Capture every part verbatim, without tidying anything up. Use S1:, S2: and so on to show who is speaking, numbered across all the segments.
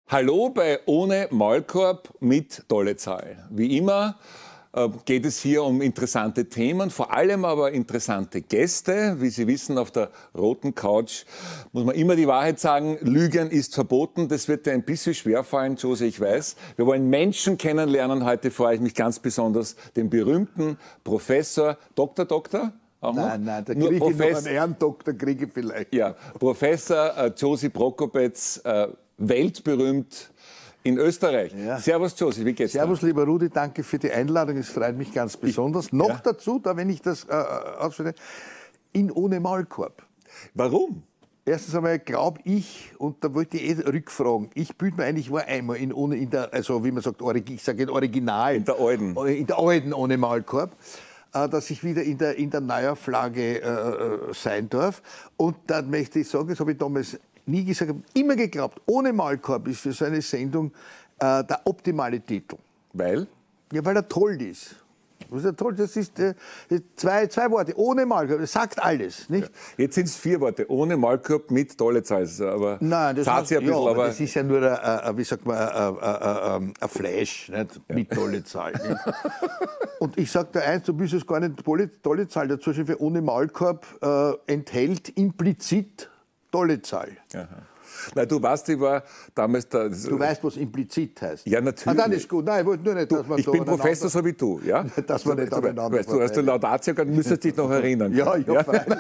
S1: Hallo bei Ohne Maulkorb mit Tolle Zahl. Wie immer äh, geht es hier um interessante Themen, vor allem aber interessante Gäste. Wie Sie wissen, auf der roten Couch muss man immer die Wahrheit sagen. Lügen ist verboten. Das wird dir ein bisschen schwerfallen, Josi, ich weiß. Wir wollen Menschen kennenlernen. Heute freue ich mich ganz besonders, den berühmten Professor, Doktor, Doktor? Auch
S2: nein,
S1: noch?
S2: nein, da
S1: Nur
S2: kriege ich
S1: Professor,
S2: noch einen Ehrendoktor, kriege ich vielleicht.
S1: Ja, Professor äh, Josi Prokopetz, äh, weltberühmt in Österreich. Ja. Servus Josi, wie geht's dir?
S2: Servus lieber Rudi, danke für die Einladung, es freut mich ganz besonders. Ich, Noch ja. dazu, da wenn ich das äh, ausspreche, in Ohne Maulkorb.
S1: Warum?
S2: Erstens einmal glaube ich, und da wollte ich eh rückfragen, ich bilde mir ein, ich war einmal in Ohne, in der, also wie man sagt, ich sage in Original.
S1: In der alten.
S2: In der alten Ohne Maulkorb. Dass ich wieder in der, in der Neuauflage äh, sein darf. Und dann möchte ich sagen, das habe ich damals nie gesagt, habe immer geglaubt, Ohne Maulkorb ist für so eine Sendung äh, der optimale Titel.
S1: Weil?
S2: Ja, weil er toll ist. Das ist, toll. Das ist äh, zwei, zwei Worte, ohne Maulkorb, das sagt alles. Nicht?
S1: Ja. Jetzt sind es vier Worte, ohne Maulkorb mit Tolle Zahl. Aber
S2: Nein, das, heißt,
S1: ja, ein bisschen,
S2: ja, aber
S1: aber
S2: das ist ja nur ein, ein, wie sagt man, ein, ein, ein Fleisch, nicht? Ja. Mit Tolle Zahl. Nicht? Und ich sage dir eins, du bist es gar nicht Tolle Zahl dazu, für ohne Maulkorb äh, enthält implizit Tolle Zahl.
S1: Aha. Na, du weißt, ich war damals da.
S2: Du weißt, was implizit heißt.
S1: Ja, natürlich.
S2: Ah, dann ist gut. Nein, ich wollte nur nicht, dass man
S1: Ich
S2: da
S1: bin Professor, so wie du, ja?
S2: Dass man nicht
S1: du,
S2: aneinander
S1: weißt, du hast du Laudatio gehabt, müsstest dich noch erinnern.
S2: Ja, ja,
S1: ja?
S2: freilich.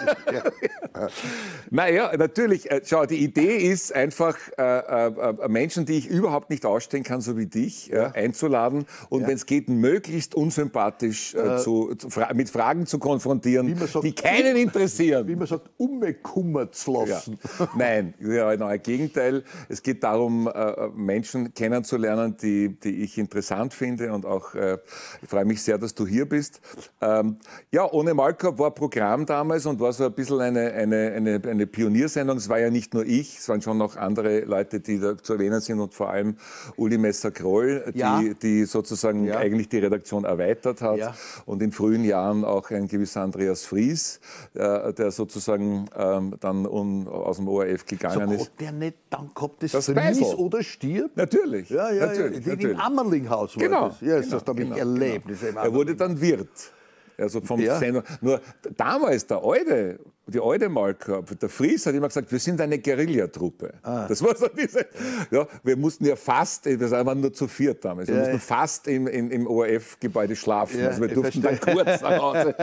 S2: Ja.
S1: Naja, natürlich. Äh, schau, die Idee ist einfach, äh, äh, Menschen, die ich überhaupt nicht ausstehen kann, so wie dich, ja. äh, einzuladen und ja. wenn es geht, möglichst unsympathisch äh, äh, zu, zu, fra mit Fragen zu konfrontieren, sagt, die keinen interessieren.
S2: Wie man sagt, unbekümmert zu lassen.
S1: Ja. Nein, ja, genau, im Gegenteil. Es geht darum, äh, Menschen kennenzulernen, die, die ich interessant finde und auch, äh, ich freue mich sehr, dass du hier bist. Ähm, ja, Ohne Maulkorb war Programm damals und war so ein bisschen eine, eine, eine, eine Pioniersendung. Es war ja nicht nur ich, es waren schon noch andere Leute, die da zu erwähnen sind und vor allem Uli Messer-Kroll, die,
S2: ja.
S1: die sozusagen ja. eigentlich die Redaktion erweitert hat ja. und in frühen Jahren auch ein gewisser Andreas Fries, äh, der sozusagen ähm, dann um, aus dem O R F gegangen
S2: so
S1: ist.
S2: Der nicht dann gehabt, das,
S1: das
S2: Fries oder stirbt?
S1: Natürlich.
S2: Ja, ja,
S1: natürlich,
S2: ja.
S1: natürlich.
S2: Im Ammerlinghaus war
S1: genau,
S2: das. Ja,
S1: genau,
S2: das habe
S1: genau,
S2: ich erlebt.
S1: Genau. Er wurde dann Wirt. Also vom
S2: ja.
S1: Sender. Nur damals, der alte, die alte Maulkorb, der Fries hat immer gesagt, wir sind eine Guerillatruppe. Ah. Das war so diese, ja, wir mussten ja fast, wir waren nur zu viert damals, wir ja, mussten ja. fast im, im, im O R F-Gebäude schlafen. Ja, also wir durften verstehe. dann kurz nach Hause.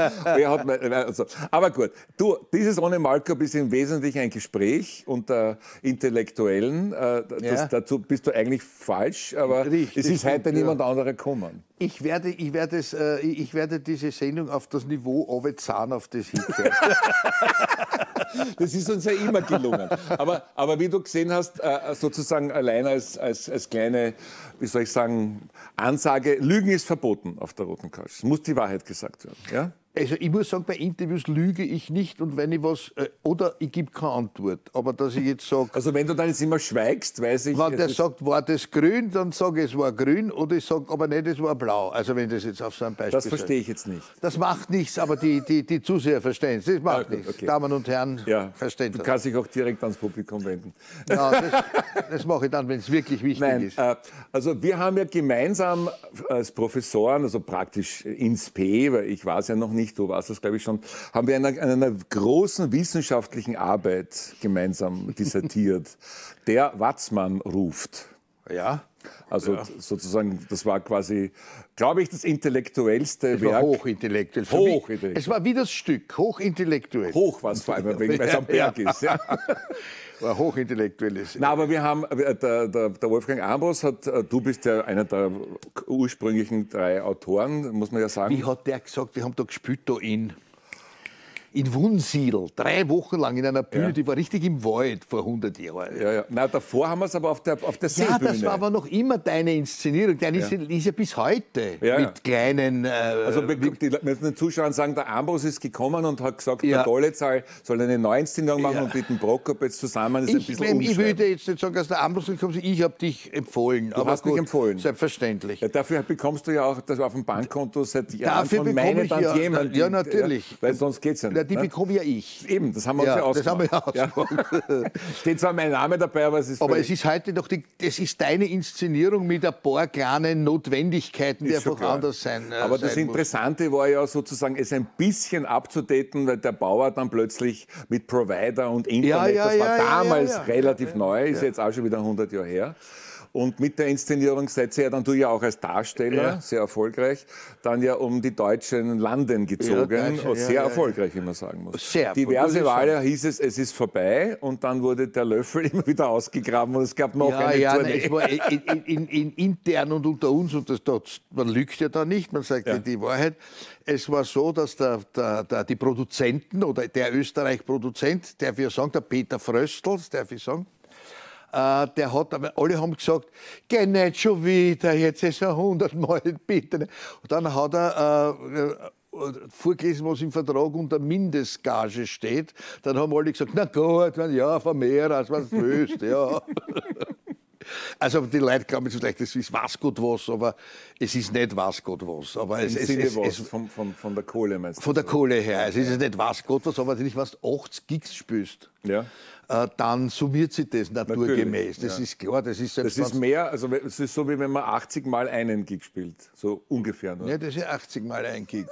S1: also, aber gut, du, dieses Ohne Maulkorb ist im Wesentlichen ein Gespräch unter Intellektuellen. Das, ja. Dazu bist du eigentlich falsch, aber Richtig, es ist heute ja. niemand anderer gekommen.
S2: Ich werde, ich, werde es, äh, ich werde diese Sendung auf das Niveau Ovezahn, auf das hinführen.
S1: Das ist uns ja immer gelungen. Aber, aber wie du gesehen hast, äh, sozusagen allein als, als, als kleine, wie soll ich sagen, Ansage, Lügen ist verboten auf der roten Couch. Es muss die Wahrheit gesagt werden. Ja?
S2: Also ich muss sagen, bei Interviews lüge ich nicht und wenn ich was, äh, oder ich gebe keine Antwort, aber dass ich jetzt sage...
S1: Also wenn du dann jetzt immer schweigst, weiß ich...
S2: Wenn der sagt, war das grün, dann sage ich, es war grün, oder ich sage, aber nicht, es war blau. Also wenn das jetzt auf so einem Beispiel...
S1: Das verstehe ich jetzt nicht.
S2: Das macht nichts, aber die, die, die Zuseher verstehen es, das macht okay, nichts. Okay. Damen und Herren
S1: ja,
S2: verstehen das.
S1: Du kannst dich auch direkt ans Publikum wenden.
S2: Ja, das, das mache ich dann, wenn es wirklich wichtig
S1: Nein,
S2: ist.
S1: Äh, also wir haben ja gemeinsam als Professoren, also praktisch ins P, weil ich war es ja noch nicht, du warst es glaube ich schon, haben wir an einer, einer großen wissenschaftlichen Arbeit gemeinsam dissertiert. Der Watzmann ruft.
S2: Ja.
S1: Also ja. sozusagen, das war quasi, glaube ich, das intellektuellste
S2: es
S1: Werk.
S2: War hochintellektuell.
S1: Hochintellektuell.
S2: Es war wie das Stück, hochintellektuell.
S1: Hoch war es vor allem, weil es am Berg
S2: ja.
S1: ist. Ja.
S2: War hochintellektuelles.
S1: Na, aber wir haben, der, der, der Wolfgang Ambros hat, du bist ja einer der ursprünglichen drei Autoren, muss man ja sagen.
S2: Wie hat der gesagt, wir haben da gespielt da in... in Wunsiedel, drei Wochen lang in einer Bühne, ja. die war richtig im Wald vor hundert Jahren.
S1: Ja, ja. Na, davor haben wir es aber auf der, auf der Seebühne.
S2: Ja, das war aber noch immer deine Inszenierung. Deine ja. Inszenierung ist ja bis heute
S1: ja,
S2: mit
S1: ja.
S2: kleinen... Äh,
S1: also die, die müssen den Zuschauern sagen, der Ambros ist gekommen und hat gesagt,
S2: ja.
S1: der Tolle Zahl soll eine Neuinszenierung machen ja. und mit dem Prokopetz zusammen ist
S2: ich,
S1: ein bisschen
S2: Ich würde jetzt nicht sagen, dass der Ambros gekommen ist, ich habe dich empfohlen.
S1: Du
S2: aber
S1: hast
S2: gut,
S1: mich empfohlen.
S2: Selbstverständlich.
S1: Ja, dafür bekommst du ja auch das auf dem Bankkonto seit Jahren
S2: dafür
S1: von meinen
S2: ich ja,
S1: Tantiemen.
S2: ja, natürlich.
S1: Ja, weil sonst geht es ja nicht.
S2: Na, die bekomme ja ich.
S1: Eben, das haben wir
S2: ja,
S1: uns ja
S2: das haben wir
S1: ausgemacht.
S2: ja ausgemacht.
S1: Ja. Steht zwar mein Name dabei, aber es ist
S2: Aber es ist heute doch die, das ist deine Inszenierung mit ein paar kleinen Notwendigkeiten, die einfach anders sein äh,
S1: Aber das
S2: sein
S1: Interessante muss. war ja sozusagen, es ein bisschen abzudaten, weil der Bauer dann plötzlich mit Provider und Internet,
S2: ja, ja,
S1: das war
S2: ja,
S1: damals
S2: ja, ja,
S1: relativ
S2: ja,
S1: neu, ist
S2: ja.
S1: jetzt auch schon wieder hundert Jahre her. Und mit der Inszenierung seid ihr ja dann, du ja auch als Darsteller,
S2: Ja.
S1: sehr erfolgreich, dann ja um die deutschen Landen gezogen.
S2: Ja, Deutsche,
S1: und
S2: ja,
S1: sehr
S2: ja,
S1: erfolgreich, wie man sagen muss.
S2: Sehr
S1: Diverse
S2: erfolgreich.
S1: Male hieß es, es ist vorbei und dann wurde der Löffel immer wieder ausgegraben und es gab noch
S2: Ja,
S1: eine
S2: ja,
S1: Tournee.
S2: nein, es war in, in, in, in intern und unter uns, und das, das, man lügt ja da nicht, man sagt ja. die Wahrheit. Es war so, dass der, der, der, die Produzenten oder der Österreich-Produzent, darf ich sagen, der Peter Fröstl, darf ich sagen, äh, der hat, aber alle haben gesagt, geh nicht schon wieder, jetzt ist er hundertmal, bitte nicht. Und dann hat er äh, vorgelesen, was im Vertrag unter Mindestgage steht. Dann haben alle gesagt, na gut, ja, von mehr, als was du willst, ja. Also die Leute glauben jetzt vielleicht, es ist was Gott was, aber es ist nicht was Gott was. Aber es,
S1: Im
S2: es,
S1: Sinne
S2: es,
S1: was,
S2: es,
S1: von, von, von der Kohle meinst du?
S2: von der Kohle her. Es ist nicht was Gott was, aber nicht was achtzig Gigs spielst.
S1: Ja.
S2: Äh, dann summiert sich das naturgemäß. Das
S1: ja.
S2: ist klar. Das ist,
S1: Das ist mehr, also es ist so, wie wenn man achtzig Mal einen Gig spielt. So ungefähr. Nur.
S2: Ja, das ist ja achtzig Mal ein Gig.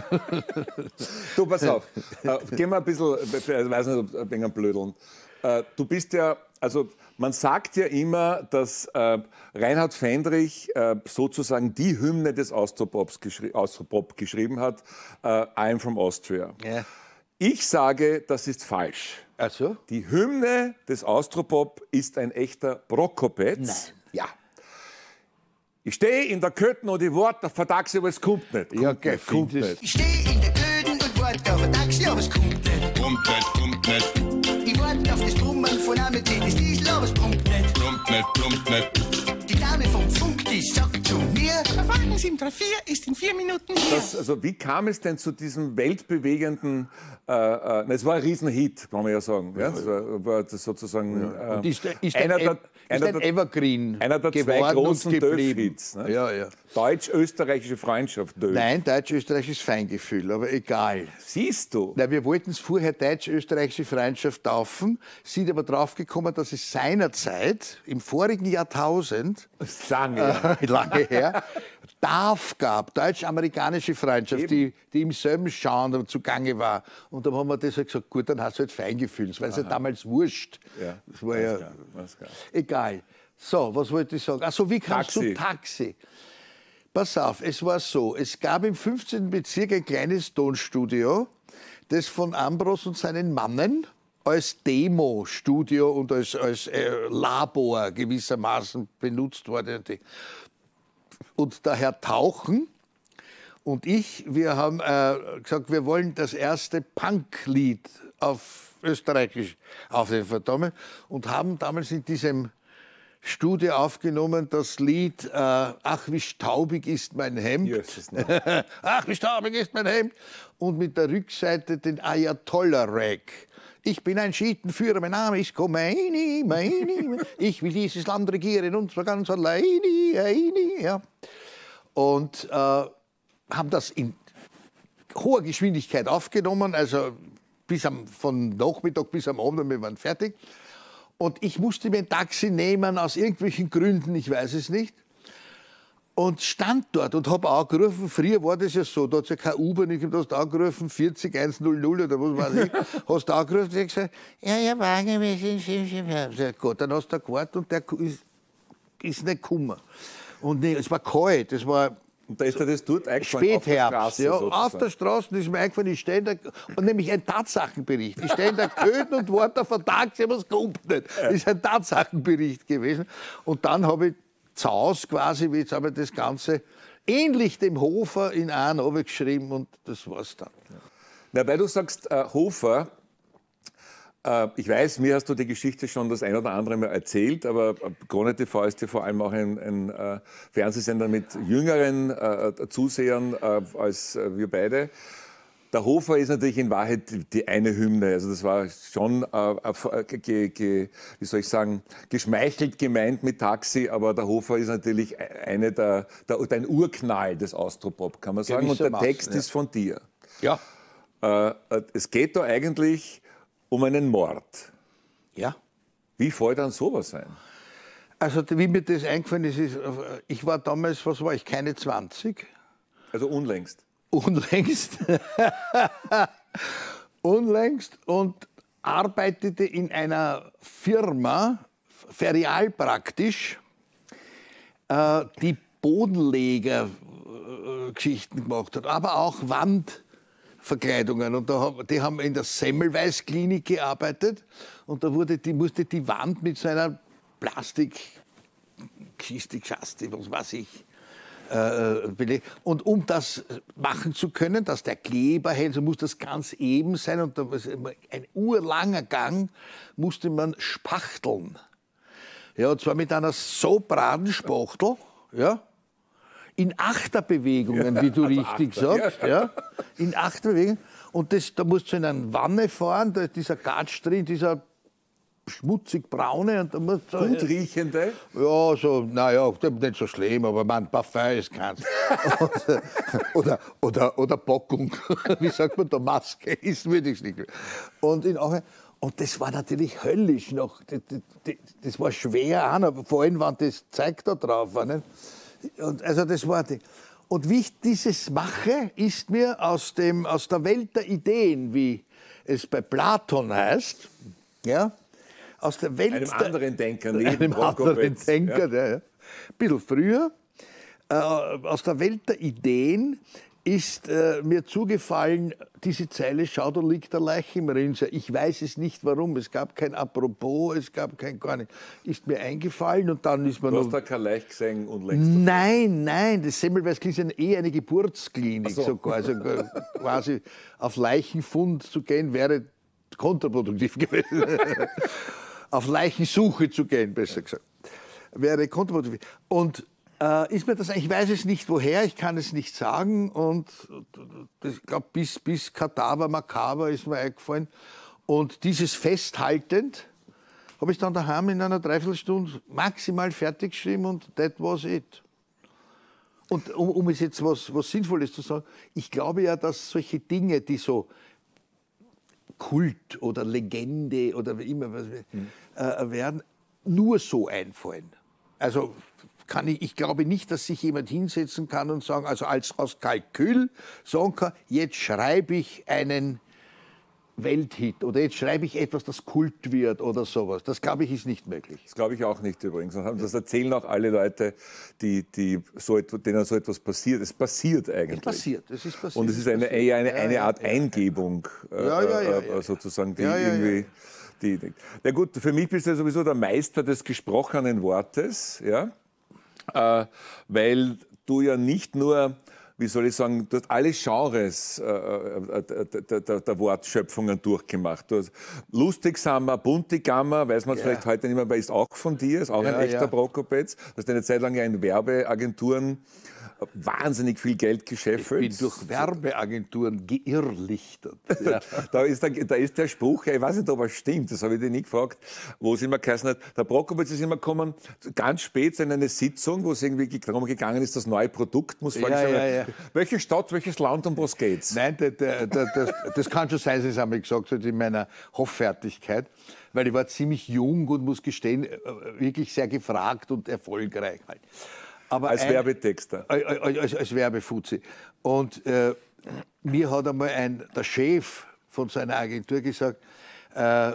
S1: Du, pass auf. äh, gehen wir ein bisschen, ich weiß nicht, ein wenig blödeln. Äh, du bist ja, also man sagt ja immer, dass äh, Reinhard Fendrich äh, sozusagen die Hymne des Austropops geschri Austropop geschrieben hat, äh, I'm from Austria.
S2: Ja.
S1: Ich sage, das ist falsch.
S2: Ach so?
S1: Die Hymne des Austropop ist ein echter Prokopetz.
S2: Nein.
S1: Ja. Ich stehe in der Köthen und die Worte auf der Taxi, aber es kommt nicht. Kommt
S2: Ja,
S1: nicht,
S2: geil,
S1: kommt
S2: find
S1: nicht.
S3: Ich stehe in der Köden und warte auf ein Taxi, aber es kommt nicht.
S4: Kommt nicht, kommt nicht,
S3: Ich warte auf das Brummen von einem Mercedes-Diesel, aber es kommt nicht.
S4: kommt nicht, kommt nicht.
S3: Die Dame vom Funk, die sagt zu mir, der Wagen sieben drei vier ist in vier Minuten hier.
S1: Das, also wie kam es denn zu diesem weltbewegenden, äh, äh, na, es war ein Riesenhit, kann man ja sagen. Ja, das war, war das sozusagen
S2: Und
S1: äh,
S2: ist, ist
S1: einer,
S2: ein,
S1: der,
S2: ist
S1: einer,
S2: ein
S1: der,
S2: Evergreen
S1: einer der zwei
S2: geworden
S1: großen
S2: und geblieben.
S1: Döf-Hits. Ne?
S2: Ja, ja.
S1: Deutsch-österreichische Freundschaft, Döf.
S2: Nein, deutsch-österreichisches Feingefühl, aber egal.
S1: Siehst du?
S2: Na, wir wollten es vorher deutsch-österreichische Freundschaft taufen, sind aber draufgekommen, dass es seinerzeit, im vorigen Jahrtausend,
S1: Lange.
S2: äh, lange her, D A F gab, deutsch-amerikanische Freundschaft, die, die im selben Genre zugange war. Und dann haben wir deshalb gesagt, gut, dann hast du halt Feingefühl. Das war ja damals wurscht.
S1: Ja,
S2: Das war
S1: alles
S2: ja
S1: klar, alles klar.
S2: egal. So, was wollte ich sagen? Ach so, wie kamst
S1: Taxi.
S2: du Taxi? Pass auf, es war so, es gab im fünfzehnten Bezirk ein kleines Tonstudio, das von Ambros und seinen Mannen als Demo-Studio und als, als äh, Labor gewissermaßen benutzt wurde. Und der Herr Tauchen und ich, wir haben äh, gesagt, wir wollen das erste Punklied auf Österreichisch aufnehmen, verdammt, und haben damals in diesem Studio aufgenommen das Lied äh, Ach, wie staubig ist mein Hemd.
S1: Jesus, no.
S2: Ach, wie staubig ist mein Hemd. Und mit der Rückseite den Ayatollah-Rag. Ich bin ein Schietenführer, mein Name ist Khomeini, Meini. Ich will dieses Land regieren und zwar ganz alleine. Eine, ja. Und äh, haben das in hoher Geschwindigkeit aufgenommen, also bis am, von Nachmittag bis am Abend, und wir waren fertig. Und ich musste mir ein Taxi nehmen, aus irgendwelchen Gründen, ich weiß es nicht. Und stand dort und habe angerufen, früher war das ja so, da hat es ja kein U-Bahn, ich habe das angerufen, vierzig hundertzehn oder was weiß ich, hast du angerufen und gesagt, ja, ja, Wagen, wir sind, ja, gut, dann hast du gewartet und der ist, ist nicht gekommen. Und nee, es war kalt, es war
S1: Und da ist er das dort eingefallen, auf der
S2: Spätherbst,
S1: Straße,
S2: ja,
S1: sozusagen.
S2: auf der Straße ist mir eingefallen, ich stehe in der, und nämlich ein Tatsachenbericht. Ich stehe in der Köthen und warte auf einen Taxi, aber es kommt nicht. Das ist ein Tatsachenbericht gewesen. Und dann habe ich zu Hause quasi, wie jetzt habe ich das Ganze ähnlich dem Hofer in einen geschrieben und das war's dann.
S1: Na, weil du sagst, äh, Hofer, äh, ich weiß, mir hast du die Geschichte schon das ein oder andere Mal erzählt, aber äh, Krone T V ist ja vor allem auch ein, ein äh, Fernsehsender mit jüngeren äh, Zusehern äh, als äh, wir beide. Der Hofer ist natürlich in Wahrheit die, die eine Hymne. Also das war schon, äh, ge, ge, wie soll ich sagen, geschmeichelt gemeint mit Taxi, aber der Hofer ist natürlich eine der, der, ein Urknall des Austropop, kann man sagen. Und der
S2: Gewissermaßen,
S1: Text
S2: ja.
S1: ist von dir.
S2: Ja.
S1: Äh, es geht da eigentlich um einen Mord.
S2: Ja.
S1: Wie fällt dann sowas ein?
S2: Also wie mir das eingefallen ist, ist, ich war damals, was war ich, keine zwanzig?
S1: Also unlängst.
S2: Unlängst. Unlängst und arbeitete in einer Firma, ferial praktisch, äh, die Bodenleger-Geschichten gemacht hat, aber auch Wandverkleidungen. Und da haben, die haben in der Semmelweis-Klinik gearbeitet und da wurde die, musste die Wand mit so einer Plastik-Kiste, Kiste, was weiß ich, äh, belegt. Und um das machen zu können, dass der Kleber hält, so muss das ganz eben sein. Und da war ein urlanger Gang, musste man spachteln. Ja, und zwar mit einer sopranen Spachtel, ja, in Achterbewegungen, ja, wie du also richtig Achter, sagst, ja. ja, in Achterbewegungen. Und das, da musst du in eine Wanne fahren, da ist dieser Gatsch drin, dieser schmutzig braune. Und da musst du,
S1: gut riechende?
S2: Ja, so, naja, nicht so schlimm, aber man, Parfum ist keins. oder, oder, oder Bockung, wie sagt man da, Maske ist, würde ich nicht. Und in auch Und das war natürlich höllisch noch. Das, das, das war schwer an, aber vor allem, wenn das Zeug da drauf war. Nicht? Und also das war die. Und wie ich dieses mache, ist mir aus, dem, aus der Welt der Ideen, wie es bei Platon heißt, ja, aus der Welt
S1: einem
S2: der,
S1: anderen Denker, neben
S2: einem anderen Denker, ja. Ja, ein bisschen früher, äh, aus der Welt der Ideen ist äh, mir zugefallen, diese Zeile, schau, da liegt eine Leiche im Rinnsal. Ich weiß es nicht warum, es gab kein Apropos, es gab kein gar nicht. Ist mir eingefallen und dann ist man
S1: Du
S2: noch...
S1: hast da kein Leich gesehen unlängst?
S2: Nein, nein, das Semmelweis-Klinik ist eh eine Geburtsklinik
S1: so.
S2: sogar. Also quasi auf Leichenfund zu gehen, wäre kontraproduktiv gewesen. Auf Leichensuche zu gehen, besser gesagt. Wäre kontraproduktiv. Und Äh, ist mir das, ich weiß es nicht woher, ich kann es nicht sagen und ich glaube bis, bis Kadaver Makaber ist mir eingefallen und dieses festhaltend habe ich dann daheim in einer Dreiviertelstunde maximal fertig geschrieben und that was it. Und um, um es jetzt was, was Sinnvolles zu sagen, ich glaube ja, dass solche Dinge, die so Kult oder Legende oder wie immer was, mhm. äh, werden, nur so einfallen. Also Kann ich, ich glaube nicht, dass sich jemand hinsetzen kann und sagen, also als aus Kalkül sagen kann, jetzt schreibe ich einen Welthit oder jetzt schreibe ich etwas, das Kult wird oder sowas. Das, glaube ich, ist nicht möglich.
S1: Das glaube ich auch nicht übrigens. Und das erzählen auch alle Leute, die, die so, denen so etwas passiert. Es passiert eigentlich.
S2: Es passiert, es ist passiert.
S1: Und es ist eine, eher eine, eine Art Eingebung,
S2: ja, ja, ja, ja.
S1: sozusagen, die
S2: ja, ja,
S1: irgendwie...
S2: Ja.
S1: Die, na gut, für mich bist du sowieso der Meister des gesprochenen Wortes, ja? Äh, weil du ja nicht nur, wie soll ich sagen, du hast alle Genres äh, der, der, der Wortschöpfungen durchgemacht. Du hast Lustigsammer, Buntigammer, weiß man es ja. vielleicht heute nicht mehr, aber ist auch von dir, ist auch ja, ein echter ja. Prokopetz. Du hast eine Zeit lang ja in Werbeagenturen wahnsinnig viel Geld gescheffelt.
S2: Ich bin durch Werbeagenturen geirrlichtert. Ja.
S1: da, ist der, da ist der Spruch, ich weiß nicht, ob er stimmt, das habe ich dir nie gefragt, wo es immer geheißen hat, der Prokopetz ist immer gekommen, ganz spät in eine Sitzung, wo es irgendwie darum gegangen ist, das neue Produkt muss vorgestellt werden. Ja, ja, ja. Welche Stadt, welches Land, um was geht's?
S2: Nein, der, der, der, das, das kann schon sein, das haben wir gesagt in meiner Hoffärtigkeit, weil ich war ziemlich jung und muss gestehen, wirklich sehr gefragt und erfolgreich halt. Aber
S1: als ein, Werbetexter.
S2: Als, als, als Werbefuzzi. Und äh, mir hat einmal ein, der Chef von seiner Agentur gesagt, äh,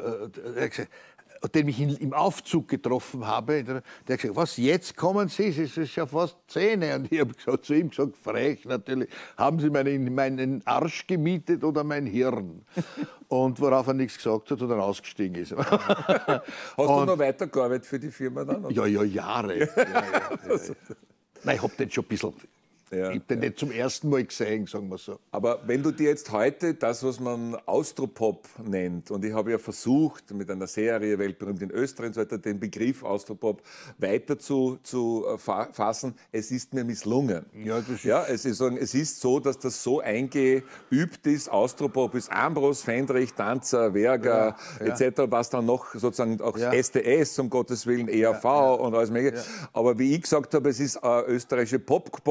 S2: den ich in, im Aufzug getroffen habe, der hat gesagt, was, jetzt kommen Sie, es ist ja fast Zähne. Und ich habe zu ihm gesagt, frech natürlich, haben Sie meinen, meinen Arsch gemietet oder mein Hirn? Und worauf er nichts gesagt hat und dann ausgestiegen ist.
S1: Hast und, du noch weitergearbeitet für die Firma dann? Oder?
S2: Ja, ja, Jahre. ja, ja, ja, ja. Nein, ich habe den schon ein bisschen... Ja, ich habe den ja. nicht zum ersten Mal gesehen, sagen wir so.
S1: Aber wenn du dir jetzt heute das, was man Austropop nennt, und ich habe ja versucht, mit einer Serie weltberühmt in Österreich und so weiter, den Begriff Austropop weiter zu, zu fassen, es ist mir misslungen.
S2: Ja, das ist
S1: ja, es, ist, es ist so, dass das so eingeübt ist, Austropop ist Ambros, Fendrich, Danzer, Werger ja, ja. et cetera, was dann noch sozusagen auch ja. S D S, um Gottes Willen, E R V ja, ja. und alles mögliche. Ja. Aber wie ich gesagt habe, es ist äh, österreichische Pop, Popkultur,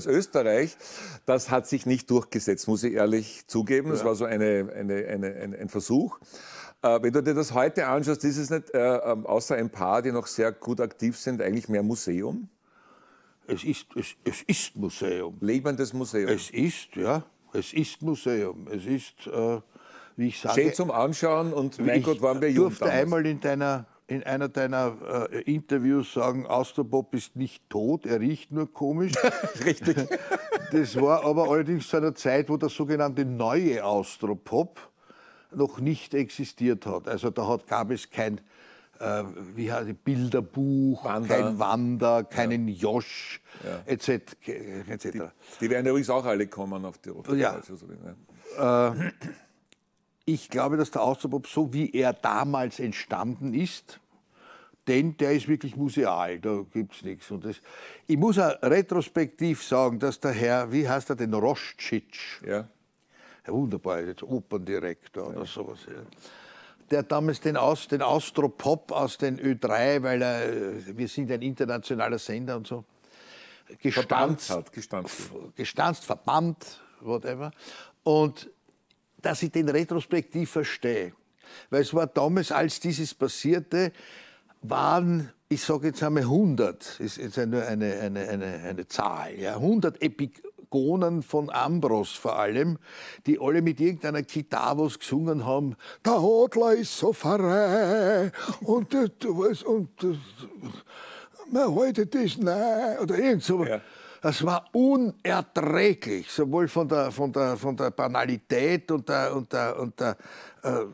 S1: als Österreich, das hat sich nicht durchgesetzt, muss ich ehrlich zugeben. Das
S2: Ja.
S1: war so eine, eine, eine, ein, ein Versuch. Äh, wenn du dir das heute anschaust, ist es nicht, äh, außer ein paar, die noch sehr gut aktiv sind, eigentlich mehr Museum?
S2: Es ist, es, es ist Museum.
S1: Lebendes Museum.
S2: Es ist, ja, es ist Museum. Es ist, äh, wie ich sage...
S1: Schön zum Anschauen und mein
S2: ich
S1: Gott, waren wir jung
S2: durfte
S1: damals.
S2: einmal in, deiner, in einer deiner äh, Interviews sagen, Austropop ist nicht tot, er riecht nur komisch.
S1: Richtig.
S2: Das war aber allerdings zu einer Zeit, wo der sogenannte neue Austropop noch nicht existiert hat. Also da hat, gab es kein äh, wie heißt es, Bilderbuch,
S1: Wander.
S2: kein Wander, keinen ja. Josch,
S1: Ja.
S2: et cetera et cetera.
S1: Die werden übrigens auch alle kommen auf die Rote.
S2: Ja. Äh, ich glaube, dass der Austropop, so wie er damals entstanden ist, denn der ist wirklich museal, da gibt es nichts. Und das, ich muss auch retrospektiv sagen, dass der Herr, wie heißt er, den Rostschitsch,
S1: Ja.
S2: ja, wunderbar, jetzt Operndirektor oder sowas. Ja. Der hat damals den, Aus, den Austropop aus den Ö drei, weil er, wir sind ein internationaler Sender und so, gestanzt,
S1: hat, gestanzt.
S2: gestanzt, verbannt, whatever. Und dass ich den retrospektiv verstehe. Weil es war damals, als dieses passierte, waren, ich sage jetzt einmal hundert, ist jetzt nur eine, eine, eine, eine Zahl, ja, hundert Epigonen von Ambros vor allem, die alle mit irgendeiner Kitavos gesungen haben, der Adler ist so frei und, und, und, und man haltet das nein, oder irgend so.
S1: Ja.
S2: Das war unerträglich, sowohl von der, von der, von der Banalität und, der, und, der, und der, äh,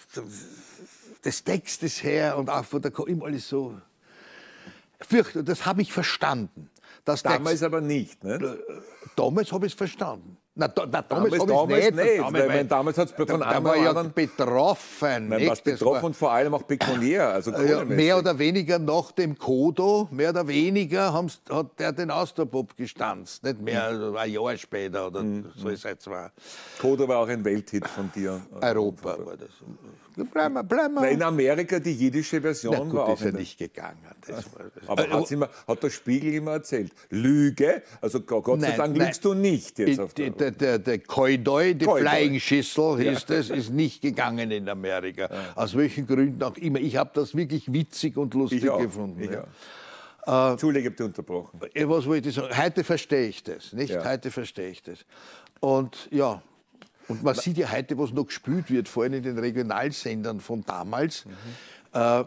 S2: des Textes her und auch von der, immer alles so fürchterlich. Das habe ich verstanden. Dass
S1: Damals
S2: der,
S1: aber nicht, ne?
S2: damals habe ich es verstanden. Na, da, na, damals
S1: Damals,
S2: habe
S1: damals
S2: ich es
S1: nicht,
S2: nicht.
S1: weil, weil damals hat es von
S2: da, da
S1: anderen
S2: war ja
S1: anderen-
S2: betroffen.
S1: Nein,
S2: echt,
S1: was
S2: das
S1: betroffen
S2: war-
S1: und vor allem auch pekuniär, also
S2: ja,
S1: kohlemäßig.
S2: mehr oder weniger nach dem Kodo, mehr oder weniger haben's, hat der den Austropop gestanzt. Nicht mehr, also ein Jahr später oder so ist es zwar.
S1: Kodo war auch ein Welthit von dir.
S2: Europa war das. Bleiben wir, bleiben wir.
S1: Na, in Amerika die jiddische Version
S2: Na gut,
S1: war auch
S2: ist ja
S1: in der-
S2: nicht gegangen. Das war, das
S1: Aber hat's immer, hat der Spiegel immer erzählt. Lüge, also Gott sei
S2: Nein,
S1: Dank
S2: nein.
S1: lügst du nicht jetzt auf
S2: Die-
S1: der
S2: der, der, der Koidoi, die
S1: Koidoi.
S2: Flying Schissel hieß das, ist nicht gegangen in Amerika. Aus welchen Gründen auch immer. Ich habe das wirklich witzig und lustig
S1: Ich auch.
S2: gefunden.
S1: Ich
S2: ja.
S1: auch. Entschuldige, ich habe dich unterbrochen.
S2: Äh, Was wollte ich sagen? Heute verstehe ich das, nicht?
S1: Ja.
S2: Heute verstehe ich das. Und ja, und man sieht ja heute, was noch gespielt wird, vor allem in den Regionalsendern von damals.
S1: Mhm.
S2: Äh,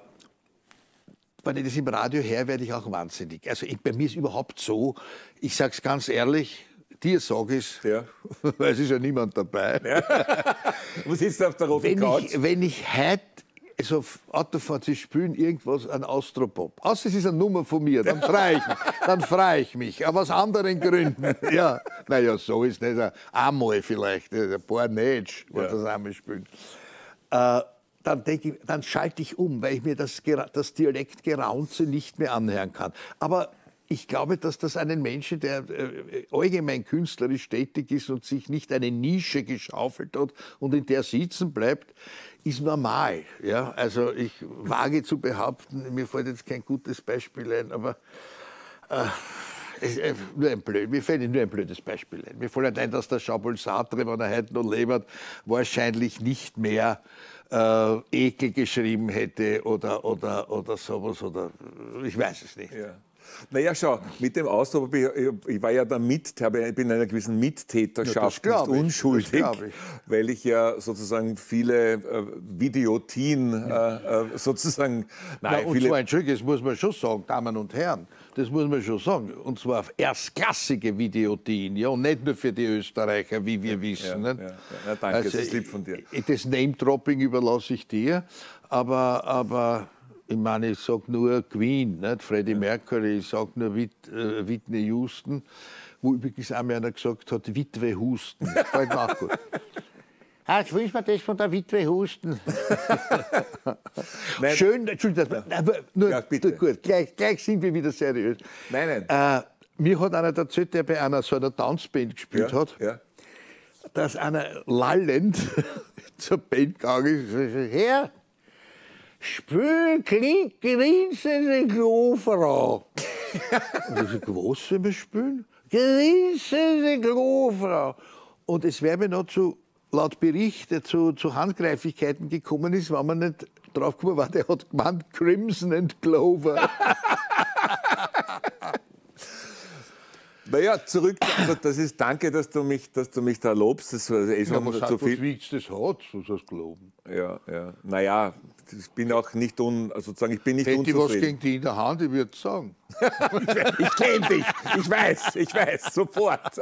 S2: wenn ich das im Radio höre, werde ich auch wahnsinnig. Also ich, bei mir ist überhaupt so, ich sage es ganz ehrlich, dir sage ich es,
S1: Ja.
S2: weil es ist ja niemand dabei.
S1: Wo sitzt du auf der roten
S2: Wenn
S1: Couch?
S2: ich, wenn ich heute so auf Autofahrt, sie spielen irgendwas an Austropop. Außer es ist eine Nummer von mir, dann freue ich mich. Dann freue ich mich. Aber aus anderen Gründen. Ja, naja, so ist das. Einmal vielleicht, ein paar nicht, was
S1: Ja.
S2: das einmal spielen. Äh, dann, denke ich, dann schalte ich um, weil ich mir das, Gera- das Dialektgeraunze nicht mehr anhören kann. Aber ich glaube, dass das einen Menschen, der äh, allgemein künstlerisch tätig ist und sich nicht eine Nische geschaufelt hat und in der sitzen bleibt, ist normal. Ja? Also ich wage zu behaupten, mir fällt jetzt kein gutes Beispiel ein, aber äh, es, äh, nur ein blöd, mir fällt nur ein blödes Beispiel ein. Mir fällt ein, dass der Jean-Paul Sartre, wenn er heute noch lebt, wahrscheinlich nicht mehr äh, Ekel geschrieben hätte oder, oder, oder sowas. Oder, ich weiß es nicht.
S1: Ja. Naja, schau, mit dem Ausdruck, ich, ich war ja da mit, ich bin in einer gewissen Mittäterschaft
S2: Ja, das glaub
S1: nicht
S2: ich,
S1: unschuldig,
S2: das glaub ich.
S1: weil ich ja sozusagen viele äh, Videotien äh, äh, sozusagen,
S2: Na,
S1: nein,
S2: und
S1: viele,
S2: zwar, Entschuldigung, das muss man schon sagen, Damen und Herren, das muss man schon sagen. Und zwar auf erstklassige Videotien, ja, und nicht nur für die Österreicher, wie wir wissen.
S1: ja,
S2: nicht?
S1: ja, ja. Na, danke, das ist lieb von dir.
S2: ich- Das Name-Dropping überlasse ich dir, aber, aber ich meine, ich sage nur Queen, nicht? Freddie Mercury, ich sage nur Whit, äh, Whitney Houston, wo übrigens einmal einer gesagt hat, Witwe Husten. Fällt mir auch gut. Ah, jetzt will ich mir das von der Witwe Husten.
S1: Nein.
S2: Schön, Entschuldigung, das, aber nur,
S1: Ja, bitte.
S2: gut, gleich, gleich sind wir wieder seriös.
S1: Nein, nein.
S2: Äh, mir hat einer erzählt, der bei einer so einer Tanzband gespielt
S1: ja,
S2: hat,
S1: ja.
S2: dass einer lallend zur Band gegangen ist. Herr, spül, klick, grinsende Klofrau. Und ich sag, was soll man spülen? Grüße, Klofrau. Und es wäre mir noch zu, laut Bericht, zu, zu Handgreiflichkeiten gekommen ist, wenn man nicht drauf gekommen war, der hat gemeint Crimson and Clover.
S1: Naja, zurück, also das ist, danke, dass du mich, dass du mich da lobst. Das war eh schon
S2: Ja, was
S1: so
S2: hat,
S1: viel.
S2: was wiegt's das hat, so soll's glauben.
S1: Ja, ja. Naja, ich bin auch nicht un, also sozusagen, ich bin nicht
S2: Hätte ich was
S1: unzufrieden.
S2: gegen die in der Hand, ich würde sagen.
S1: Ich kenne dich, ich weiß, ich weiß, sofort.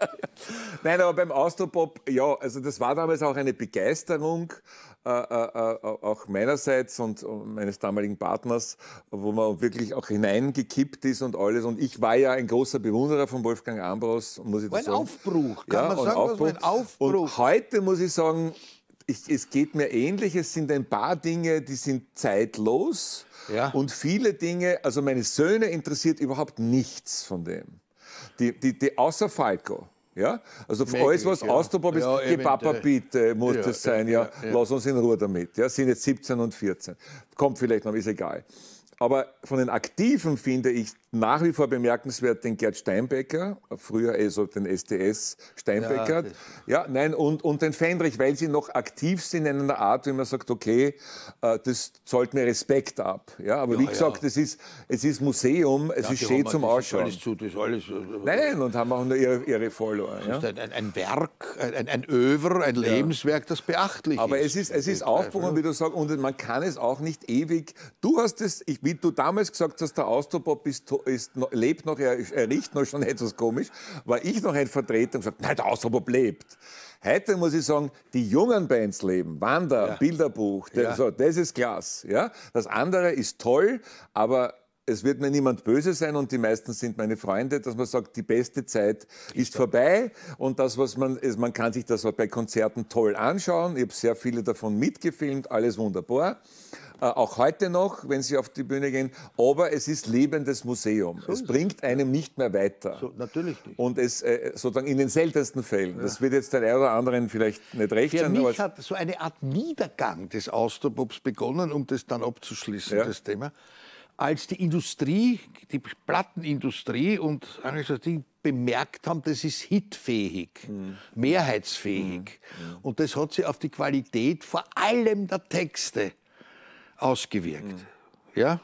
S1: Nein, aber beim Austropop, ja, also das war damals auch eine Begeisterung, äh, äh, auch meinerseits und meines damaligen Partners, wo man wirklich auch hineingekippt ist und alles. Und ich war ja ein großer Bewunderer von Wolfgang Ambros, muss ich
S2: War
S1: das
S2: ein
S1: sagen.
S2: Aufbruch, kann
S1: Ja,
S2: man
S1: und
S2: sagen, das war ein Aufbruch.
S1: Und heute muss ich sagen, ich, es geht mir ähnlich. Es sind ein paar Dinge, die sind zeitlos.
S2: Ja.
S1: Und viele Dinge, also meine Söhne interessiert überhaupt nichts von dem. Die, die, die, außer Falco. Ja? Also für alles, was
S2: ja.
S1: Austropop ist,
S2: Ja,
S1: geh Papa
S2: eventuell.
S1: bitte, muss
S2: Ja,
S1: das sein,
S2: ja,
S1: ja,
S2: ja, ja.
S1: lass uns in Ruhe damit. Ja, sind jetzt siebzehn und vierzehn. Kommt vielleicht noch, ist egal. Aber von den Aktiven finde ich nach wie vor bemerkenswert den Gerd Steinbecker, früher eh so den S D S Steinbecker, ja, ja, nein, und, und den Fendrich, weil sie noch aktiv sind in einer Art, wie man sagt, okay, äh, das zollt mir Respekt ab. Ja, aber
S2: Ja,
S1: wie gesagt,
S2: ja.
S1: es ist, es ist Museum, es
S2: Ja,
S1: ist
S2: die
S1: schön
S2: haben
S1: zum
S2: das ist
S1: Ausschauen.
S2: Alles zu, das ist alles, äh,
S1: Nein, nein, und haben auch nur ihre, ihre Follower. Ja?
S2: das ist ein, ein Werk, ein, ein Övre, ein Lebenswerk, das beachtlich
S1: Aber
S2: ist.
S1: es ist, es ist Aufbruch, und wie du sagst, und man kann es auch nicht ewig. Du hast es, ich, wie du damals gesagt hast, der Austropop ist, ist, lebt noch, er, er riecht noch schon etwas komisch, war ich noch ein Vertreter und gesagt, nein, der Austropop lebt. Heute muss ich sagen, die jungen Bands leben, Wander,
S2: Ja.
S1: Bilderbuch, das,
S2: Ja.
S1: so, das ist klasse. Ja? Das andere ist toll, aber es wird mir niemand böse sein und die meisten sind meine Freunde, dass man sagt, die beste Zeit ist vorbei und das, was man, ist, man kann sich das bei Konzerten toll anschauen. Ich habe sehr viele davon mitgefilmt, alles wunderbar. Äh, auch heute noch, wenn Sie auf die Bühne gehen. Aber es ist lebendes Museum. Es bringt einem nicht mehr weiter.
S2: So, natürlich nicht.
S1: Und es äh, sozusagen in den seltensten Fällen. Ja. Das wird jetzt der einen oder anderen vielleicht nicht recht
S2: Für
S1: sein.
S2: mich
S1: aber
S2: hat so eine Art Niedergang des Austropops begonnen, um das dann abzuschließen,
S1: Ja.
S2: das Thema. Als die Industrie, die Plattenindustrie und eigentlich so die bemerkt haben, das ist hitfähig,
S1: Mhm.
S2: mehrheitsfähig.
S1: Mhm.
S2: Und das hat sich auf die Qualität vor allem der Texte ausgewirkt.
S1: Mhm.
S2: Ja?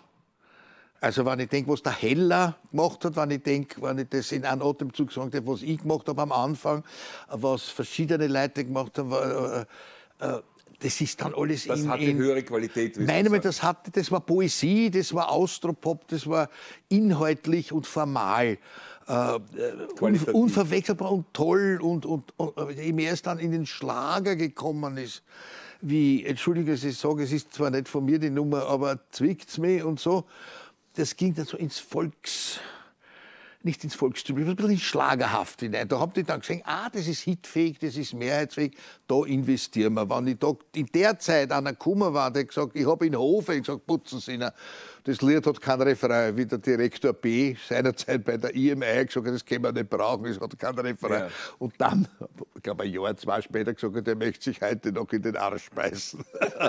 S2: Also wenn ich denke, was der Heller gemacht hat, wenn ich denke, wenn ich das in einem Atemzug sagen darf, was ich gemacht habe am Anfang, was verschiedene Leute gemacht haben, äh, äh, das ist dann alles
S1: das
S2: in,
S1: hatte
S2: in
S1: höhere Qualität. wie
S2: Nein,
S1: Sie
S2: aber
S1: sagen.
S2: das hatte, das war Poesie, das war Austropop, das war inhaltlich und formal. Äh, un,
S1: Qualitativ.
S2: unverwechselbar und toll und, und, und je mehr es dann in den Schlager gekommen ist, wie, entschuldige, dass ich sage, es ist zwar nicht von mir die Nummer, aber zwickt's mich und so, das ging dann so ins Volks, nicht ins Volkstum, ein bisschen ins Schlagerhaft hinein. Da haben die dann gesehen, ah, das ist hitfähig, das ist mehrheitsfähig, da investieren wir. Wenn ich da in der Zeit einer gekommen war, der gesagt, ich habe in Hofe, ich gesagt, putzen Sie ihn. Das Lied hat kein Refrain, wie der Direktor B. seinerzeit bei der I M I gesagt hat, das können wir nicht brauchen, es hat kein Refrain.
S1: Ja.
S2: Und dann, ich glaube ein Jahr, zwei später gesagt hat, der möchte sich heute noch in den Arsch beißen.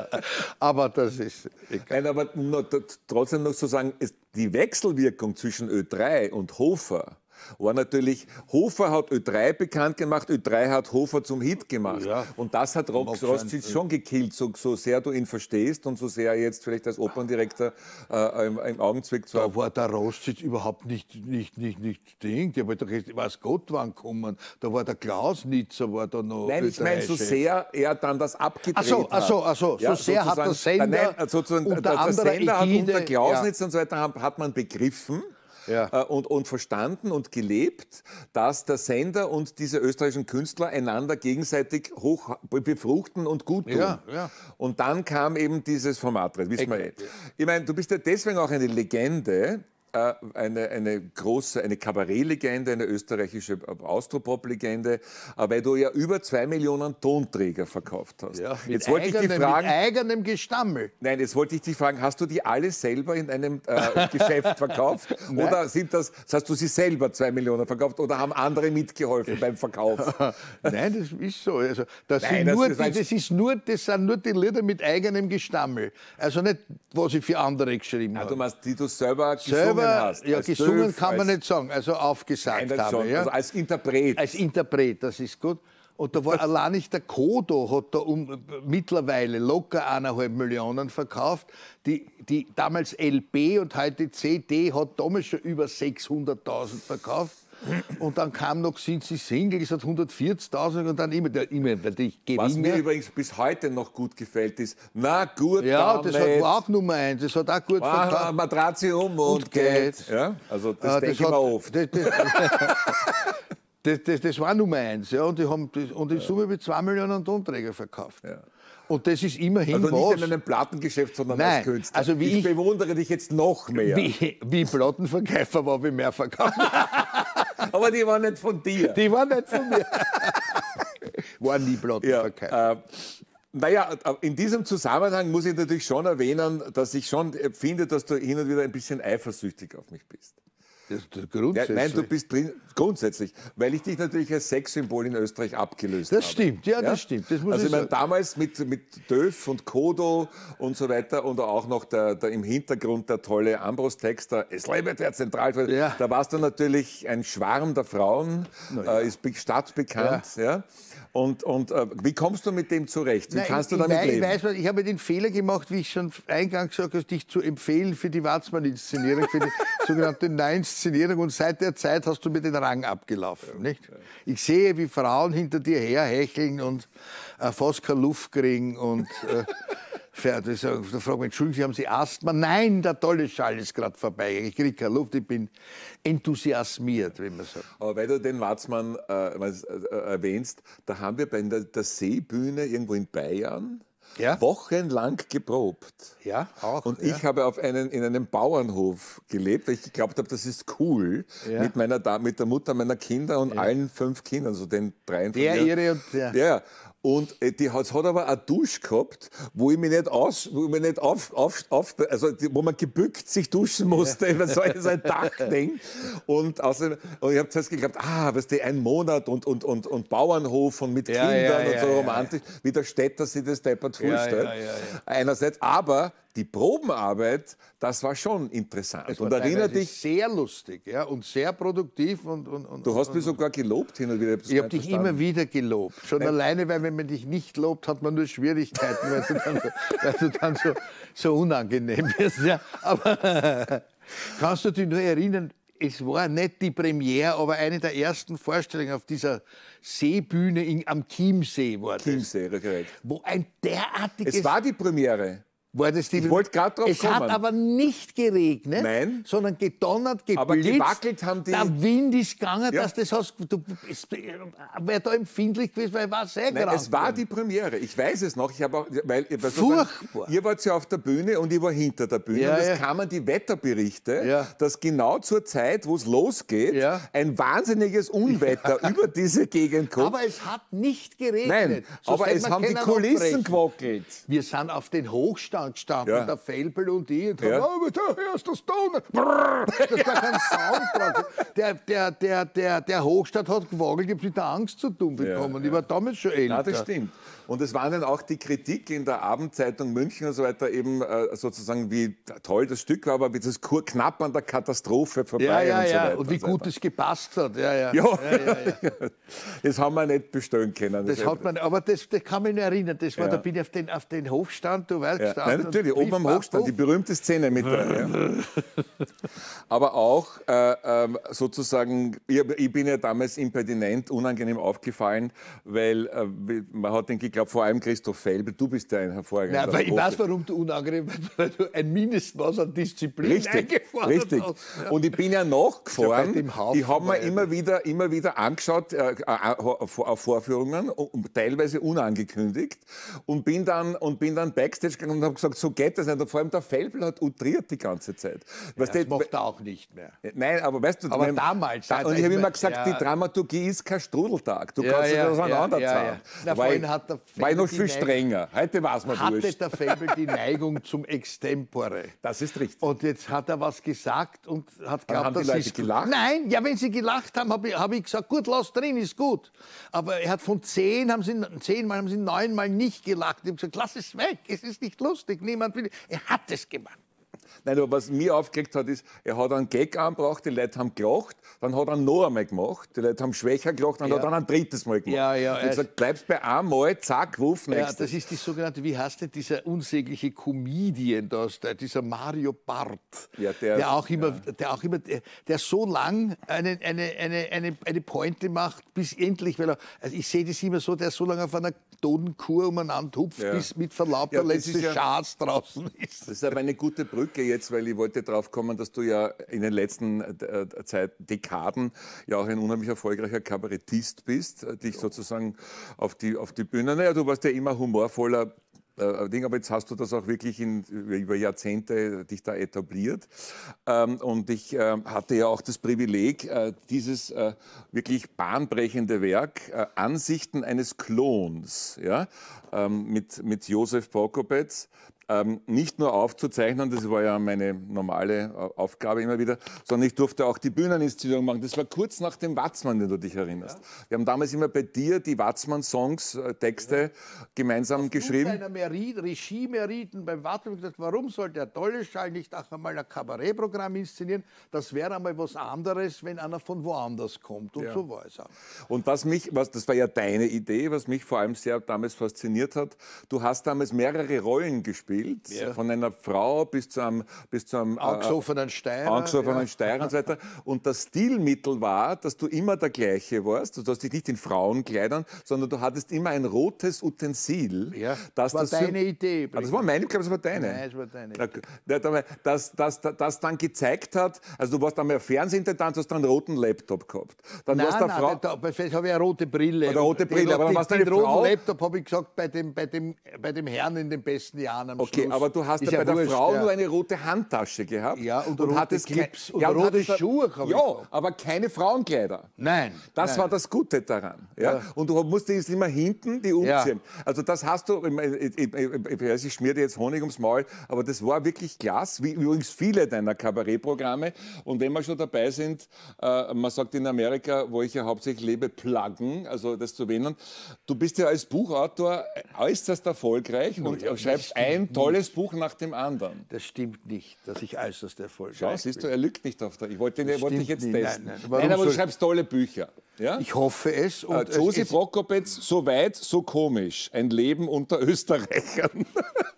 S2: Aber das ist egal.
S1: Nein, aber noch, trotzdem noch zu sagen, es, die Wechselwirkung zwischen Ö drei und Hofer war natürlich, Hofer hat Ö drei bekannt gemacht, Ö drei hat Hofer zum Hit gemacht.
S2: Ja.
S1: Und das hat Rock,
S2: Mag sein.
S1: Rostschitz schon gekillt, so, so sehr du ihn verstehst und so sehr er jetzt vielleicht als Operndirektor äh, im, im Augenzwick zwar.
S2: Da war der Rostschitz überhaupt nicht, nicht, nicht, nicht Ding. Der war doch, weiß Gott wann kommen. Da war der Klaus Nitzer, war da noch.
S1: Nein, ich meine, so
S2: Ö drei-Chef.
S1: sehr er dann das abgedreht
S2: Ach so,
S1: hat.
S2: ach so, ach so. So sehr hat der
S1: sozusagen-
S2: Sender
S1: Nein, sozusagen,
S2: unter
S1: der, der
S2: anderer
S1: Sender hat
S2: Ägide-
S1: unter Klausnitz
S2: ja.
S1: und so weiter hat, hat man begriffen,
S2: Ja.
S1: äh, und, und verstanden und gelebt, dass der Sender und diese österreichischen Künstler einander gegenseitig hoch befruchten und gut tun.
S2: Ja, ja.
S1: Und dann kam eben dieses Format, wissen wir eh. Ich meine, du bist ja deswegen auch eine Legende, äh, eine, eine große, eine Kabarettlegende, eine österreichische Austropop-Legende, äh, weil du ja über zwei Millionen Tonträger verkauft hast.
S2: Ja, mit
S1: jetzt wollte ich
S2: eigenem,
S1: dich fragen,
S2: mit eigenem Gestammel.
S1: Nein, jetzt wollte ich dich fragen, hast du die alle selber in einem äh, Geschäft verkauft? Oder sind das, hast du sie selber zwei Millionen verkauft oder haben andere mitgeholfen beim Verkauf?
S2: Nein, das ist so. Also, das,
S1: Nein,
S2: sind
S1: das
S2: nur
S1: ist
S2: die,
S1: ein-
S2: das, ist nur, das sind nur die Lieder mit eigenem Gestammel. Also nicht, was ich für andere geschrieben
S1: Ah, du
S2: habe.
S1: meinst, die du selber gesungen
S2: Selber
S1: hast.
S2: Ja,
S1: als
S2: gesungen
S1: Döf,
S2: kann man
S1: als,
S2: nicht sagen, also aufgesagt
S1: Nein, das
S2: habe.
S1: schon,
S2: Ja?
S1: also als Interpret.
S2: Als Interpret, das ist gut. Und da war allein nicht der Kodo, hat da um, mittlerweile locker eineinhalb Millionen verkauft. Die, die damals L P und heute C D hat damals schon über sechshunderttausend verkauft. Und dann kam noch Sind Sie Single, das hat hundertvierzigtausend und dann immer, der, immer weil ich
S1: Was mir
S2: gewinne.
S1: übrigens bis heute noch gut gefällt, ist, na gut,
S2: Ja,
S1: dann
S2: das hat,
S1: nicht.
S2: war auch Nummer eins, das hat auch gut
S1: Ah,
S2: verkauft.
S1: man dreht sich um und,
S2: Und
S1: geht.
S2: geht.
S1: Ja, also das
S2: Ah,
S1: denke ich
S2: hat-
S1: mir oft.
S2: Das, das, das, das, das war Nummer eins. Ja, und, die haben, das, und in Summe mit zwei Millionen Tonträger verkauft.
S1: Ja.
S2: Und das ist immerhin
S1: Also
S2: was.
S1: nicht in einem Plattengeschäft, sondern
S2: Nein,
S1: als Künstler.
S2: also wie
S1: ich,
S2: ich-
S1: bewundere dich jetzt noch mehr.
S2: Wie, wie Plattenverkäufer war, wie mehr verkauft.
S1: Aber die waren nicht von dir.
S2: Die waren nicht von mir. War nie Plattenverkäufer.
S1: Äh, naja, in diesem Zusammenhang muss ich natürlich schon erwähnen, dass ich schon finde, dass du hin und wieder ein bisschen eifersüchtig auf mich bist.
S2: Das, das
S1: Ja,
S2: grundsätzlich.
S1: nein, du bist drin, grundsätzlich, weil ich dich natürlich als Sexsymbol in Österreich abgelöst
S2: Das
S1: habe.
S2: stimmt, ja, das stimmt, das muss
S1: also
S2: ich
S1: ich meine,
S2: sagen.
S1: damals mit, mit Döf und Kodo und so weiter und auch noch der, der im Hintergrund der tolle Ambros-Texter, es lebe der Zentralfeld,
S2: Ja.
S1: da warst du natürlich ein Schwarm der Frauen,
S2: ja.
S1: äh, ist be- stadtbekannt. Ja. Und, und äh, wie kommst du mit dem zurecht? Wie
S2: Nein,
S1: kannst
S2: ich,
S1: du damit
S2: ich
S1: leben?
S2: weiß, ich habe den Fehler gemacht, wie ich schon eingangs gesagt habe, dich zu empfehlen für die Watzmann-Inszenierung, für die sogenannte Neuinszenierung. Und seit der Zeit hast du mir den Rang abgelaufen. Nicht? Ich sehe, wie Frauen hinter dir herhecheln und äh, fast keine Luft kriegen. Und, äh, fertig. Da frage ich mich, Entschuldigung, Sie haben Sie Asthma? Nein, der tolle Schall ist gerade vorbei. Ich kriege keine Luft, ich bin enthusiasmiert, wie man sagt.
S1: Aber weil du den Watzmann äh, was, äh, erwähnst, da haben wir bei der, der Seebühne irgendwo in Bayern
S2: Ja.
S1: wochenlang geprobt.
S2: Ja, auch.
S1: Und
S2: ja.
S1: ich habe auf einen, in einem Bauernhof gelebt, weil ich geglaubt habe, das ist cool,
S2: Ja.
S1: mit, meiner, Da- mit der Mutter meiner Kinder und allen fünf Kindern, also den dreien von
S2: Der,
S1: mir.
S2: ihre und der.
S1: Ja, und äh, die hat, hat aber eine Dusche gehabt, wo ich mich nicht, aus, wo ich mich nicht auf, auf, auf, also die, wo man gebückt sich duschen musste, über so ein, so ein Dachding. Und, außerdem, und ich habe zuerst geglaubt, ah, weißt du, ein Monat und, und, und, und Bauernhof und mit
S2: Ja,
S1: Kindern
S2: ja,
S1: und
S2: ja,
S1: so
S2: ja,
S1: romantisch, wie der Städter sich das deppert vorstellt.
S2: ja, ja, ja.
S1: Einerseits, aber die Probenarbeit, das war schon interessant.
S2: Es
S1: Und
S2: war
S1: erinnere
S2: teilweise
S1: dich,
S2: sehr lustig, ja, und sehr produktiv. Und, und, und,
S1: du hast
S2: und,
S1: mich sogar gelobt hin und wieder.
S2: Ich habe dich immer wieder gelobt. Schon alleine, weil wenn man dich nicht lobt, hat man nur Schwierigkeiten, weil du dann, so, weil du dann so, so unangenehm wirst. Ja. Aber kannst du dich nur erinnern, es war nicht die Premiere, aber eine der ersten Vorstellungen auf dieser Seebühne in, am Chiemsee war das.
S1: Chiemsee, korrekt.
S2: Wo ein derartiges...
S1: Es war die Premiere.
S2: War das die,
S1: Ich wollte grad drauf
S2: Es hat
S1: kommen.
S2: aber nicht geregnet,
S1: Nein.
S2: sondern gedonnert, geblitzt.
S1: Aber gewackelt haben die-
S2: Der Wind ist gegangen,
S1: Ja.
S2: dass das hast, du bist, wer da empfindlich gewesen, weil ich war sehr
S1: Nein,
S2: krank.
S1: es war die Premiere. Ich weiß es noch. Ich habe auch, weil, weil
S2: Furchtbar.
S1: Ihr wart ja auf der Bühne und ich war hinter der Bühne.
S2: Ja,
S1: und es
S2: ja.
S1: kamen die Wetterberichte,
S2: Ja.
S1: dass genau zur Zeit, wo es losgeht,
S2: Ja.
S1: ein wahnsinniges Unwetter über diese Gegend kommt.
S2: Aber es hat nicht geregnet.
S1: Nein,
S2: Sonst
S1: aber
S2: hätte
S1: es
S2: man
S1: haben die
S2: können
S1: Kulissen
S2: abbrechen.
S1: gewackelt.
S2: Wir sind auf den Hochstand gestanden,
S1: Ja.
S2: der Felbel und ich, und haben,
S1: Ja.
S2: oh, da hörst du das Donner. Brrr. Das war kein Sound. Der, der, der, der, der Hochstand hat gewackelt, ich habe mit der Angst zu tun bekommen.
S1: ja.
S2: Ich war damals schon älter.
S1: Ja, das stimmt. Und es war dann auch die Kritik in der Abendzeitung München und so weiter eben äh, sozusagen, wie toll das Stück war, aber wie das kur knapp an der Katastrophe vorbei
S2: Ja, ja,
S1: und so
S2: ja.
S1: weiter.
S2: Und wie
S1: so
S2: gut
S1: weiter.
S2: es gepasst hat. Ja, ja.
S1: Ja,
S2: ja, ja, ja.
S1: das haben wir nicht bestellen können.
S2: Das hat man, aber das, das kann mich noch erinnern. Das war,
S1: Ja.
S2: Da bin ich auf den, auf den Hofstand, du weißt,
S1: Ja,
S2: gestanden
S1: nein, natürlich,
S2: und
S1: oben am
S2: Brief war
S1: Hochstand, die
S2: puff.
S1: berühmte Szene mit der, ja. Aber auch äh, ähm, sozusagen, ich, ich bin ja damals impertinent, unangenehm aufgefallen, weil äh, man hat den geglaubt, vor allem Christoph Felbel, du bist ja ein hervorragender
S2: Nein, weil ich
S1: Profi.
S2: weiß, warum du unangenehm bist, weil du ein Mindestmaß an Disziplin
S1: Richtig,
S2: eingefordert
S1: richtig.
S2: hast. Ja.
S1: Und ich bin ja
S2: Ja,
S1: nachgefahren.
S2: bei dem Haufen
S1: Ich habe mir
S2: war
S1: immer wieder, immer wieder angeschaut, äh, äh, auf auf Vorführungen, und teilweise unangekündigt, und bin dann, und bin dann Backstage gegangen und habe gesagt, so geht das nicht. Und vor allem der Felbel hat utriert die ganze Zeit. Weißt
S2: Das
S1: du,
S2: macht er auch nicht mehr.
S1: Nein, aber weißt du,
S2: Aber
S1: mein-
S2: damals,
S1: Da,
S2: also
S1: und ich
S2: ich
S1: habe immer
S2: mein,
S1: gesagt,
S2: ja.
S1: die Dramaturgie ist kein Strudeltag. Du
S2: Ja,
S1: kannst
S2: ja,
S1: ja, das auseinander
S2: ja, ja,
S1: zahlen.
S2: ja. Na,
S1: Da war
S2: vorhin
S1: ich,
S2: hat der
S1: war ich noch
S2: Felbel
S1: viel
S2: die
S1: strenger. Heute war es mir
S2: Hatte
S1: wurscht.
S2: der Felbel die Neigung zum Extempore.
S1: Das ist richtig.
S2: Und jetzt hat er was gesagt und hat
S1: Dann haben
S2: glaubt,
S1: die
S2: das
S1: Leute
S2: ist
S1: gelacht?
S2: Nein, ja, wenn sie gelacht haben, habe ich, hab ich gesagt, gut, lass drin, ist gut. Aber er hat von zehn, haben sie, zehnmal haben sie neunmal nicht gelacht. Ich habe gesagt, lass es weg, es ist nicht lustig, niemand will. Er hat es gemacht.
S1: Nein, aber was mir aufgeregt hat, ist, er hat einen Gag angebracht, die Leute haben gelacht, dann hat er noch einmal gemacht, die Leute haben schwächer gelacht, dann
S2: Ja.
S1: hat er ein drittes Mal gemacht.
S2: Ja, ja,
S1: ich habe gesagt, bleibst bei einem Mal, zack, wuff,
S2: Ja,
S1: nächstes.
S2: das ist die sogenannte, wie heißt denn dieser unsägliche Comedian, das, der, dieser Mario Barth,
S1: Ja, der-
S2: der auch immer, der, auch immer der, der so lang eine, eine, eine, eine, eine Pointe macht, bis endlich, weil er, also ich sehe das immer so, der so lange auf einer Totenkur umeinander hupft,
S1: Ja.
S2: bis mit Verlaub
S1: Ja,
S2: der
S1: das
S2: letzte
S1: ist ja-
S2: Schatz draußen ist.
S1: Das ist aber eine gute Brücke jetzt, weil ich wollte drauf kommen, dass du ja in den letzten äh, Zeit, Dekaden ja auch ein unheimlich erfolgreicher Kabarettist bist, äh, dich sozusagen auf die, auf die Bühne. Naja, du warst ja immer humorvoller äh, Ding, aber jetzt hast du das auch wirklich in, über Jahrzehnte dich da etabliert. Ähm, und ich äh, hatte ja auch das Privileg, äh, dieses äh, wirklich bahnbrechende Werk, äh, Ansichten eines Klons, ja, ähm, mit, mit Josef Prokopetz, ähm, nicht nur aufzuzeichnen, das war ja meine normale äh, Aufgabe immer wieder, sondern ich durfte auch die Bühneninszenierung machen. Das war kurz nach dem Watzmann, wenn du dich erinnerst. Ja. Wir haben damals immer bei dir die Watzmann-Songs, äh, Texte ja. gemeinsam geschrieben.
S2: Einer Merit, Regie-Meriten beim Watzmann gesagt, warum soll der tolle Schall nicht auch einmal ein Kabarettprogramm inszenieren? Das wäre einmal was anderes, wenn einer von woanders kommt. Und
S1: Ja.
S2: so war es auch.
S1: Und was mich, was, das war ja deine Idee, was mich vor allem sehr damals fasziniert hat, du hast damals mehrere Rollen gespielt.
S2: Ja.
S1: Von einer Frau bis zu einem, bis zu einem
S2: Angesoffenen Steirer.
S1: angesoffenen
S2: ja.
S1: Steirer und so weiter. Und das Stilmittel war, dass du immer der gleiche warst. Du hast dich nicht in Frauenkleidern, sondern du hattest immer ein rotes Utensil.
S2: Ja,
S1: das
S2: war
S1: das
S2: deine Idee.
S1: Ah, das war meine, ich glaube, das war deine.
S2: Nein, das war deine.
S1: Das, das, das, das dann gezeigt hat, also du warst einmal Fernsehintendant, du hast dann einen roten Laptop gehabt. Dann
S2: Nein,
S1: warst du
S2: nein,
S1: Frau,
S2: da, da habe ich eine rote Brille.
S1: Oder rote
S2: Den-
S1: Brille, aber dann
S2: den,
S1: warst du
S2: den
S1: eine
S2: roten
S1: Frau.
S2: Laptop habe ich gesagt, bei dem, bei, dem, bei dem Herrn in den besten Jahren am
S1: Okay,
S2: Schluss.
S1: aber du hast
S2: Ist
S1: ja bei der
S2: wurscht,
S1: Frau
S2: ja.
S1: nur eine rote Handtasche gehabt.
S2: Ja, und rote
S1: hattest
S2: Clips
S1: kei-
S2: und
S1: ja,
S2: rote
S1: hattest da-
S2: Schuhe, hab ich
S1: Ja,
S2: gehabt.
S1: aber keine Frauenkleider.
S2: Nein.
S1: Das
S2: nein.
S1: war das Gute daran. Ja?
S2: Ja.
S1: Und du musstest immer hinten die umziehen. Also das hast du, ich, ich, ich, ich, ich, ich schmier dir jetzt Honig ums Maul, aber das war wirklich klasse, wie übrigens viele deiner Kabarettprogramme. Und wenn wir schon dabei sind, äh, man sagt in Amerika, wo ich ja hauptsächlich lebe, pluggen, also das zu erwähnen. Du bist ja als Buchautor äußerst erfolgreich und
S2: ja,
S1: schreibst
S2: das stimmt
S1: ein tolles Buch nach dem anderen.
S2: Das stimmt nicht, dass ich äußerst erfolgreich
S1: Schau,
S2: bin.
S1: siehst du, er lügt nicht auf der. Ich wollte,
S2: Das
S1: wollte dich
S2: stimmt
S1: jetzt
S2: nicht.
S1: testen.
S2: Nein, nein.
S1: Nein,
S2: Warum
S1: aber du
S2: soll-
S1: schreibst tolle Bücher. Ja?
S2: Ich hoffe es. Und
S1: Äh,
S2: es
S1: Josi
S2: ist-
S1: Prokopetz, so weit, so komisch. Ein Leben unter Österreichern.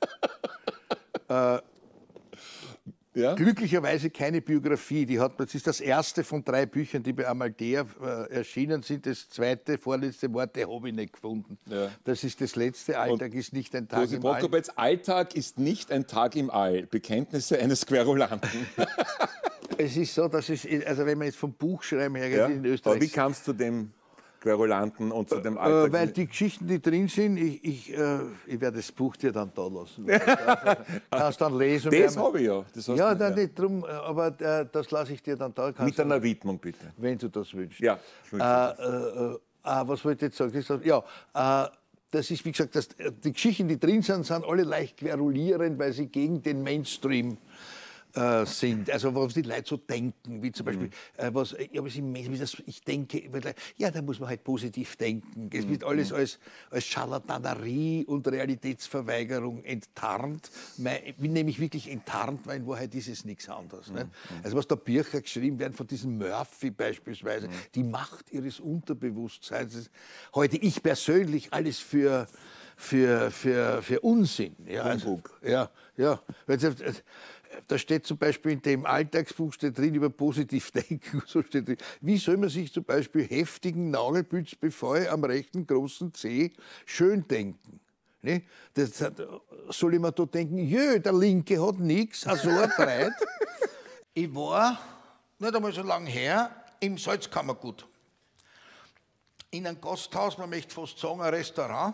S2: Äh,
S1: ja?
S2: Glücklicherweise keine Biografie. Die hat, das ist das erste von drei Büchern, die bei Amalthea äh, erschienen sind. Das zweite, vorletzte Wort, der habe ich nicht gefunden.
S1: Ja.
S2: Das ist das letzte. Alltag ist nicht ein Tag
S1: Josi
S2: im All.
S1: Prokopetz, Alltag ist nicht ein Tag im All. Bekenntnisse eines Querulanten.
S2: Es ist so, dass es, also wenn man jetzt vom Buchschreiben her
S1: ja?
S2: in
S1: Aber
S2: Österreich...
S1: wie kam es zu dem Querulanten und zu dem Alltag?
S2: Äh, weil die Geschichten, die drin sind, ich, ich, äh, ich werde das Buch dir dann da lassen. Kannst dann lesen.
S1: das
S2: werden-
S1: habe ich ja. Das hast
S2: Ja,
S1: du-
S2: dann nicht drum, äh, aber äh, das lasse ich dir dann da. Kannst
S1: Mit
S2: du-
S1: einer Widmung, bitte.
S2: Wenn du das wünschst.
S1: Ja, ich wünsche
S2: Äh, äh, äh, ah, was wollte ich jetzt sagen? Das, ja, äh, das ist, wie gesagt, das, die Geschichten, die drin sind, sind alle leicht querulierend, weil sie gegen den Mainstream äh, sind. Also was die Leute so denken, wie zum Beispiel, äh, was, ja, was ich, wie das, ich denke, ja, da muss man halt positiv denken. Es wird alles als, als Scharlatanerie und Realitätsverweigerung enttarnt, Mei- wie nämlich wirklich enttarnt, weil in Wahrheit ist es nichts anderes. Nicht? Also was da Bücher geschrieben werden von diesem Murphy beispielsweise, die Macht ihres Unterbewusstseins, das heute ich persönlich alles für für, für, für Unsinn. Ja, also,
S1: Humbug.
S2: ja, ja. Weil es- Da steht zum Beispiel in dem Alltagsbuch steht drin über positiv denken. So steht drin. Wie soll man sich zum Beispiel heftigen Nagelbützbefall am rechten großen Zeh schön denken? Ne? Das hat, soll ich mir da denken, jö, der Linke hat nichts, also ein Breit. Ich war nicht einmal so lange her im Salzkammergut. In einem Gasthaus, man möchte fast sagen, ein Restaurant.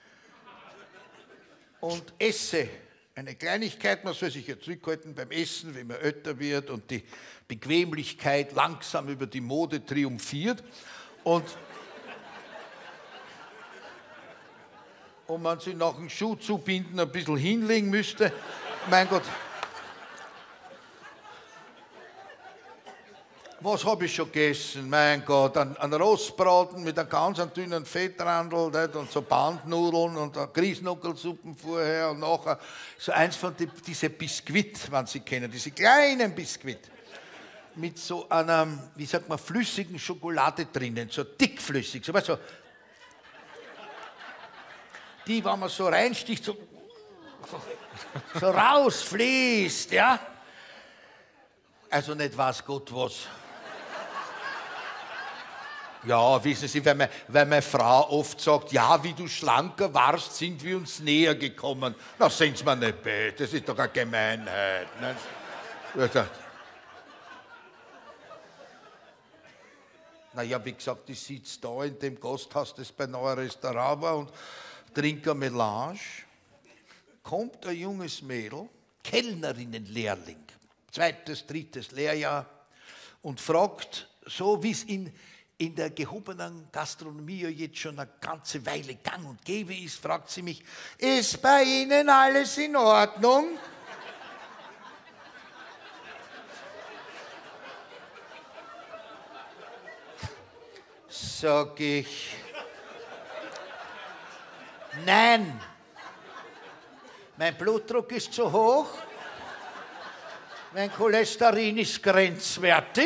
S2: Und esse eine Kleinigkeit, man soll sich ja zurückhalten beim Essen, wenn man älter wird und die Bequemlichkeit langsam über die Mode triumphiert und, und man sich nach dem Schuh zubinden ein bisschen hinlegen müsste. Mein Gott.
S5: Was habe ich schon gegessen? Mein Gott, ein, ein Rostbraten mit einem ganz dünnen Fettrandl nicht? Und so Bandnudeln und Grießnuckelsuppen vorher und nachher so eins von die, diese Biskuit, wenn Sie kennen, diese kleinen Biskuit mit so einer, wie sagt man, flüssigen Schokolade drinnen, so dickflüssig, so, weißt du, die, wenn man so reinsticht, so, so, so rausfließt, ja. Also nicht weiß Gott was. Ja, wissen Sie, weil, mein, weil meine Frau oft sagt, ja, wie du schlanker warst, sind wir uns näher gekommen. Na, sind Sie mir nicht bett, das ist doch eine Gemeinheit. Nicht? Naja, wie gesagt, ich sitze da in dem Gasthaus, das beinahe ein Restaurant war, und trinke eine Melange. Kommt ein junges Mädel, Kellnerinnenlehrling, zweites, drittes Lehrjahr, und fragt, so wie es in, in der gehobenen Gastronomie ja jetzt schon eine ganze Weile gang und gäbe ist, fragt sie mich, ist bei Ihnen alles in Ordnung? Sag ich, nein, mein Blutdruck ist zu hoch, mein Cholesterin ist grenzwertig,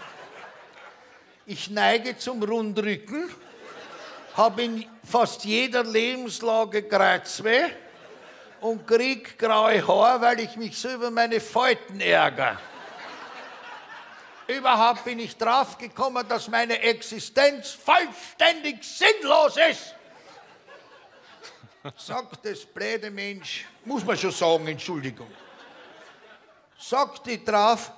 S5: ich neige zum Rundrücken, habe in fast jeder Lebenslage Kreuzweh und krieg graue Haare, weil ich mich so über meine Falten ärgere. Überhaupt bin ich draufgekommen, dass meine Existenz vollständig sinnlos ist. Sagt das blöde Mensch, muss man schon sagen, Entschuldigung. Sagt die drauf,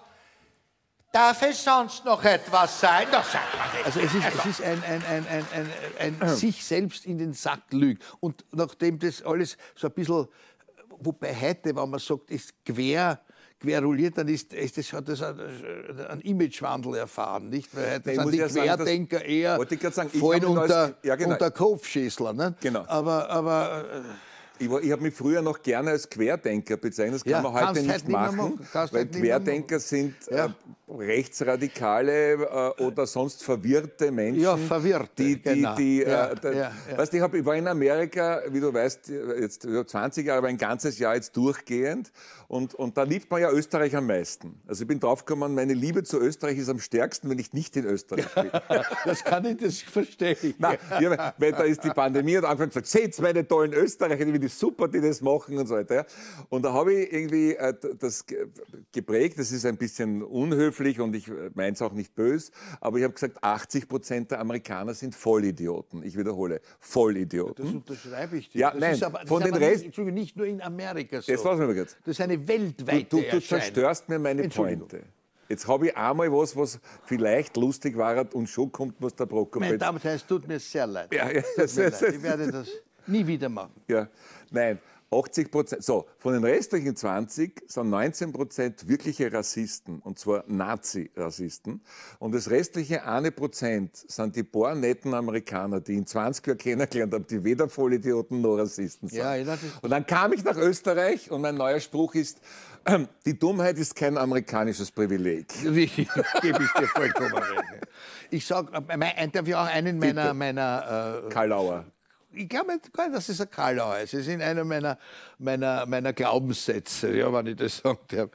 S5: darf es sonst noch etwas sein? Das sagt man nicht.
S2: Also es ist, es ist ein, ein, ein, ein, ein, ein sich selbst in den Sack lügen. Und nachdem das alles so ein bisschen, wobei heute, wenn man sagt, ist quer, queruliert, dann ist, ist das, hat das einen Imagewandel erfahren, nicht? Weil heute sind die ja Querdenker sagen, eher
S1: sagen,
S2: fallen unter,
S1: als, ja, genau.
S2: unter Kopfschäßler. Nicht?
S1: Genau.
S2: Aber, aber
S1: Ich, ich habe mich früher noch gerne als Querdenker bezeichnet, das kann
S2: ja,
S1: man heute nicht
S2: halt
S1: machen,
S2: machen.
S1: weil Querdenker sind
S2: ja.
S1: äh, Rechtsradikale äh, oder sonst verwirrte Menschen.
S2: Ja, verwirrte,
S1: die, die,
S2: genau.
S1: die,
S2: ja,
S1: äh, da,
S2: ja, ja.
S1: Weißt, ich, hab, ich war in Amerika, wie du weißt, jetzt über zwanzig Jahre, aber ein ganzes Jahr jetzt durchgehend, und, und da liebt man ja Österreich am meisten. Also ich bin draufgekommen, meine Liebe zu Österreich ist am stärksten, wenn ich nicht in Österreich bin.
S2: Das kann ich, das verstehe ich.
S1: Nein, ja, weil da ist die Pandemie und angefangen zu sagen, seht meine tollen Österreicher, die super, die das machen und so weiter. Ja. Und da habe ich irgendwie äh, das geprägt, das ist ein bisschen unhöflich und ich meine es auch nicht böse, aber ich habe gesagt, achtzig Prozent der Amerikaner sind Vollidioten. Ich wiederhole, Vollidioten.
S2: Das unterschreibe ich dir.
S1: Ja,
S2: das
S1: nein,
S2: ist aber, das
S1: von
S2: ist
S1: den
S2: aber
S1: Rest...
S2: nicht, nicht nur in Amerika so.
S1: Jetzt lass mich mal kurz.
S2: Das ist eine weltweite
S1: Du, du, du zerstörst mir meine Pointe. Jetzt habe ich einmal was, was vielleicht lustig war und schon kommt was der Prokop.
S2: Meine Damen und Herren, es tut mir sehr leid.
S1: Ja, ja,
S2: tut mir leid. Ich werde das nie wieder machen.
S1: Ja, nein, achtzig Prozent. So, von den restlichen zwanzig sind neunzehn Prozent wirkliche Rassisten, und zwar Nazi-Rassisten. Und das restliche eine Prozent sind die paar netten Amerikaner, die ich in zwanzig Jahren kennengelernt habe, die weder Vollidioten noch Rassisten sind.
S2: Ja, ja,
S1: und dann kam ich nach Österreich und mein neuer Spruch ist, die Dummheit ist kein amerikanisches Privileg.
S2: Richtig, gebe ich dir vollkommen recht. Ich sage, darf ich auch einen meiner... meiner äh,
S1: Karl Lauer.
S2: Ich glaube nicht, dass es ein Karlauer ist. Es ist in einer meiner, meiner, meiner Glaubenssätze, ja, wenn ich das sagen darf.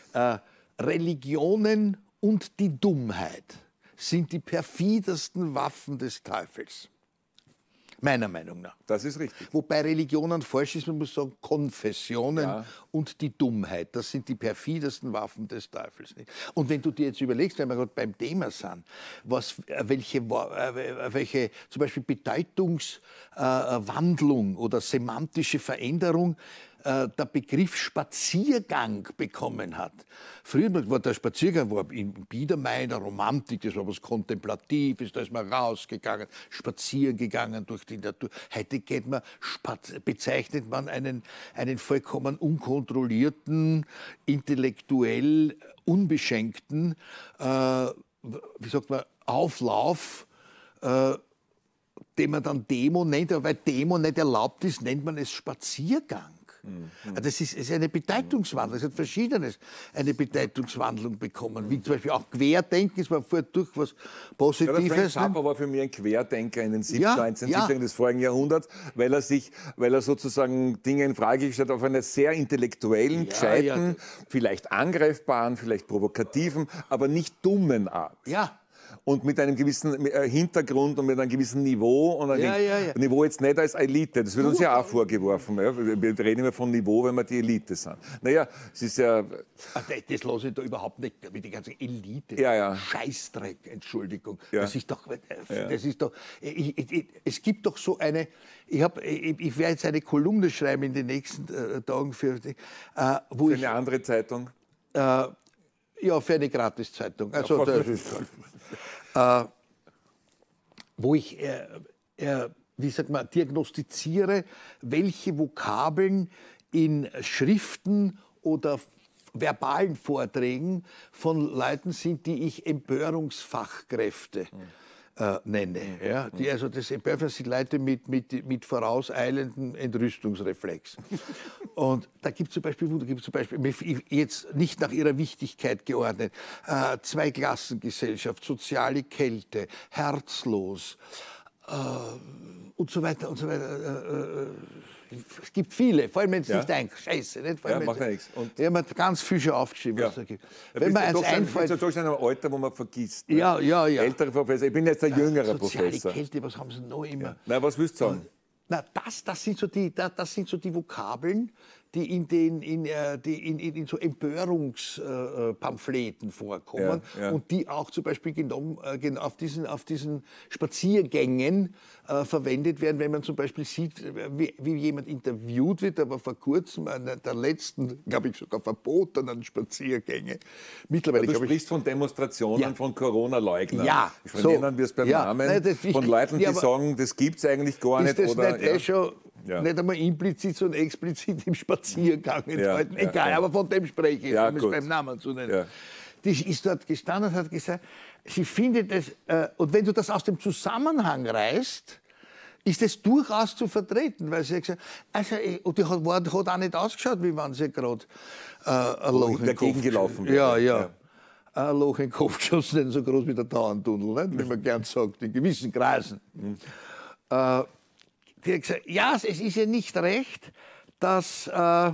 S2: Äh, Religionen und die Dummheit sind die perfidesten Waffen des Teufels. Meiner Meinung nach.
S1: Das ist richtig.
S2: Wobei Religionen falsch ist, man muss sagen, Konfessionen
S1: ja.
S2: und die Dummheit, das sind die perfidesten Waffen des Teufels. Nicht? Und wenn du dir jetzt überlegst, wenn wir gerade beim Thema sind, was, welche, welche zum Beispiel Bedeutungswandlung äh, oder semantische Veränderung äh, der Begriff Spaziergang bekommen hat. Früher war der Spaziergang war im Biedermeier, in der Romantik, das war was Kontemplatives, da ist man rausgegangen, spazieren gegangen durch die Natur. Heute geht man, bezeichnet man einen, einen vollkommen unkontrollierten, intellektuell unbeschenkten, äh, wie sagt man, Auflauf, äh, den man dann Demo nennt, aber weil Demo nicht erlaubt ist, nennt man es Spaziergang. Mhm. Das ist, ist eine Bedeutungswandlung, es hat Verschiedenes eine Bedeutungswandlung bekommen, wie zum Beispiel auch Querdenken, es war vorher durch was Positives.
S1: Ja, Frank Zappa war für mich ein Querdenker in den siebziger,
S2: Ja,
S1: neunzehnhundertsiebzigern
S2: ja.
S1: des vorigen Jahrhunderts, weil er sich, weil er sozusagen Dinge in Frage gestellt hat auf einer sehr intellektuellen,
S2: Ja,
S1: gescheiten,
S2: ja.
S1: vielleicht angreifbaren, vielleicht provokativen, aber nicht dummen Art.
S2: Ja.
S1: Und mit einem gewissen äh, Hintergrund und mit einem gewissen Niveau. Und dann
S2: Ja,
S1: denkt,
S2: ja, ja.
S1: Niveau jetzt nicht als Elite, das wird uns ja auch vorgeworfen. Ja? Wir reden immer von Niveau, wenn wir die Elite sind. Naja, es ist ja...
S2: Ach, das das lasse ich da überhaupt nicht, mit der ganzen Elite.
S1: Ja, ja.
S2: Scheißdreck, Entschuldigung.
S1: Ja.
S2: Das ist doch... äh,
S1: Ja.
S2: Das ist doch ich, ich, ich, es gibt doch so eine... Ich, hab, ich, ich werde jetzt eine Kolumne schreiben in den nächsten äh, Tagen für... Äh, wo
S1: Für
S2: ich,
S1: eine andere Zeitung.
S2: Äh, ja, für eine Gratiszeitung. Also,
S1: Ja,
S2: das ist, äh, wo ich, äh, äh, wie sagt man, diagnostiziere, welche Vokabeln in Schriften oder verbalen Vorträgen von Leuten sind, die ich Empörungsfachkräfte äh, nenne. Ja? Die, also das Empörung sind Leute mit, mit, mit vorauseilendem Entrüstungsreflex. Und da gibt es zum Beispiel, da gibt's zum Beispiel jetzt nicht nach ihrer Wichtigkeit geordnet, äh, Zweiklassengesellschaft, soziale Kälte, herzlos äh, und so weiter und so weiter. Äh, äh, es gibt viele, vor allem wenn es
S1: Ja.
S2: nicht ein Scheiße. Nicht? Vor allem,
S1: Ja, macht ja
S2: wenn's-
S1: nichts. Und-
S2: Ich habe mir ganz viel schon aufgeschrieben,
S1: Ja.
S2: was es da gibt.
S1: Da
S2: Wenn
S1: bist
S2: mir
S1: du
S2: eins
S1: doch schon-
S2: einfällt,
S1: bist du doch schon in einem Alter, wo man vergisst. Ne?
S2: ja, ja, ja.
S1: Ältere Professor, ich bin jetzt ein jüngerer
S2: Soziale
S1: Professor.
S2: Kälte, was haben sie noch immer?
S1: Na, was willst du sagen?
S2: Na, das, das, sind so die, das, das sind so die Vokabeln, die in, den, in, äh, die in, in, in so Empörungspamphleten vorkommen
S1: Ja, ja.
S2: und die auch zum Beispiel genommen, äh, gen- auf, diesen, auf diesen Spaziergängen äh, verwendet werden, wenn man zum Beispiel sieht, wie, wie jemand interviewt wird, aber vor kurzem einer der letzten, glaube ich, sogar verbotenen Spaziergänge. Mittlerweile,
S1: Du
S2: glaube ich,
S1: sprichst von Demonstrationen
S2: Ja.
S1: von Corona-Leugnern.
S2: Ja,
S1: Ich
S2: so.
S1: nennen wir es beim
S2: Ja,
S1: Namen.
S2: nein, das- ich-
S1: von Leuten, die
S2: ja, aber
S1: sagen, das gibt es eigentlich gar
S2: ist
S1: nicht.
S2: das
S1: oder,
S2: nicht
S1: ja.
S2: eh schon
S1: Ja.
S2: nicht einmal implizit, sondern explizit im Spaziergang enthalten?
S1: ja,
S2: Egal,
S1: ja.
S2: aber von dem spreche ich,
S1: Ja,
S2: um es
S1: gut.
S2: beim Namen zu nennen.
S1: Ja.
S2: Die ist dort gestanden und hat gesagt, sie findet es, äh, und wenn du das aus dem Zusammenhang reißt, ist es durchaus zu vertreten, weil sie hat gesagt, also, äh, und die hat, war, hat auch nicht ausgeschaut, wie wenn sie gerade äh, ein Loch im
S1: dagegen
S2: Kopf
S1: gelaufen
S2: geschossen- Ja,
S1: wäre.
S2: ja. Ein Loch im Kopf geschossen, nicht so groß wie der Tauerntunnel, nicht? Wie man gern sagt, in gewissen Kreisen. Äh, die hat gesagt, ja, es ist ja nicht recht, dass äh,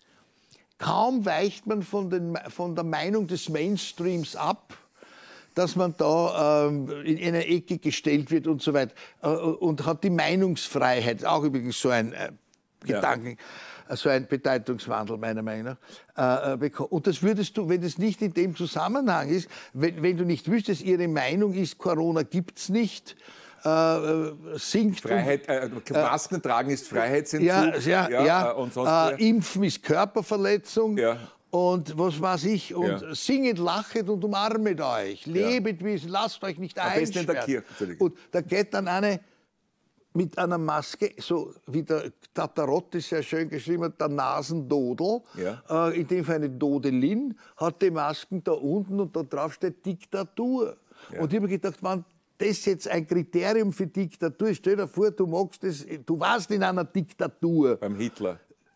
S2: kaum weicht man von, den, von der Meinung des Mainstreams ab, dass man da ähm, in eine Ecke gestellt wird und so weiter. Äh, und hat die Meinungsfreiheit, auch übrigens so ein äh, Gedanken, äh, so ein Bedeutungswandel meiner Meinung nach, äh, bekommen. Und das würdest du, wenn es nicht in dem Zusammenhang ist, wenn, wenn du nicht wüsstest, ihre Meinung ist, Corona gibt's nicht, äh, sinkt
S1: Freiheit, äh, Masken tragen ist Freiheitsentzug.
S2: ja, ja, ja.
S1: äh, und sonst
S2: äh, Impfen ist Körperverletzung.
S1: Ja.
S2: Und was weiß ich, und
S1: Ja.
S2: singet, lachet und umarmet euch. Lebet, wie es, lasst euch nicht
S1: Am besten in der
S2: einsperren.
S1: Kirche, Entschuldigung.
S2: Und da geht dann eine mit einer Maske, so wie der Tatarotti sehr schön geschrieben hat, der Nasendodel,
S1: Ja.
S2: äh, in dem Fall eine Dodelin, hat die Masken da unten und da drauf steht Diktatur.
S1: Ja.
S2: Und ich habe mir gedacht, wenn das jetzt ein Kriterium für Diktatur ist, stell dir vor, du magst das, du warst in einer Diktatur.
S1: Beim Hitler.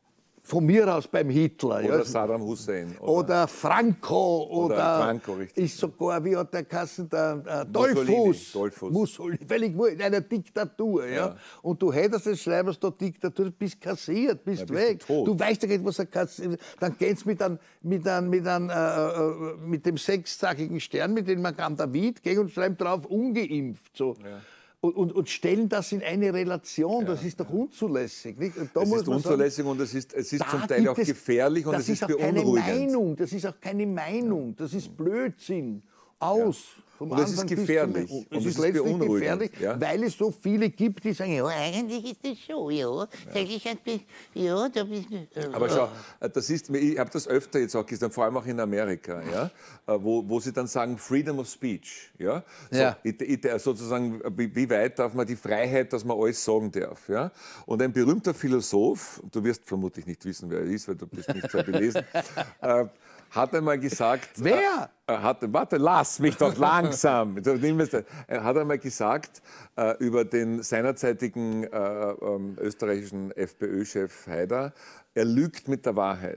S2: Von mir aus beim Hitler.
S1: Oder
S2: ja.
S1: Saddam Hussein.
S2: Oder Franco. Oder,
S1: Oder Franco, richtig.
S2: ist sogar, wie hat der Kassen, der äh,
S1: Mussolini,
S2: Dollfuß.
S1: Dollfuß.
S2: Mussolini, völlig wurscht, in einer Diktatur. Ja.
S1: Ja.
S2: Und du hättest das schreibst da Diktatur, bist kassiert, bist
S1: Ja, bist
S2: weg.
S1: du tot.
S2: Du weißt ja nicht, was er kassiert. Dann geht's mit, einem, mit, einem, mit, einem, äh, äh, mit dem sechszackigen Stern, mit dem man am David gehen und schreibt drauf, ungeimpft. So.
S1: Ja.
S2: Und, und, und stellen das in eine Relation, das ist doch unzulässig. Nicht? Und da
S1: Es
S2: muss
S1: ist
S2: man sagen,
S1: unzulässig und es ist, es ist
S2: da
S1: zum Teil
S2: gibt
S1: auch
S2: es-
S1: gefährlich und
S2: das
S1: es ist
S2: auch keine
S1: beunruhigend.
S2: Meinung, das ist auch keine Meinung, das ist Blödsinn. Aus. Vom
S1: Und es ist
S2: Anfang bis zum-
S1: gefährlich.
S2: Es
S1: Und
S2: ist
S1: es ist
S2: letztlich
S1: beunruhigend,
S2: gefährlich,
S1: ja.
S2: weil es so viele gibt, die sagen, ja,
S6: Eigentlich ist das so, ja. Eigentlich hat das, ja, da bist du. äh,
S1: Aber schau, das ist, ich habe das öfter jetzt auch gesagt, vor allem auch in Amerika, ja, wo, wo sie dann sagen Freedom of Speech. Ja? So,
S2: Ja.
S1: ich, ich, sozusagen, wie, wie weit darf man die Freiheit, dass man alles sagen darf. Ja? Und ein berühmter Philosoph, du wirst vermutlich nicht wissen, wer er ist, weil du bist nicht so belesen, äh, hat einmal gesagt...
S2: Wer?
S1: Äh, hat, warte, lass mich doch langsam. Er hat einmal gesagt äh, über den seinerzeitigen äh, äh, österreichischen FPÖ-Chef Haider, er lügt mit der Wahrheit.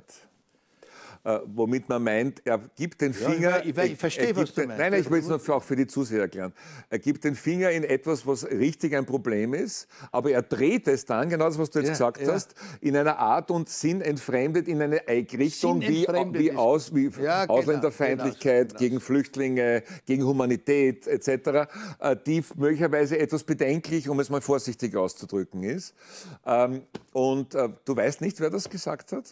S1: Äh, womit man meint, er gibt den Finger...
S2: Ja, ich, ich, ich verstehe, was du
S1: den,
S2: meinst.
S1: Nein, nein, ich will es nur für, auch für die Zuseher erklären. Er gibt den Finger in etwas, was richtig ein Problem ist, aber er dreht es dann, genau das, was du jetzt
S2: Ja,
S1: gesagt
S2: ja.
S1: hast, in einer Art und Sinn entfremdet, in eine Richtung wie,
S2: Sinnentfremdet
S1: wie,
S2: ist-
S1: aus, wie
S2: Ja, genau,
S1: Ausländerfeindlichkeit,
S2: genau,
S1: gegen Flüchtlinge, gegen Humanität et cetera, äh, die möglicherweise etwas bedenklich, um es mal vorsichtig auszudrücken, ist. Ähm, und äh, du weißt nicht, wer das gesagt hat?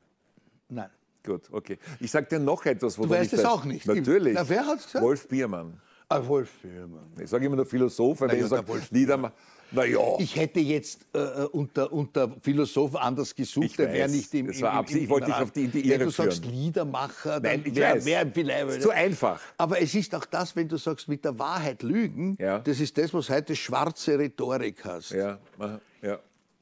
S2: Nein.
S1: Gut, okay. Ich sage dir noch etwas, wo
S2: Du
S1: du
S2: weißt
S1: nicht
S2: es auch nicht.
S1: Natürlich.
S2: Na, wer hat's gesagt?
S1: Wolf Biermann.
S2: Ah, Wolf Biermann.
S1: Ich sage immer nur Philosoph, weil
S2: Na
S1: wenn
S2: ja,
S1: ich
S2: der
S1: sage
S2: Wolf
S1: Liedermann. Na ja.
S2: Ich hätte jetzt äh, unter, unter Philosophen anders gesucht,
S1: Ich
S2: der wäre
S1: weiß.
S2: nicht im,
S1: Das
S2: im,
S1: war
S2: im,
S1: Absicht.
S2: im
S1: Ich wollte dich
S2: Rat.
S1: auf die- in die
S2: Wenn
S1: Irre
S2: du sagst
S1: führen.
S2: Liedermacher, dann
S1: Nein, ich
S2: wäre
S1: weiß.
S2: wär vielleicht...
S1: Das ist zu einfach.
S2: Aber es ist auch das, wenn du sagst, mit der Wahrheit lügen,
S1: Ja.
S2: das ist das, was heute schwarze Rhetorik heißt.
S1: Ja, aha, ja.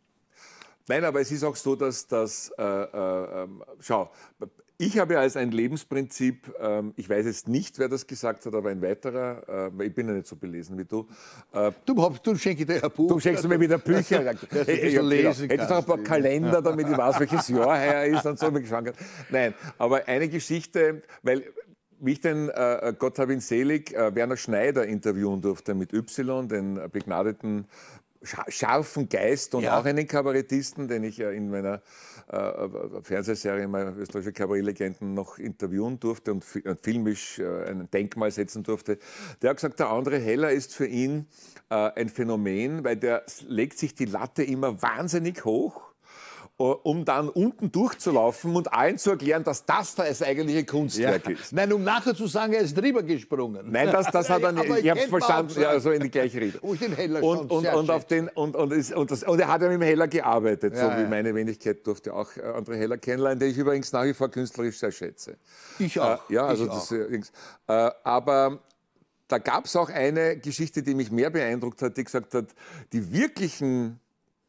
S1: Nein, aber es ist auch so, dass das, äh, äh, ähm, schau, ich habe ja als ein Lebensprinzip, ähm, ich weiß jetzt nicht, wer das gesagt hat, aber ein weiterer, äh, ich bin ja nicht so belesen wie du, äh,
S2: Du, hab- du schenke dir ein Buch.
S1: du schenkst mir wieder Bücher.
S2: Dass du ein
S1: Hey,
S2: bisschen
S1: ja,
S2: lesen
S1: hättest du auch ein paar
S2: kannst.
S1: Kalender, damit ich weiß, welches Jahr her ist und so. Mich schauen kann. Nein, aber eine Geschichte, weil wie ich den, äh, Gott hab ihn selig, äh, Werner Schneider interviewen durfte mit Y, den äh, begnadeten scha- scharfen Geist und
S2: Ja.
S1: auch einen Kabarettisten, den ich ja in meiner äh, Fernsehserie mal österreichische Kabarettlegenden noch interviewen durfte und, fi und filmisch äh, ein Denkmal setzen durfte. Der hat gesagt, der André Heller ist für ihn äh, ein Phänomen, weil der legt sich die Latte immer wahnsinnig hoch, äh, um dann unten durchzulaufen und allen zu erklären, dass das da das eigentliche Kunstwerk ist.
S2: Nein, um nachher zu sagen, er ist drüber gesprungen.
S1: Nein, das, das hat er nicht.
S2: Aber
S1: Ich habe es
S2: kennt man
S1: verstanden,
S2: auch
S1: ja, so in die gleiche Richtung.
S2: Oh, den Heller
S1: und,
S2: schon
S1: und,
S2: sehr
S1: und, auf
S2: schätzen.
S1: den, und, und, ist, und, das, und er hat ja mit dem Heller gearbeitet, so
S2: Ja,
S1: wie
S2: ja.
S1: meine Wenigkeit durfte auch äh, André Heller kennenlernen, den ich übrigens nach wie vor künstlerisch sehr schätze.
S2: Ich auch.
S1: Äh, ja, also
S2: ich
S1: das,
S2: auch.
S1: äh, übrigens, äh, aber da gab es auch eine Geschichte, die mich mehr beeindruckt hat, die gesagt hat, die wirklichen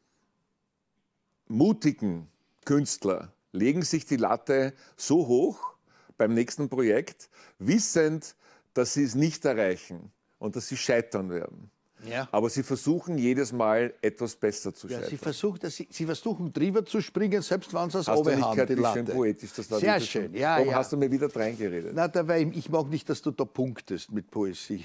S1: mutigen Künstler legen sich die Latte so hoch beim nächsten Projekt, wissend, dass sie es nicht erreichen und dass sie scheitern werden.
S2: Ja.
S1: Aber sie versuchen jedes Mal etwas besser zu
S2: Ja,
S1: scheitern.
S2: sie, versucht, sie, sie versuchen drüber zu springen, selbst wenn sie es
S1: Hast du nicht
S2: oben haben,
S1: gehört,
S2: die
S1: wie schön
S2: Latte.
S1: poetisch das war?
S2: Sehr
S1: Wie das
S2: schön,
S1: schon-
S2: ja,
S1: Warum
S2: ja.
S1: hast du mir wieder reingeredet?
S2: Na, dabei, ich mag nicht, dass du da punktest mit Poesie.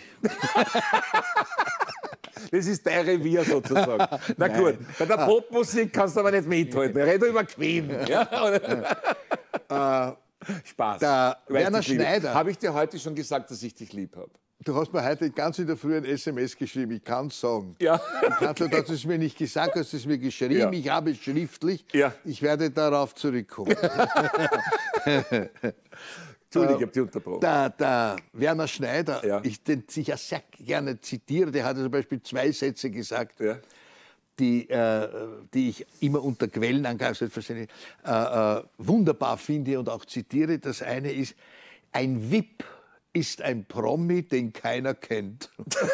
S1: Das ist dein Revier sozusagen. Na gut, bei der Popmusik kannst du aber nicht mithalten. Red über Queen. Ja? Oder? Spaß.
S2: der
S1: Du weißt,
S2: Werner
S1: ich liebe-
S2: Schneider-
S1: Habe ich dir heute schon gesagt, dass ich dich lieb habe?
S2: Du hast mir heute ganz in der Früh ein S M S geschrieben, ich kann es sagen.
S1: Ja.
S2: Ich hatte, du hast es mir nicht gesagt, du hast es mir geschrieben,
S1: Ja.
S2: ich habe es schriftlich.
S1: Ja.
S2: Ich werde darauf zurückkommen.
S1: Entschuldige, ich habe dich unterbrochen.
S2: Der, der Werner Schneider,
S1: Ja.
S2: ich, den ich ja sehr gerne zitiere, der hat zum Beispiel zwei Sätze gesagt,
S1: Ja.
S2: die, äh, die ich immer unter Quellenangaben selbstverständlich äh, äh, wunderbar finde und auch zitiere. Das eine ist, ein V I P ist ein Promi, den keiner kennt.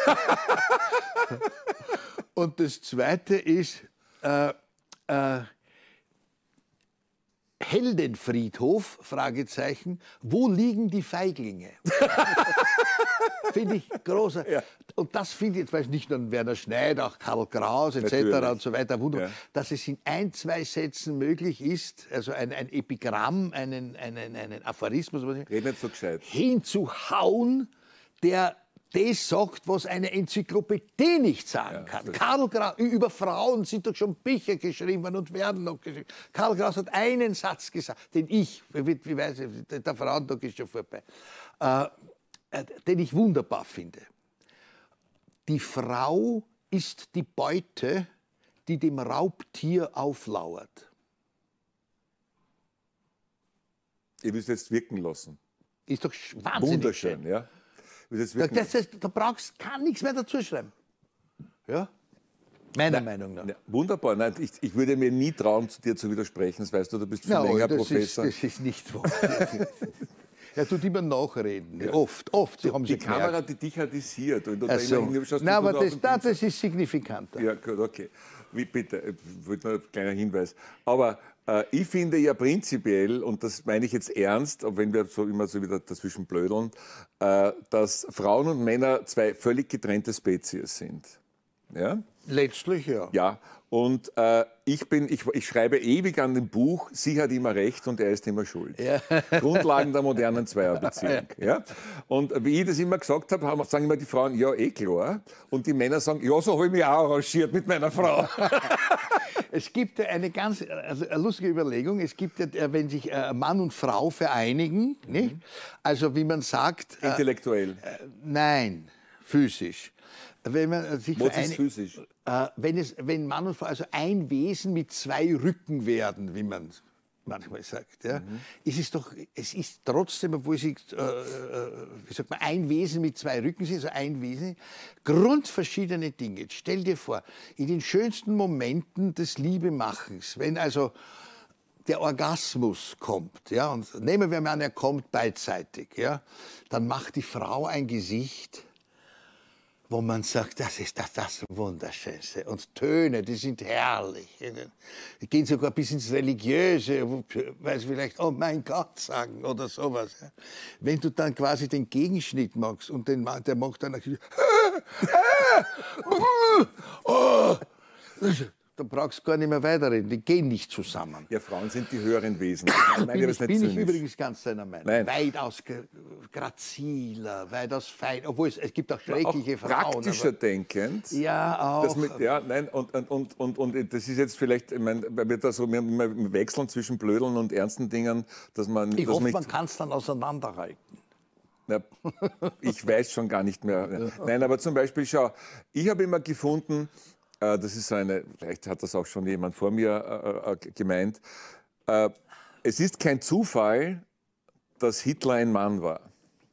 S2: Und das zweite ist, äh, äh, Heldenfriedhof, Fragezeichen, wo liegen die Feiglinge? Finde ich großer.
S1: Ja.
S2: Und das finde ich, jetzt weiß ich nicht nur Werner Schneider, auch Karl Kraus et cetera
S1: Natürlich.
S2: und so weiter, wunderbar,
S1: Ja.
S2: dass es in ein, zwei Sätzen möglich ist, also ein, ein Epigramm, einen, einen, einen Aphorismus, was ich,
S1: Red nicht so gescheit.
S2: hinzuhauen, der das sagt, was eine Enzyklopädie nicht sagen kann. Karl Kraus, über Frauen sind doch schon Bücher geschrieben worden und werden noch geschrieben. Karl Kraus hat einen Satz gesagt, den ich, wie, wie weiß ich, der Frauentag ist schon vorbei, äh, äh, den ich wunderbar finde. Die Frau ist die Beute, die dem Raubtier auflauert.
S1: Ich will es jetzt wirken lassen.
S2: Ist doch wahnsinnig
S1: Wunderschön,
S2: schön.
S1: ja. Ich will es jetzt
S2: Da,
S1: wirken
S2: das heißt, da brauchst du nichts mehr dazu schreiben. Ja? Meiner Meinung nach.
S1: Ja, wunderbar. Nein, ich, ich würde mir nie trauen, zu dir zu widersprechen. Das weißt du, du bist viel
S2: Ja,
S1: länger
S2: das, ist,
S1: Professor.
S2: das ist nicht wahr. Er tut immer nachreden. Oft, oft. Sie haben
S1: Die
S2: sie
S1: Kamera,
S2: gemerkt.
S1: die dich hat, ist hier. Du, du
S2: Ach
S1: da
S2: so.
S1: immer hinschaust,
S2: Nein,
S1: du
S2: aber
S1: auf
S2: das,
S1: dem
S2: da,
S1: Bild-
S2: das ist signifikanter.
S1: Ja, gut, okay. Wie bitte, ich wollte nur ein kleiner Hinweis. Aber Äh, ich finde ja prinzipiell, und das meine ich jetzt ernst, auch wenn wir so immer so wieder dazwischen blödeln, äh, dass Frauen und Männer zwei völlig getrennte Spezies sind. Ja?
S2: Letztlich, ja.
S1: Ja, und äh, ich, bin, ich, ich schreibe ewig an dem Buch, sie hat immer recht und er ist immer schuld. Ja. Grundlagen der modernen Zweierbeziehung. Ja. Und wie ich das immer gesagt habe, haben, sagen immer die Frauen, ja, eh klar. Und die Männer sagen, ja, so habe ich mich auch arrangiert mit meiner Frau.
S2: Es gibt ja eine ganz also eine lustige Überlegung. Es gibt ja, wenn sich äh, Mann und Frau vereinigen, mhm. nicht? Also wie man sagt...
S1: Intellektuell?
S2: Äh, nein, physisch. Wenn man sich
S1: Was ist physisch?
S2: Äh, wenn, es, wenn Mann und Frau also ein Wesen mit zwei Rücken werden, wie man manchmal sagt, ja, mhm. ist es doch, es ist trotzdem, obwohl sie, äh, äh, wie sagt man, ein Wesen mit zwei Rücken sind, also ein Wesen, grundverschiedene Dinge. Jetzt stell dir vor, in den schönsten Momenten des Liebemachens, wenn also der Orgasmus kommt, ja, und nehmen wir mal an, er kommt beidseitig, ja, dann macht die Frau ein Gesicht, wo man sagt, das ist das, das Wunderschönste. Und Töne, die sind herrlich. Die gehen sogar bis ins Religiöse, weil sie vielleicht, oh mein Gott sagen oder sowas. Wenn du dann quasi den Gegenschnitt machst und den, der macht dann... Oh, da brauchst du gar nicht mehr weiterreden, die gehen nicht zusammen.
S1: Ja, Frauen sind die höheren Wesen. Ich meine,
S2: bin
S1: ich,
S2: ich, bin ich übrigens ganz deiner Meinung.
S1: Nein.
S2: Weitaus graziler, weitaus fein, obwohl es, es gibt auch schreckliche
S1: auch
S2: Frauen.
S1: Praktischer
S2: aber,
S1: denkend.
S2: Ja, auch.
S1: Mit, ja, nein, und, und, und, und, und das ist jetzt vielleicht, ich meine, weil wir da so wir, wir wechseln zwischen Blödeln und ernsten Dingen, dass man...
S2: Ich
S1: dass
S2: hoffe,
S1: man,
S2: man kann es dann auseinanderhalten.
S1: Na, ich weiß schon gar nicht mehr. Nein, aber zum Beispiel, schau, ich habe immer gefunden, das ist so eine, vielleicht hat das auch schon jemand vor mir äh, äh, gemeint, äh, es ist kein Zufall, dass Hitler ein Mann war.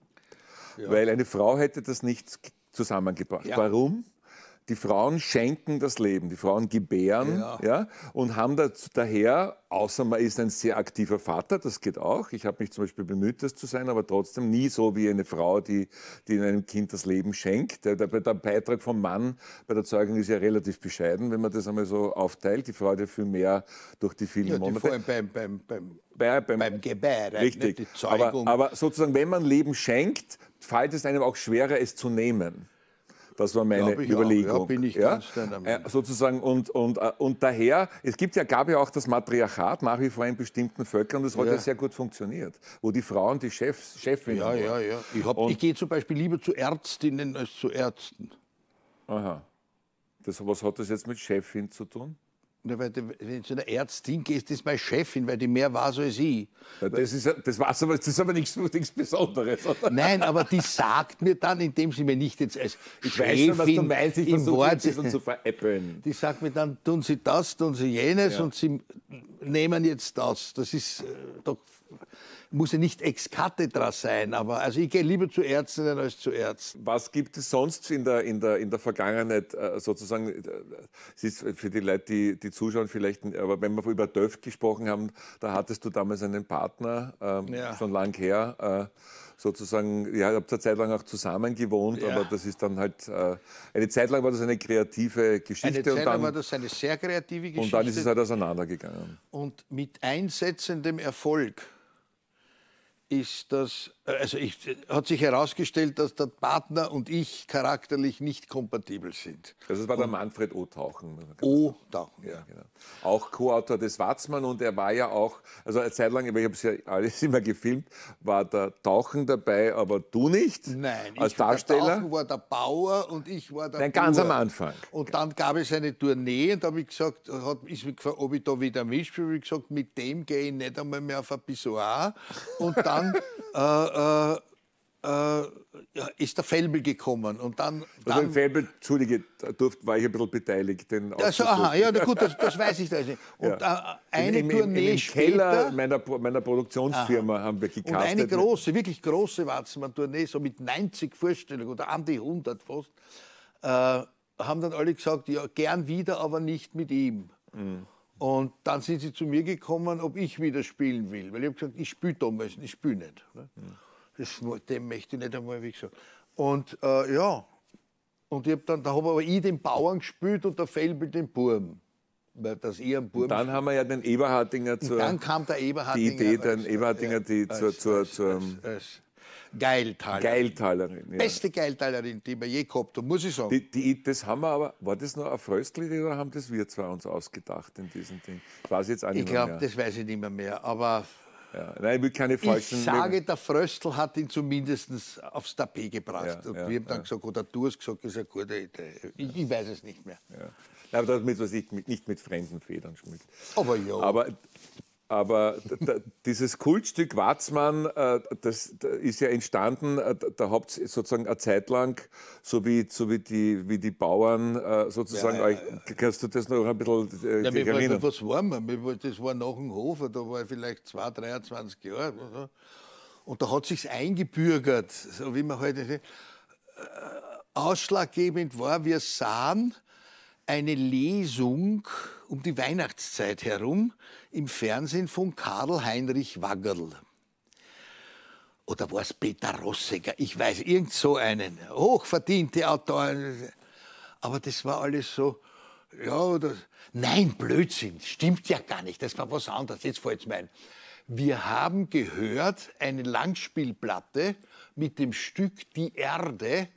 S1: Ja. Weil eine Frau hätte das nicht zusammengebracht. Ja. Warum? Die Frauen schenken das Leben, die Frauen gebären, ja. Ja, und haben das, daher, außer man ist ein sehr aktiver Vater, das geht auch. Ich habe mich zum Beispiel bemüht, das zu sein, aber trotzdem nie so wie eine Frau, die, die einem Kind das Leben schenkt. Der, der, der Beitrag vom Mann bei der Zeugung ist ja relativ bescheiden, wenn man das einmal so aufteilt. Die Frau hat ja viel mehr durch die vielen
S2: ja, die
S1: Monate.
S2: Vor allem beim, beim, beim,
S1: bei, beim,
S2: beim Gebären,
S1: richtig.
S2: Die Zeugung.
S1: Aber, aber sozusagen, wenn man Leben schenkt, fällt es einem auch schwerer, es zu nehmen. Das war meine Überlegung.
S2: Auch. Ja, bin ich
S1: ja?
S2: ganz deiner Meinung.
S1: Äh, sozusagen und, und, und daher, es gibt ja, gab ja auch das Matriarchat nach wie vor in bestimmten Völkern, das hat ja, ja sehr gut funktioniert, wo die Frauen die Chefs, Chefinnen
S2: waren. Ja, ja, ja. Ich, hab, ich gehe zum Beispiel lieber zu Ärztinnen als zu Ärzten.
S1: Aha. Das, was hat das jetzt mit Chefin zu tun?
S2: Ja, weil du, wenn du zu einer Ärztin gehst, das ist meine Chefin, weil die mehr weiß als ich.
S1: Ja, das, ist, das, war's aber, das ist aber nichts, nichts Besonderes, oder?
S2: Nein, aber die sagt mir dann, indem sie mir nicht jetzt als
S1: ich
S2: Chefin
S1: weiß schon, was du meinst, ich
S2: im Wort
S1: und zu veräppeln.
S2: Die sagt mir dann, tun Sie das, tun Sie jenes
S1: ja.
S2: und Sie nehmen jetzt das. Das ist äh, doch... Muss ja nicht ex cathedra sein, aber also ich gehe lieber zu Ärztinnen als zu Ärzten.
S1: Was gibt es sonst in der, in der, in der Vergangenheit äh, sozusagen, äh, es ist für die Leute, die, die zuschauen vielleicht, aber wenn wir über Döft gesprochen haben, da hattest du damals einen Partner, ähm, ja. schon lang her, äh, sozusagen, ja, ihr habt eine Zeit lang auch zusammen gewohnt, ja. aber das ist dann halt, äh, eine Zeit lang war das eine kreative Geschichte.
S2: Eine Zeit
S1: lang
S2: und dann, war das eine sehr kreative Geschichte.
S1: Und dann ist es halt auseinandergegangen.
S2: Und mit einsetzendem Erfolg ist das, also ich, hat sich herausgestellt, dass der Partner und ich charakterlich nicht kompatibel sind.
S1: Also das war der Manfred O. Tauchen.
S2: O. Tauchen,
S1: ja. Genau. Auch Co-Autor des Watzmann und er war ja auch, also eine Zeit lang, ich habe es ja alles immer gefilmt, war der Tauchen dabei, aber du nicht?
S2: Nein,
S1: als
S2: ich
S1: Darsteller?
S2: Der Tauchen war der Bauer und ich war der
S1: Nein, ganz am Anfang.
S2: Und dann gab es eine Tournee und da habe ich gesagt, hat, ist mich gefragt, ob ich da wieder mitspiele. Ich habe gesagt, mit dem gehe ich nicht einmal mehr auf ein Pissoir. Und dann äh, äh, äh, ja, ist der Felbel gekommen. Und dann, dann
S1: also im Felbel, Entschuldige, da durfte, war ich ein bisschen beteiligt. Den
S2: also, aha, ja, gut, das, das weiß ich da nicht. Und ja. äh, eine
S1: Im, im,
S2: Tournee
S1: im
S2: später...
S1: Keller meiner, meiner Produktionsfirma aha. haben wir gecastet.
S2: Und eine große, wirklich große Watzmann-Tournee, so mit neunzig Vorstellungen oder an die hundert fast, äh, haben dann alle gesagt, ja, gern wieder, aber nicht mit ihm. Mhm. Und dann sind sie zu mir gekommen, ob ich wieder spielen will. Weil ich habe gesagt, ich spiele damals, ich spiele nicht. Ne? Mhm. Das, dem möchte ich nicht einmal, wie gesagt. Und äh, ja, und ich hab dann, da habe aber ich den Bauern gespielt und der Felbel den Burm. dass ich am Buben...
S1: Dann haben wir ja den Eberhardinger zur...
S2: Dann kam der Eberhardinger...
S1: Die Idee, den
S2: als,
S1: Eberhardinger, die
S2: als,
S1: zur... zur,
S2: als,
S1: zur
S2: als, als Geiltalerin.
S1: Geiltalerin. Ja.
S2: Beste Geiltalerin, die wir je gehabt haben, muss ich sagen.
S1: Die, die, das haben wir aber... War das noch ein Fröstli oder haben das wir zwei uns ausgedacht in diesem Ding? Ich weiß jetzt auch nicht
S2: Ich glaube,
S1: mehr.
S2: das weiß ich nicht mehr, mehr aber...
S1: Ja. Nein, ich will keine falschen...
S2: Ich sage, der Fröstl hat ihn zumindest aufs Tapet gebracht.
S1: Ja,
S2: und
S1: ja,
S2: wir haben dann
S1: ja.
S2: gesagt, oder du hast gesagt, das ist eine gute Idee. Ich, ich weiß es nicht mehr.
S1: Ja. Aber damit, was ich mit, nicht mit fremden Federn schmückt.
S2: Aber ja.
S1: Aber, aber da, dieses Kultstück Watzmann, äh, das, das ist ja entstanden, äh, da habt ihr sozusagen eine Zeit lang, so wie, so wie, die, wie die Bauern äh, sozusagen,
S2: Ja, ja,
S1: euch, kannst du das noch ein bisschen äh,
S2: Ja,
S1: dich
S2: wir
S1: erinnern?
S2: waren, was waren wir? wir? waren- Das war nach dem Hofer, da war ich vielleicht zwei, dreiundzwanzig Jahre. Oder so. Und da hat sich's eingebürgert, so wie man heute halt, äh, ausschlaggebend war, wir sahen eine Lesung um die Weihnachtszeit herum im Fernsehen von Karl Heinrich Waggerl. Oder war es Peter Rossegger? Ich weiß, irgend so einen. Hochverdiente Autor. Aber das war alles so, ja, oder, nein, Blödsinn, stimmt ja gar nicht, das war was anderes, jetzt fällt es mir ein. Wir haben gehört, eine Langspielplatte mit dem Stück Die Erde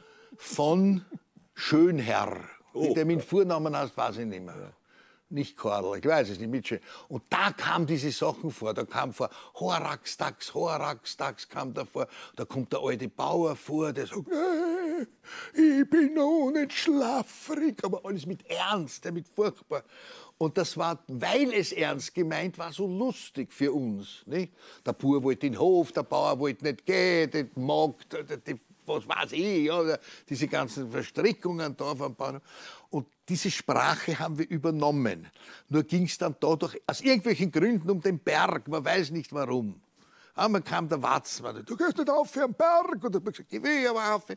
S2: von Schönherr.
S1: Oh.
S2: Der mit Vornamen heißt, weiß ich nicht mehr. Ja. Nicht Karl, ich weiß es nicht, Mitsche. Und da kamen diese Sachen vor. Da kam vor Horax, Dax, Horax, Dax kam da vor. Da kommt der alte Bauer vor, der sagt, nee, ich bin noch nicht schlafrig. Aber alles mit Ernst, mit furchtbar. Und das war, weil es ernst gemeint war, so lustig für uns. Nicht? Der Bauer wollte in den Hof, der Bauer wollte nicht gehen, der Magd, die, was weiß ich, ja, diese ganzen Verstrickungen da vom Bauernhof. Und diese Sprache haben wir übernommen. Nur ging es dann dadurch, aus irgendwelchen Gründen, um den Berg, man weiß nicht warum. Einmal kam der Watzmann, du gehst nicht auf für einen Berg. Und ich habe gesagt, ich will aber auf.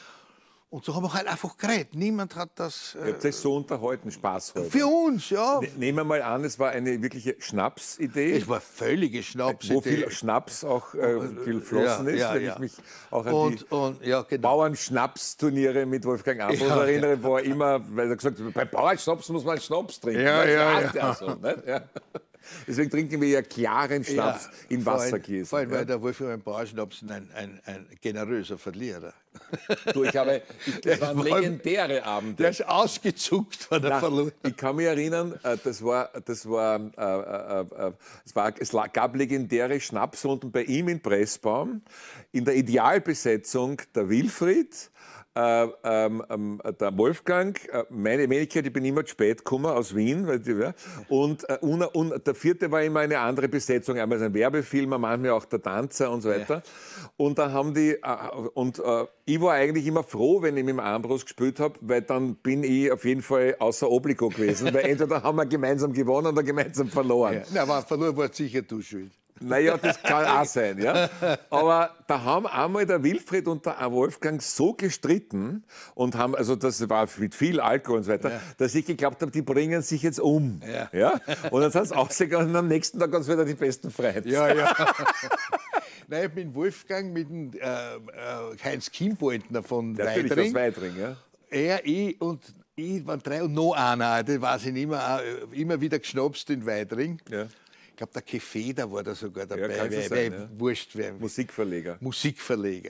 S2: Und so haben wir halt einfach geredet. Niemand hat das...
S1: Ihr habt euch so unterhalten, Spaß heute.
S2: Für uns, ja.
S1: Ne- Nehmen wir mal an, es war eine wirkliche Schnapsidee.
S2: Es war völlige Schnapsidee.
S1: Wo viel Schnaps auch äh, geflossen
S2: Ja,
S1: ist,
S2: ja,
S1: wenn
S2: ja.
S1: ich mich auch an
S2: Und,
S1: die
S2: und, ja, genau.
S1: Bauernschnapsturniere mit Wolfgang Ambros
S2: Ja,
S1: erinnere, wo er immer, weil er gesagt hat, bei Bauernschnaps muss man Schnaps trinken.
S2: Ja,
S1: Das
S2: ja,
S1: heißt
S2: ja.
S1: so, nicht? Ja. Deswegen trinken wir ja klaren Schnaps in
S2: vor allem-
S1: Wassergläsern.
S2: Vor allem,
S1: ja.
S2: weil der Wolfgang Bauernschnaps ein, ein, ein generöser Verlierer.
S1: Du, ich habe, ich, das waren legendäre Abende.
S2: Der ist ausgezuckt, wenn er
S1: Na,
S2: verloren.
S1: ich kann mich erinnern, äh, das war, das war, äh, äh, äh, es war, es la- gab legendäre Schnapsrunden bei ihm in Pressbaum, in der Idealbesetzung der Wilfried, äh, ähm, ähm, der Wolfgang, äh, meine Wenigkeit, ich bin immer zu spät gekommen aus Wien, weil die, ja, und, äh, und, und der vierte war immer eine andere Besetzung, einmal ein Werbefilmer, manchmal auch der Tanzer und so weiter. Und dann haben die, äh, und äh, ich war eigentlich immer froh, wenn ich mit dem Ambros gespielt habe, weil dann bin ich auf jeden Fall außer Obligo gewesen, weil entweder haben wir gemeinsam gewonnen oder gemeinsam verloren.
S2: Ja. Na, aber verloren war sicher du schuld.
S1: Naja, das kann auch sein, ja. Aber da haben einmal der Wilfried und der Wolfgang so gestritten und haben, also das war mit viel Alkohol und so weiter,
S2: Ja.
S1: dass ich geglaubt habe, die bringen sich jetzt um.
S2: Ja.
S1: Ja? Und dann sind sie ausgegangen und am nächsten Tag waren sie wieder die besten Freunde.
S2: Ja, ja. Nein, ich bin Wolfgang mit dem äh, äh, Heinz Kimboltner von
S1: Natürlich aus
S2: Weidring.
S1: Weidring, ja.
S2: Er, ich und ich waren drei und noch einer, das weiß ich nicht mehr, auch immer wieder geschnapst in Weidring.
S1: Ja.
S2: Ich glaube, der Kefeder war da sogar dabei,
S1: Ja, kann schon
S2: weil,
S1: sein,
S2: weil
S1: ja.
S2: wurscht, wer,
S1: Musikverleger.
S2: Musikverleger.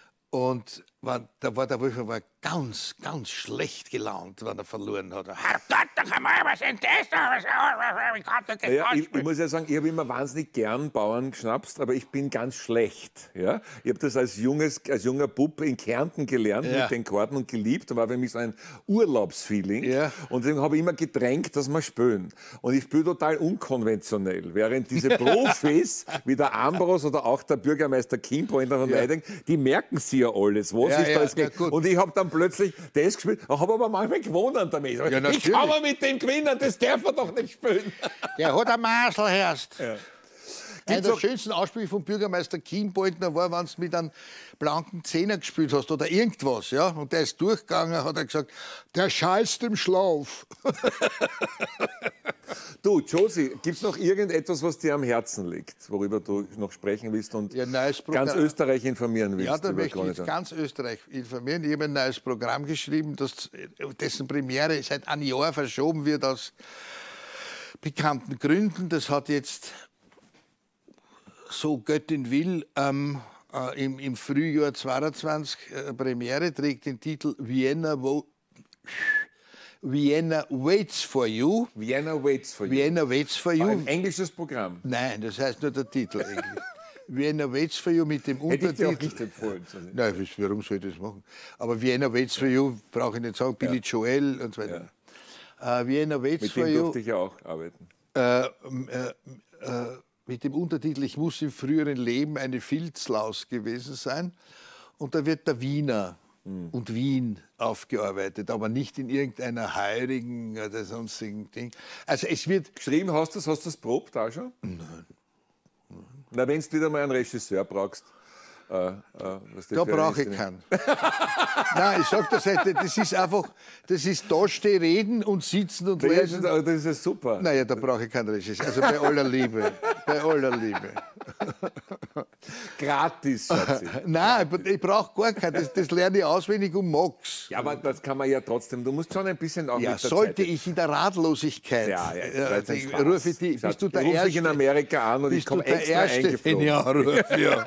S2: Und war, da war der Wolfgang war ganz, ganz schlecht gelaunt, wenn er verloren hat.
S6: Herrgott, doch einmal, was ist das? Wie kommt das
S1: Ja, ich, ich
S6: ausspielen?
S1: muss ja sagen, ich habe immer wahnsinnig gern Bauern geschnapst, aber ich bin ganz schlecht. Ja? Ich habe das als, junges, als junger Bub in Kärnten gelernt
S2: Ja.
S1: mit den Karten und geliebt. Da war für mich so ein Urlaubsfeeling.
S2: Ja.
S1: Und deswegen habe ich immer gedrängt, dass wir spielen. Und ich spiele total unkonventionell. Während diese Profis, wie der Ambros oder auch der Bürgermeister Kimboltner von
S2: Ja.
S1: Weiding, die merken sie ja alles. Was
S2: Ja,
S1: ist
S2: ja,
S1: da jetzt
S2: ja,
S1: gegen-
S2: gut.
S1: Und ich habe dann plötzlich das gespielt, habe aber manchmal gewonnen damit.
S2: Ja,
S1: ich
S2: natürlich.
S1: kann man mit dem gewinnen, das darf man doch nicht spielen.
S2: Der hat ein Masel, Herrst. Einer der
S1: auch-
S2: schönsten Aussprüche vom Bürgermeister Kienboldner war, wenn du mit einem blanken Zehner gespielt hast oder irgendwas. Ja? Und der ist durchgegangen, hat er gesagt, der scheißt im Schlaf.
S1: Du, Josie, gibt es noch irgendetwas, was dir am Herzen liegt, worüber du noch sprechen willst und
S2: Ja, neues Programm.
S1: ganz Österreich informieren willst?
S2: Ja, da
S1: über
S2: möchte ich jetzt
S1: Krone?
S2: ganz Österreich informieren. Ich habe ein neues Programm geschrieben, das, dessen Premiere seit einem Jahr verschoben wird aus bekannten Gründen. Das hat jetzt, so Göttin will, ähm, äh, im, im Frühjahr zweiundzwanzig äh, Premiere, trägt den Titel Vienna, Wo Vienna Waits for You.
S1: Vienna Waits for You.
S2: Vienna Waits for You.
S1: Ein englisches Programm.
S2: Nein, das heißt nur der Titel eigentlich. Vienna Waits for You mit dem
S1: Hätte ich dir auch
S2: Untertitel.
S1: nicht empfohlen. Josie.
S2: Nein, was- warum soll ich das machen? Aber Vienna Waits for You, brauche ich nicht sagen, Billy Joel und so weiter. Äh, Vienna Waits
S1: Mit
S2: for
S1: dem
S2: You,
S1: durfte ich ja auch arbeiten.
S2: äh, äh, äh, mit dem Untertitel Ich muss im früheren Leben eine Filzlaus gewesen sein. Und da wird der Wiener und Wien aufgearbeitet, aber nicht in irgendeiner heurigen oder sonstigen Ding. Also es wird
S1: Geschrieben hast du es? Hast du es probt auch schon? Nein. Na, wenn du wieder mal einen Regisseur brauchst. Äh, äh, was
S2: Da brauche ich keinen. Nein, ich sag das halt, das ist einfach, das ist da stehen, reden und sitzen und
S1: Das
S2: lesen.
S1: ist, das ist super.
S2: Naja, da brauche ich keinen Regisseur. Also bei aller Liebe, bei aller Liebe.
S1: Gratis, Schatzi.
S2: Nein, ich brauche gar keinen, das, das lerne ich auswendig und mag's.
S1: Ja, aber das kann man ja trotzdem. Du musst schon ein bisschen auch
S2: Ja,
S1: mit der
S2: sollte
S1: Zeit.
S2: ich in der Ratlosigkeit,
S1: Ja, ja,
S2: äh,
S1: das ist ein
S2: die-
S1: Spaß.
S2: rufe ich die,
S1: Schatz,
S2: bist du der
S1: ich rufe dich
S2: Erste?
S1: in Amerika an und ich
S2: Bist du
S1: komme
S2: der
S1: extra
S2: Erste, den
S1: eingeflogen.
S2: ich anrufe, ja.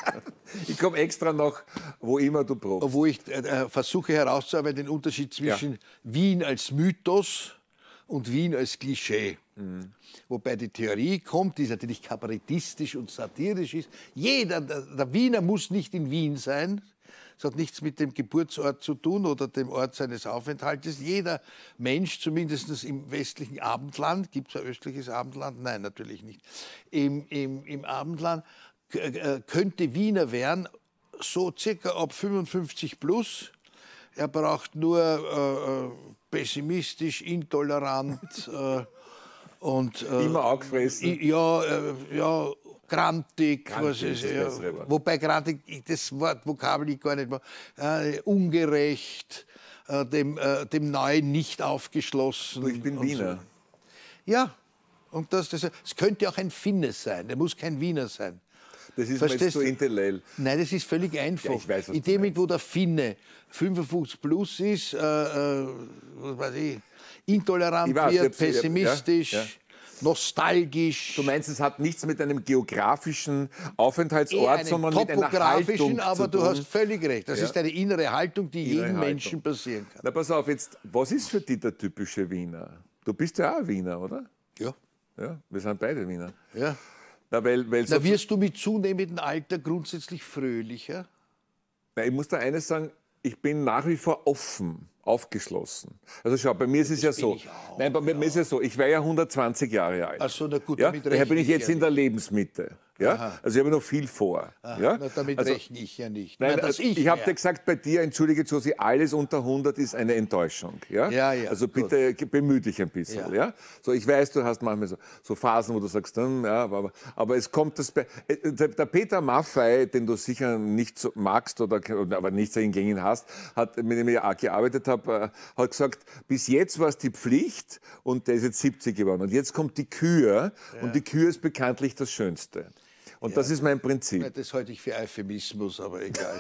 S1: Ich komme extra noch, wo immer du probst.
S2: Wo ich äh, versuche herauszuarbeiten den Unterschied zwischen Wien als Mythos und Wien als Klischee.
S1: Mhm.
S2: Wobei die Theorie kommt, die natürlich kabarettistisch und satirisch ist. Jeder, der, der Wiener muss nicht in Wien sein. Es hat nichts mit dem Geburtsort zu tun oder dem Ort seines Aufenthaltes. Jeder Mensch, zumindest im westlichen Abendland, gibt es ein östliches Abendland? Nein, natürlich nicht. Im, im, im Abendland k- äh, könnte Wiener werden, so circa ab fünfundfünfzig plus. Er braucht nur äh, äh, pessimistisch, intolerant äh, und äh,
S1: Immer angefressen.
S2: i- ja, äh, ja, grantig, was
S1: ist
S2: ist,
S1: das
S2: ja,
S1: bessere Wort.
S2: wobei grantig ich das Wort Vokabel ich gar nicht mehr, äh, ungerecht, äh, dem, äh, dem Neuen nicht aufgeschlossen.
S1: Du, ich bin
S2: und
S1: Wiener.
S2: So. Ja, und das, das, es könnte auch ein Finne sein, der muss kein Wiener sein.
S1: Das ist mir jetzt
S2: Verstehst
S1: so
S2: du?
S1: intellell.
S2: Nein, das ist völlig einfach.
S1: Ja, ich weiß, was
S2: in
S1: du
S2: dem,
S1: meinst.
S2: wo der Finne fünfundfünfzig plus ist, äh, äh, was weiß ich, intolerant
S1: Ich weiß,
S2: wird,
S1: ich hab's-
S2: pessimistisch,
S1: ja, ja.
S2: nostalgisch.
S1: Du meinst, es hat nichts mit einem geografischen Aufenthaltsort,
S2: eher einen
S1: sondern mit einer
S2: topografischen,
S1: Haltung
S2: aber
S1: zu
S2: du
S1: tun.
S2: hast völlig recht. Das
S1: Ja.
S2: ist eine innere Haltung, die
S1: Innere
S2: jedem
S1: Haltung.
S2: Menschen passieren kann.
S1: Na, pass auf, jetzt, was ist für dich der typische Wiener? Du bist ja auch ein Wiener, oder?
S2: Ja.
S1: Ja, wir sind beide Wiener.
S2: Ja.
S1: Na, weil, weil
S2: Da
S1: so,
S2: wirst du mit zunehmendem Alter grundsätzlich fröhlicher.
S1: na, ich muss da eines sagen, ich bin nach wie vor offen, aufgeschlossen. Also schau, bei mir ist es ja so.
S2: ich auch,
S1: Nein, bei mir ist es ja so, ich wäre ja hundertzwanzig Jahre alt.
S2: Ach so, na gut,
S1: ja?
S2: damit
S1: Daher bin
S2: rechne
S1: ich
S2: ich
S1: jetzt
S2: ja
S1: in der Lebensmitte. Ja? Also ich habe noch viel vor. Ja?
S2: Na, damit
S1: also,
S2: rechne ich ja nicht.
S1: Nein,
S2: Nein, dass
S1: also ich habe
S2: wär.
S1: dir gesagt, bei dir, entschuldige Josie, alles unter hundert ist eine Enttäuschung. Ja,
S2: Ja, ja,
S1: Also
S2: gut.
S1: bitte bemühe dich ein bisschen. Ja.
S2: Ja.
S1: So, ich weiß, du hast manchmal so, so Phasen, wo du sagst, hm, ja, aber, aber es kommt das. Bei, äh, der, der Peter Maffei, den du sicher nicht so magst oder aber nicht so hingegen hast, hat, mit dem ich auch gearbeitet habe, äh, hat gesagt, bis jetzt war es die Pflicht und der ist jetzt siebzig geworden. Und jetzt kommt die Kür und die Kür ist bekanntlich das Schönste. Und das ist mein Prinzip.
S2: Das halte ich für Euphemismus, aber egal.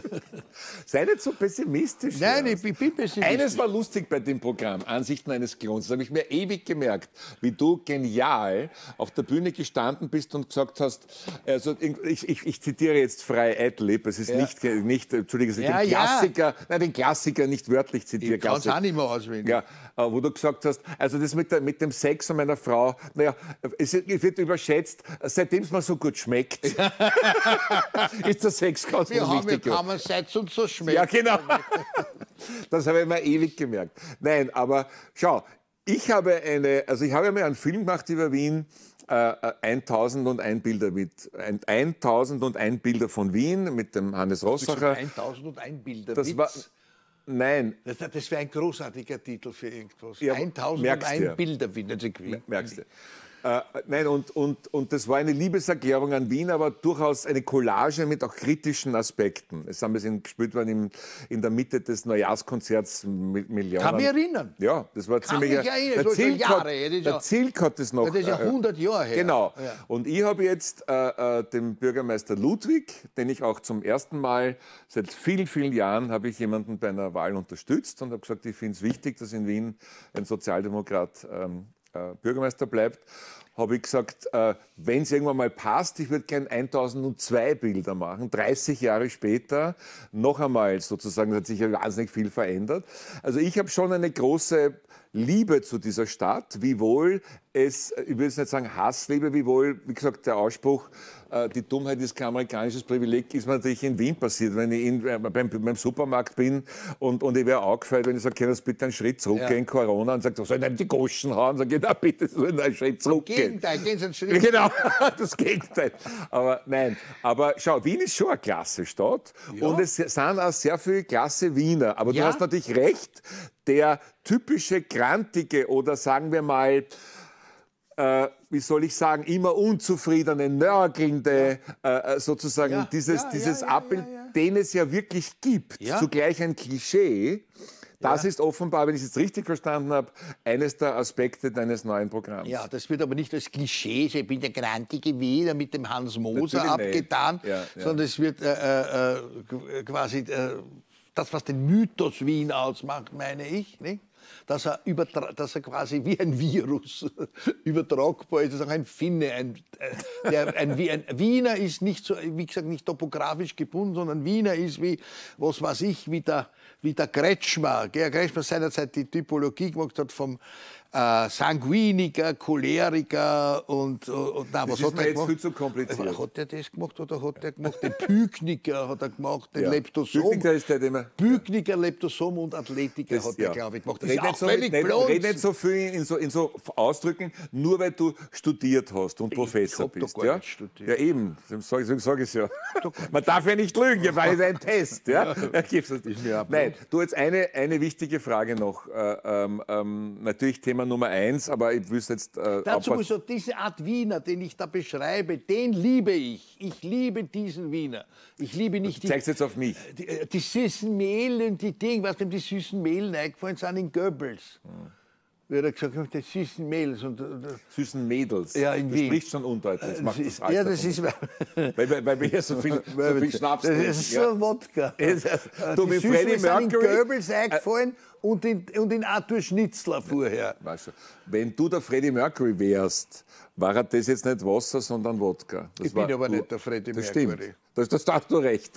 S1: Sei nicht so pessimistisch.
S2: Nein,
S1: Jens.
S2: ich bin pessimistisch.
S1: Eines war lustig bei dem Programm, Ansichten eines Klons. Das habe ich mir ewig gemerkt, wie du genial auf der Bühne gestanden bist und gesagt hast, also ich, ich, ich zitiere jetzt frei Adlib, es ist
S2: Ja.
S1: nicht, nicht, Entschuldige, es ist
S2: Ja,
S1: den
S2: ja.
S1: Klassiker, nein, den Klassiker nicht wörtlich zitiere.
S2: Ich kann es auch nicht mehr auswendig.
S1: Ja, äh, wo du gesagt hast, also das mit, der, mit dem Sex und meiner Frau, naja, es wird überschätzt, seitdem es mir so gut schmeckt, ist der Sex ganz
S2: Wir haben ja
S1: unwichtig.
S2: kaum ein Seid uns so schmeckt.
S1: Ja, genau. Das habe ich mir ewig gemerkt. Nein, aber schau, ich habe eine, also ich habe mir einen Film gemacht über Wien, äh, tausendundeins Bilder mit, ein, tausendundeins Bilder von Wien mit dem Hannes Rossacher.
S2: tausendundeins Bilder.
S1: Das war, nein,
S2: Das, das wäre ein großartiger Titel für irgendwas.
S1: Ja, merkst
S2: tausendundeins
S1: du.
S2: Bilder, wie nicht
S1: merkst du. Äh, nein, und, und, und das war eine Liebeserklärung an Wien, aber durchaus eine Collage mit auch kritischen Aspekten. Es haben wir gespielt worden in, in der Mitte des Neujahrskonzerts mit Millionen.
S2: Kann mich erinnern.
S1: Ja, das war
S2: Kann
S1: ziemlich...
S2: mich erinnern,
S1: Der
S2: das war schon
S1: Zilk
S2: Jahre,
S1: hat,
S2: das ist
S1: der
S2: ja-
S1: Zilk hat das noch...
S2: Das ist ja
S1: äh,
S2: hundert Jahre her.
S1: Genau.
S2: Ja.
S1: Und ich habe jetzt äh, äh, den Bürgermeister Ludwig, den ich auch zum ersten Mal seit vielen, vielen Jahren habe ich jemanden bei einer Wahl unterstützt und habe gesagt, ich finde es wichtig, dass in Wien ein Sozialdemokrat ähm, äh, Bürgermeister bleibt. Habe ich gesagt, äh, wenn es irgendwann mal passt, ich würde gerne tausendzwei Bilder machen, dreißig Jahre später, noch einmal sozusagen, das hat sich ja wahnsinnig viel verändert. Also ich habe schon eine große Liebe zu dieser Stadt, wiewohl es, ich will jetzt nicht sagen Hassliebe, wiewohl, wie gesagt, der Ausspruch, äh, die Dummheit ist kein amerikanisches Privileg, ist mir natürlich in Wien passiert, wenn ich in, äh, beim, beim Supermarkt bin und, und ich wäre aufgefallen, wenn ich sage, können Sie bitte einen Schritt zurückgehen,
S2: Ja.
S1: in Corona, und sagt, soll ich denn die Goschen hauen? Sag ich, na bitte, soll ich einen Schritt zurückgehen.
S2: Gegenteil, gehen Sie einen Schritt.
S1: Genau, das Gegenteil. Aber nein, aber schau, Wien ist schon eine klasse Stadt und es sind auch sehr viele klasse Wiener. Aber
S2: Ja.
S1: du hast natürlich recht, der typische Grantige oder sagen wir mal, äh, wie soll ich sagen, immer unzufriedene, nörgelnde, äh, sozusagen
S2: Ja,
S1: dieses,
S2: ja,
S1: dieses
S2: ja, ja,
S1: Abbild,
S2: ja, ja.
S1: den es ja wirklich gibt,
S2: Ja.
S1: zugleich ein Klischee. Das ist offenbar, wenn ich es jetzt richtig verstanden habe, eines der Aspekte deines neuen Programms.
S2: Ja, das wird aber nicht als Klischee, ich bin der grantige Wiener mit dem Hans Moser
S1: Natürlich nicht.
S2: abgetan,
S1: Ja, ja.
S2: sondern es wird äh, äh, g- quasi äh, das, was den Mythos Wien ausmacht, meine ich, nicht? Dass er, übertra- dass er quasi wie ein Virus übertragbar ist, das ist auch ein Finne. Ein, äh, der, ein, Wie- ein Wiener ist nicht so, wie gesagt, nicht topografisch gebunden, sondern Wiener ist wie, was weiß ich, wie der, wie der Kretschmer. Gerhard Kretschmer seinerzeit die Typologie gemacht hat vom äh, Sanguiniker, Choleriker und, und nein, was
S1: ist
S2: hat
S1: mir
S2: er
S1: jetzt
S2: gemacht?
S1: viel zu kompliziert.
S2: Hat er das gemacht oder hat er gemacht? Den Pykniker hat er gemacht, den
S1: Ja.
S2: Leptosom.
S1: Pykniker ist der, den man-
S2: Pykniker, Leptosom und Athletiker
S1: Das-
S2: hat er,
S1: ja.
S2: glaube ich, gemacht. Das
S1: Red
S2: ist
S1: nicht,
S2: auch
S1: so,
S2: völlig
S1: nicht,
S2: blöd.
S1: red nicht so viel in so, in so Ausdrücken, nur weil du studiert hast und Professor
S2: hab doch
S1: bist.
S2: gar
S1: Ja?
S2: nicht studiert.
S1: Ja, eben. Deswegen sage sag ich es ja. Man darf ja nicht lügen, ja, weil es ein Test. Ja? Ja, gib's es nicht.
S2: mir auch
S1: Nein, du, jetzt eine, eine wichtige Frage noch. Äh, ähm, ähm, natürlich Thema Nummer eins, aber ich wüsste jetzt... Äh,
S2: Dazu
S1: abpassen-
S2: muss so diese Art Wiener, den ich da beschreibe, den liebe ich. Ich liebe diesen Wiener. Ich liebe nicht die,
S1: Zeig's jetzt auf mich.
S2: die, äh, die süßen Mehl und die Dinge, was dem die süßen Mehlen eingefallen sind in Goebbels. Wie hat er gesagt hat, die süßen Mehls. Und, und,
S1: Süßen Mädels.
S2: Ja, in
S1: du
S2: Wien.
S1: sprichst schon undeutlich. Das macht das
S2: ist,
S1: Alter
S2: ja, das
S1: von
S2: ist,
S1: uns. weil, weil, weil wir hier so viel, so viel Schnaps
S2: das
S1: trinken.
S2: ist
S1: ja.
S2: so Wodka.
S1: Du,
S2: Die
S1: mit
S2: Süßen
S1: Freddie
S2: sind in
S1: Mercury-
S2: Goebbels eingefallen und, in, und in Arthur Schnitzler vorher.
S1: Weißt du, wenn du der Freddie Mercury wärst, war das jetzt nicht Wasser, sondern Wodka. Das
S2: Ich bin
S1: war,
S2: aber nicht der Freddie
S1: das
S2: Mercury.
S1: Stimmt. Das, das hast du recht.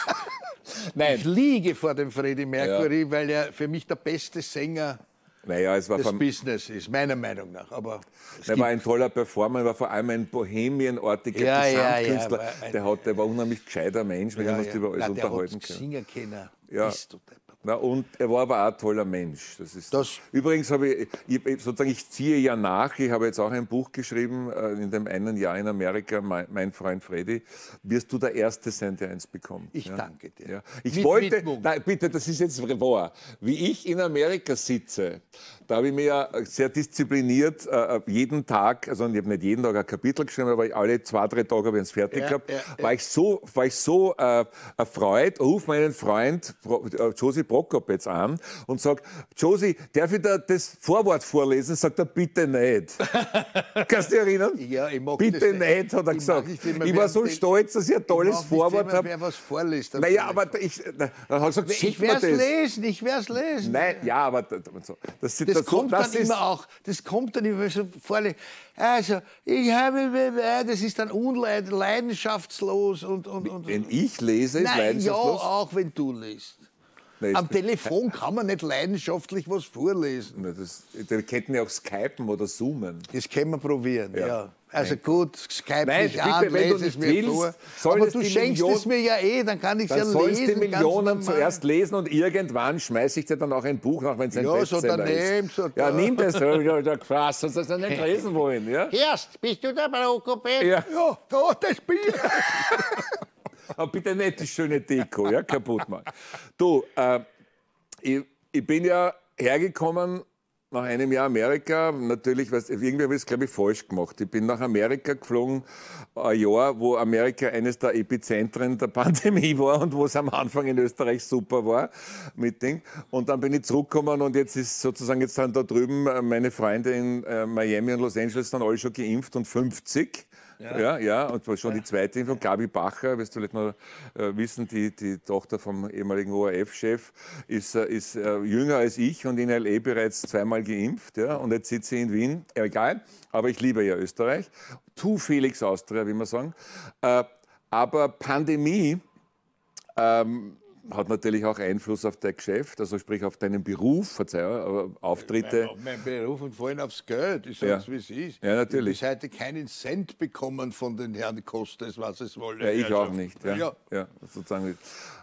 S1: Nein,
S2: Ich liege vor dem Freddie Mercury, weil er für mich der beste Sänger
S1: naja, es war,
S2: des
S1: vom,
S2: Business ist, meiner Meinung nach. Aber es
S1: er
S2: gibt
S1: war ein toller Performer, er war vor allem ein bohemienartiger
S2: Ja, ja, ja,
S1: Gesamtkünstler.
S2: war ein-
S1: der, hat, der war unheimlich gescheiter Mensch, mit dem
S2: ja,
S1: hast du über alles
S2: Nein, der
S1: unterhalten
S2: hat
S1: können.
S2: singen können.
S1: Ja.
S2: Bist du deppert.
S1: Na, und er war aber auch ein toller Mensch. Das ist
S2: Das-
S1: Übrigens habe ich, ich, sozusagen, ich ziehe ja nach. Ich habe jetzt auch ein Buch geschrieben, äh, in dem einen Jahr in Amerika, mein, mein Freund Freddy. Wirst du der Erste sein, der eins bekommt.
S2: Ich
S1: ja?
S2: danke dir.
S1: Ja. Ich
S2: Mit
S1: wollte,
S2: Widmung.
S1: nein, bitte, das ist jetzt wahr. Wie ich in Amerika sitze, da habe ich mir ja sehr diszipliniert äh, jeden Tag, also ich habe nicht jeden Tag ein Kapitel geschrieben, aber alle zwei, drei Tage habe ich es fertig
S2: Ja,
S1: gehabt,
S2: ja,
S1: war ich so, war ich so äh, erfreut, ruf meinen Freund Pro- äh, Josie Prokop jetzt an und sag, Josie, darf ich da das Vorwort vorlesen? Sagt er, bitte nicht. Kannst du dich erinnern?
S2: Ja, ich mag
S1: bitte
S2: das
S1: nicht, hat er
S2: Ich
S1: gesagt.
S2: mag nicht, wenn man
S1: Ich war
S2: wer-
S1: so
S2: ich-
S1: stolz, dass ich ein tolles
S2: Ich mag
S1: Vorwort
S2: nicht,
S1: habe.
S2: wer was vorliest.
S1: Naja, aber ich, dann hat er gesagt, schick
S2: ich
S1: mir
S2: werde es
S1: das.
S2: lesen, ich werde es lesen.
S1: Nein, ja, aber das, das,
S2: Das,
S1: das,
S2: kommt
S1: das
S2: dann
S1: ist,
S2: immer auch, das kommt dann immer so vorle. Also, ich habe, das ist dann unleid, leidenschaftslos und, und, und
S1: wenn ich lese, ist
S2: Nein, ja,
S1: leidenschaftslos.
S2: auch wenn du liest.
S1: Nein,
S2: Am
S1: ist-
S2: Telefon kann man nicht leidenschaftlich was vorlesen.
S1: Na, das, die könnten ja auch skypen oder zoomen.
S2: Das können wir probieren, ja.
S1: Ja.
S2: Also gut, Skype
S1: Nein,
S2: mich
S1: bitte,
S2: an,
S1: wenn du
S2: lese es
S1: nicht
S2: mir
S1: willst,
S2: vor.
S1: sollen
S2: Aber
S1: es
S2: du
S1: die
S2: schenkst
S1: Million-
S2: es mir ja eh, dann kann ich es ja
S1: Dann sollen
S2: lesen.
S1: es die
S2: ganz
S1: Millionen
S2: normal.
S1: zuerst lesen und irgendwann schmeiße ich dir dann auch ein Buch nach, wenn es ein
S2: Ja, so
S1: Bestseller
S2: daneben,
S1: ist.
S2: so
S1: ja,
S2: da.
S1: nimm das, ja, ja, der Krass, hast du das nicht lesen wollen, ja?
S6: Erst, bist du der Prokopet?
S1: Ja.
S2: Ja, da, das Bier.
S1: Aber bitte nicht die schöne Deko, ja, kaputt machen. Du, äh, ich, ich bin ja hergekommen nach einem Jahr Amerika, natürlich, weißt, irgendwie habe ich es, glaube ich, falsch gemacht. Ich bin nach Amerika geflogen, ein Jahr, wo Amerika eines der Epizentren der Pandemie war und wo es am Anfang in Österreich super war. Mit Ding. Und dann bin ich zurückgekommen und jetzt ist sozusagen, jetzt sind da drüben meine Freunde in äh, Miami und Los Angeles dann alle schon geimpft und fünfzig. Ja, ja, ja, und war schon ja. die zweite Impfung. Gabi Bacher, wirst du vielleicht noch äh, wissen, die, die Tochter vom ehemaligen O R F-Chef, ist, äh, ist äh, jünger als ich und in L A bereits zweimal geimpft. Ja, und jetzt sitzt sie in Wien. Ja, egal, aber ich liebe ja Österreich. Tu Felix Austria, wie man sagen. Äh, aber Pandemie ähm, hat natürlich auch Einfluss auf dein Geschäft, also sprich auf deinen Beruf, Verzeihung, Auftritte.
S2: Mein, mein Beruf und vor allem aufs Geld, ich sag's, ja. wie es ist.
S1: Ja, natürlich.
S2: Ich habe bis heute keinen Cent bekommen von den Herrn, koste es, was es wolle.
S1: Ja, ich auch nicht. Ja. Ja. Ja, sozusagen.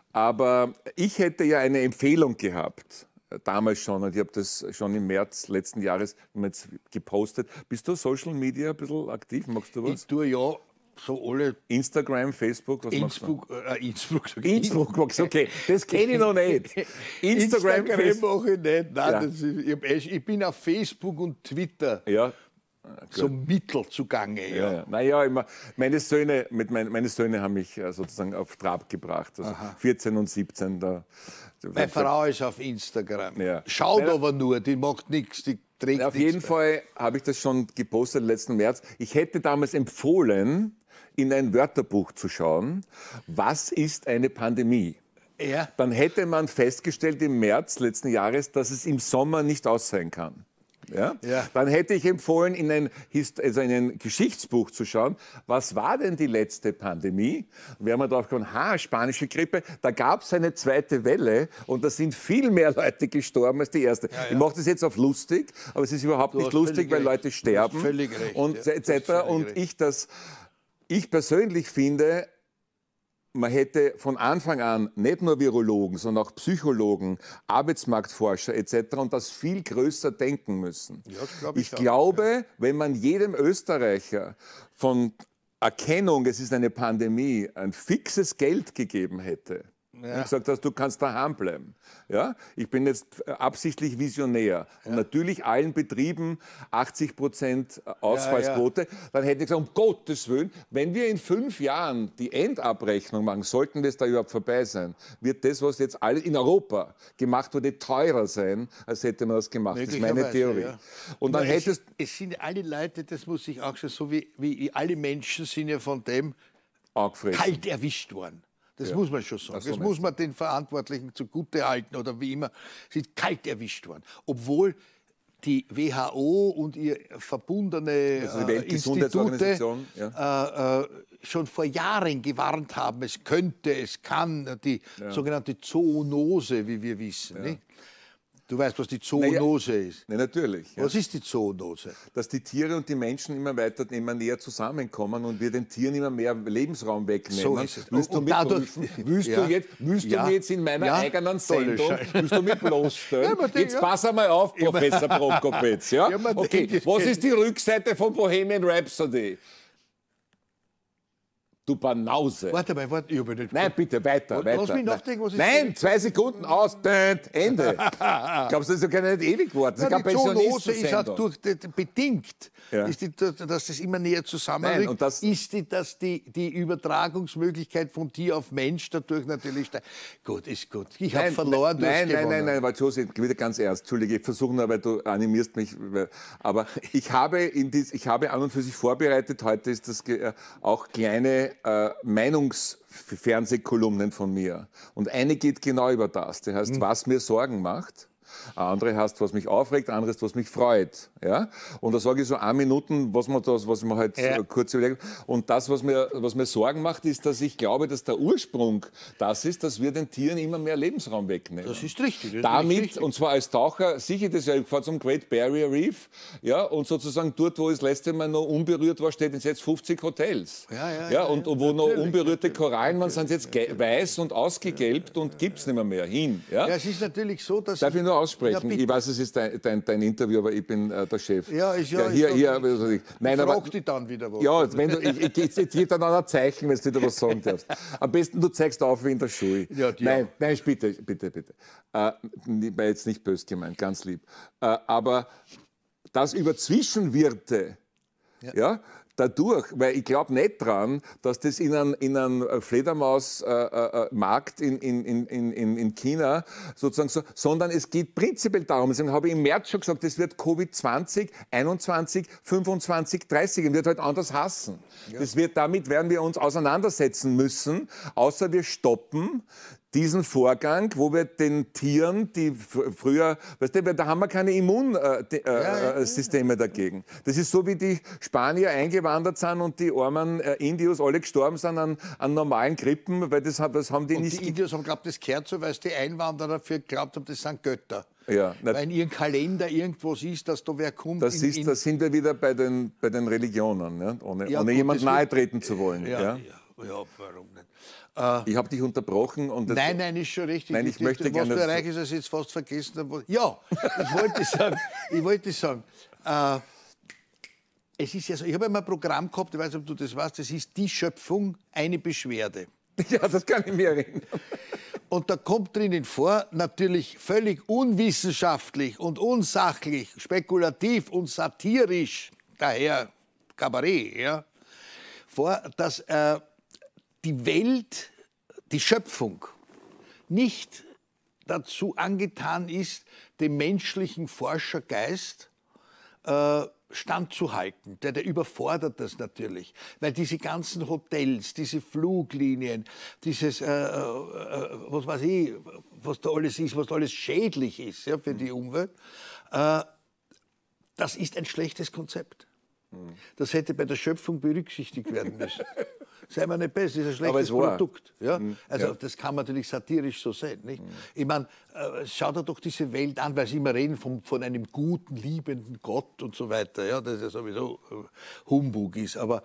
S1: Aber ich hätte ja eine Empfehlung gehabt, damals schon, und ich habe das schon im März letzten Jahres jetzt gepostet. Bist du Social Media ein bisschen aktiv? Magst du was?
S2: Ich tue ja. So alle
S1: Instagram, Facebook, was
S2: Innsbruck,
S1: machst
S2: äh, Innsbruck,
S1: Innsbruck magst du, okay. Das kenne ich noch nicht.
S2: Instagram, Instagram mache ich nicht. Nein,
S1: Ja.
S2: das ist, ich, ich bin auf Facebook und Twitter
S1: Ja.
S2: so mittel zugange. Ja.
S1: Ja, ja. Naja, immer, meine, Söhne, mit mein, meine Söhne haben mich äh, sozusagen auf Trab gebracht. Also vierzehn und siebzehn. Da,
S2: Meine Frau ist auf Instagram.
S1: Ja.
S2: Schaut
S1: Ja.
S2: aber nur, die macht nichts, die trägt
S1: Auf
S2: nichts
S1: jeden
S2: mehr.
S1: Fall habe ich das schon gepostet letzten März. Ich hätte damals empfohlen, in ein Wörterbuch zu schauen, was ist eine Pandemie?
S2: Ja.
S1: Dann hätte man festgestellt im März letzten Jahres, dass es im Sommer nicht aus sein kann. Ja?
S2: Ja.
S1: Dann hätte ich empfohlen, in ein, Hist- also in ein Geschichtsbuch zu schauen, was war denn die letzte Pandemie? Und wir haben drauf gekommen, ha, spanische Grippe, da gab es eine zweite Welle und da sind viel mehr Leute gestorben als die erste. Ich mache das jetzt auf lustig, aber es ist überhaupt nicht
S2: hast
S1: lustig,
S2: völlig
S1: weil
S2: recht.
S1: Leute
S2: Du hast
S1: sterben
S2: völlig recht,
S1: und
S2: ja.
S1: et
S2: Du hast
S1: cetera.
S2: völlig
S1: Und
S2: recht.
S1: ich das, ich persönlich finde, man hätte von Anfang an nicht nur Virologen, sondern auch Psychologen, Arbeitsmarktforscher et cetera und das viel größer denken müssen.
S2: Ja, das glaub ich
S1: ich
S2: auch,
S1: glaube, wenn man jedem Österreicher von Erkennung, es ist eine Pandemie, ein fixes Geld gegeben hätte,
S2: Ja.
S1: und gesagt hast, du kannst daheim bleiben. Ja? Ich bin jetzt absichtlich visionär. Und natürlich allen Betrieben achtzig Prozent Ausfallsquote. Dann hätte ich gesagt, um Gottes Willen, wenn wir in fünf Jahren die Endabrechnung machen, sollten das da überhaupt vorbei sein, wird das, was jetzt alle in Europa gemacht wurde, teurer sein, als hätte man das gemacht. Das ist meine
S2: Möglicherweise,
S1: Theorie.
S2: ja.
S1: Und dann
S2: Aber
S1: hättest
S2: es, es sind alle Leute, das muss ich auch schon, so wie, wie alle Menschen sind ja von dem
S1: angefressen.
S2: kalt erwischt worden. Das
S1: Ja.
S2: muss man schon sagen.
S1: Ach so,
S2: Das
S1: meinst
S2: muss man den Verantwortlichen zugute halten oder wie immer. Sind kalt erwischt worden. Obwohl die W H O und ihr verbundene
S1: Also die
S2: äh,
S1: Weltgesundheitsorganisation,
S2: Institute äh, äh, schon vor Jahren gewarnt haben, es könnte, es kann, die sogenannte Zoonose, wie wir wissen. Nicht? Du weißt, was die Zoonose ist.
S1: Ne, natürlich. Ja.
S2: Was ist die Zoonose?
S1: Dass die Tiere und die Menschen immer weiter, immer näher zusammenkommen und wir den Tieren immer mehr Lebensraum wegnehmen.
S2: So ist es.
S1: Willst du
S2: Und
S1: mich
S2: dadurch-
S1: prüfen? Willst
S2: Ja.
S1: du jetzt, willst
S2: Ja.
S1: du mich jetzt in meiner
S2: Ja.
S1: eigenen
S2: Tolle
S1: Sendung,
S2: Scheiße.
S1: willst du mich bloßstellen?
S2: Ja, aber die-
S1: Jetzt
S2: ja.
S1: pass einmal auf, Professor Prokopetz. Ja?
S2: Ja, man
S1: Okay,
S2: denkt,
S1: was
S2: es-
S1: ist die Rückseite von Bohemian Rhapsody? Du Banause.
S2: Warte mal, warte, ich hab nicht.
S1: Nein, bitte, weiter,
S2: Lass
S1: weiter.
S2: mich nachdenken, was ist
S1: Nein,
S2: die-
S1: zwei Sekunden aus, dönt, Ende. Glaubst du, das kann nicht ewig warten? Das ist
S2: Ja,
S1: keine
S2: die Zoonose ist auch
S1: Pensionistensendung.
S2: durch, die, die, bedingt,
S1: Ja.
S2: ist die, dass das immer näher zusammenrückt,
S1: Nein, und das-
S2: ist die, dass die, die Übertragungsmöglichkeit von Tier auf Mensch dadurch natürlich steigt. Gut, ist gut. Ich habe verloren, du
S1: nein,
S2: hast
S1: nein, nein,
S2: gewonnen.
S1: nein, warte, Josi, wieder ganz ernst. Entschuldige, ich versuche nur, weil du animierst mich. Aber ich habe, in dies, ich habe an und für sich vorbereitet, heute ist das ge- auch kleine äh, Meinungsfernsehkolumnen von mir. Und eine geht genau über das. Die heißt, was mir Sorgen macht. Eine andere heißt, was mich aufregt, eine andere ist, was mich freut. Ja? Und da sage ich so eine Minuten, was man, das, was ich mir halt
S2: Ja.
S1: äh, kurz überlegen. Und das, was mir, was mir Sorgen macht, ist, dass ich glaube, dass der Ursprung das ist, dass wir den Tieren immer mehr Lebensraum wegnehmen.
S2: Das ist richtig. Das ist
S1: Damit,
S2: richtig.
S1: und zwar als Taucher, sicher das ja, ich fahre zum Great Barrier Reef, ja, und sozusagen dort, wo es das letzte Mal noch unberührt war, steht jetzt fünfzig Hotels.
S2: Ja, ja,
S1: ja,
S2: ja,
S1: und
S2: ja,
S1: wo noch
S2: natürlich,
S1: unberührte Korallen waren, sind jetzt ge- weiß und ausgegelbt und gibt es nicht mehr, mehr hin. Ja?
S2: Ja, es ist natürlich so, dass
S1: Darf ich nur nur aussprechen.
S2: Ja,
S1: ich weiß, es ist dein, dein, dein Interview, aber ich bin äh, der Chef.
S2: Ja, ist ja.
S1: hier,
S2: ist
S1: hier,
S2: doch,
S1: hier, ich, nein,
S2: frag
S1: aber,
S2: dich dann wieder was.
S1: ja, wenn du, ich, ich, ich, ich gebe dann auch ein Zeichen, wenn du wieder was sagen darfst. Am besten, du zeigst auf wie in der Schule.
S2: Ja, die
S1: nein,
S2: auch.
S1: nein, bitte, bitte, bitte. Äh, war jetzt nicht böse gemeint, ganz lieb. Äh, aber das über Zwischenwirte, ja, ja dadurch, weil ich glaube nicht dran, dass das in einem in ein Fledermausmarkt äh, äh, in, in, in, in, in China sozusagen so, sondern es geht prinzipiell darum, deswegen habe ich im März schon gesagt, das wird Covid zwanzig, einundzwanzig, fünfundzwanzig, dreißig, und wird halt anders hassen. Ja. Das wird, damit werden wir uns auseinandersetzen müssen, außer wir stoppen diesen Vorgang, wo wir den Tieren, die früher, weißt du, da haben wir keine Immunsysteme äh, äh, dagegen. Das ist so, wie die Spanier eingewandert sind und die armen äh, Indios alle gestorben sind an, an normalen Grippen, weil das, das haben die
S2: und
S1: nicht...
S2: Die Indios haben glaubt, das gehört so, weil es die Einwanderer dafür geglaubt haben, das sind Götter.
S1: Ja,
S2: weil in ihrem Kalender irgendwo siehst, dass da wer kommt.
S1: Das
S2: in,
S1: ist,
S2: in
S1: da sind wir wieder bei den, bei den Religionen, ne? ohne,
S2: ja,
S1: ohne
S2: gut,
S1: jemand nahe treten zu wollen.
S2: Ja,
S1: Ja,
S2: ja, ja, warum nicht?
S1: Äh, ich habe dich unterbrochen. Und das,
S2: nein, nein, ist schon richtig.
S1: Nein, ich
S2: das,
S1: möchte
S2: was
S1: gerne...
S2: du erreichst, ist jetzt fast vergessen. Ja, ich wollte sagen, ich wollte sagen äh, es ist ja so, ich habe einmal ein Programm gehabt, ich weiß nicht, ob du das weißt, das ist Die Schöpfung, eine Beschwerde.
S1: Ja, das kann ich mir erinnern.
S2: Und da kommt drinnen vor, natürlich völlig unwissenschaftlich und unsachlich, spekulativ und satirisch, daher Kabarett, ja, vor, dass äh, die Welt, die Schöpfung, nicht dazu angetan ist, dem menschlichen Forschergeist äh, standzuhalten. Der, der überfordert das natürlich. Weil diese ganzen Hotels, diese Fluglinien, dieses, äh, äh, was weiß ich, was da alles ist, was da alles schädlich ist, ja, für die Umwelt, äh, das ist ein schlechtes Konzept. Das hätte bei der Schöpfung berücksichtigt werden müssen. Sei mal nicht besser, das ist ein schlechtes Produkt. Ja? Also ja. Das kann man natürlich satirisch so sehen. Nicht? Ich meine, äh, schau dir doch diese Welt an, weil sie immer reden von, von einem guten, liebenden Gott und so weiter, ja, das ja sowieso äh, Humbug ist. Aber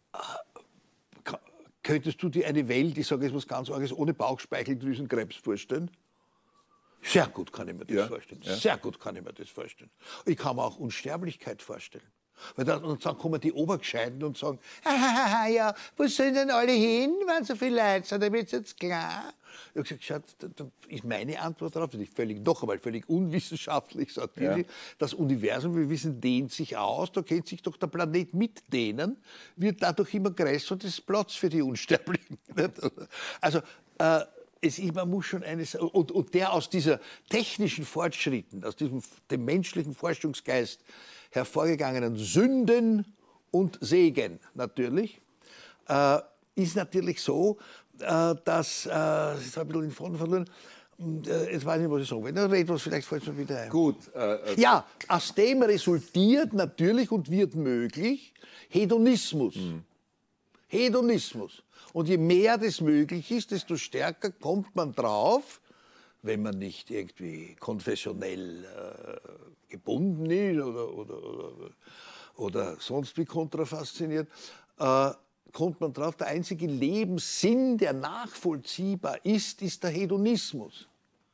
S2: äh, könntest du dir eine Welt, ich sage jetzt was ganz Arges, ohne Bauchspeicheldrüsenkrebs vorstellen? Sehr gut kann ich mir das ja. vorstellen. Ja. Sehr gut kann ich mir das vorstellen. Ich kann mir auch Unsterblichkeit vorstellen. Weil dann, und dann kommen die Obergescheiten und sagen, ah, ja, wo sollen denn alle hin, wenn so viele Leute sind, da wird es jetzt klar. Ich habe gesagt, schaut, da, da ist meine Antwort darauf, die völlig, noch einmal völlig unwissenschaftlich, satirisch. Ja. Das Universum, wir wissen, dehnt sich aus, da kennt sich doch der Planet mit dehnen, wird dadurch immer größer und es ist Platz für die Unsterblichen. Also, äh, Es, man muss schon eines, und, und der aus dieser technischen Fortschritten, aus diesem dem menschlichen Forschungsgeist hervorgegangenen Sünden und Segen natürlich, äh, ist natürlich so, äh, dass, äh, jetzt habe ich ein bisschen den Faden verloren, äh, jetzt weiß ich nicht, was ich sagen will, dann red was, vielleicht fällt es mir wieder ein.
S1: Gut. Äh, äh,
S2: ja, aus dem resultiert natürlich und wird möglich Hedonismus. Hm. Hedonismus. Und je mehr das möglich ist, desto stärker kommt man drauf, wenn man nicht irgendwie konfessionell äh, gebunden ist oder, oder, oder, oder sonst wie kontrafasziniert, äh, kommt man drauf, der einzige Lebenssinn, der nachvollziehbar ist, ist der Hedonismus.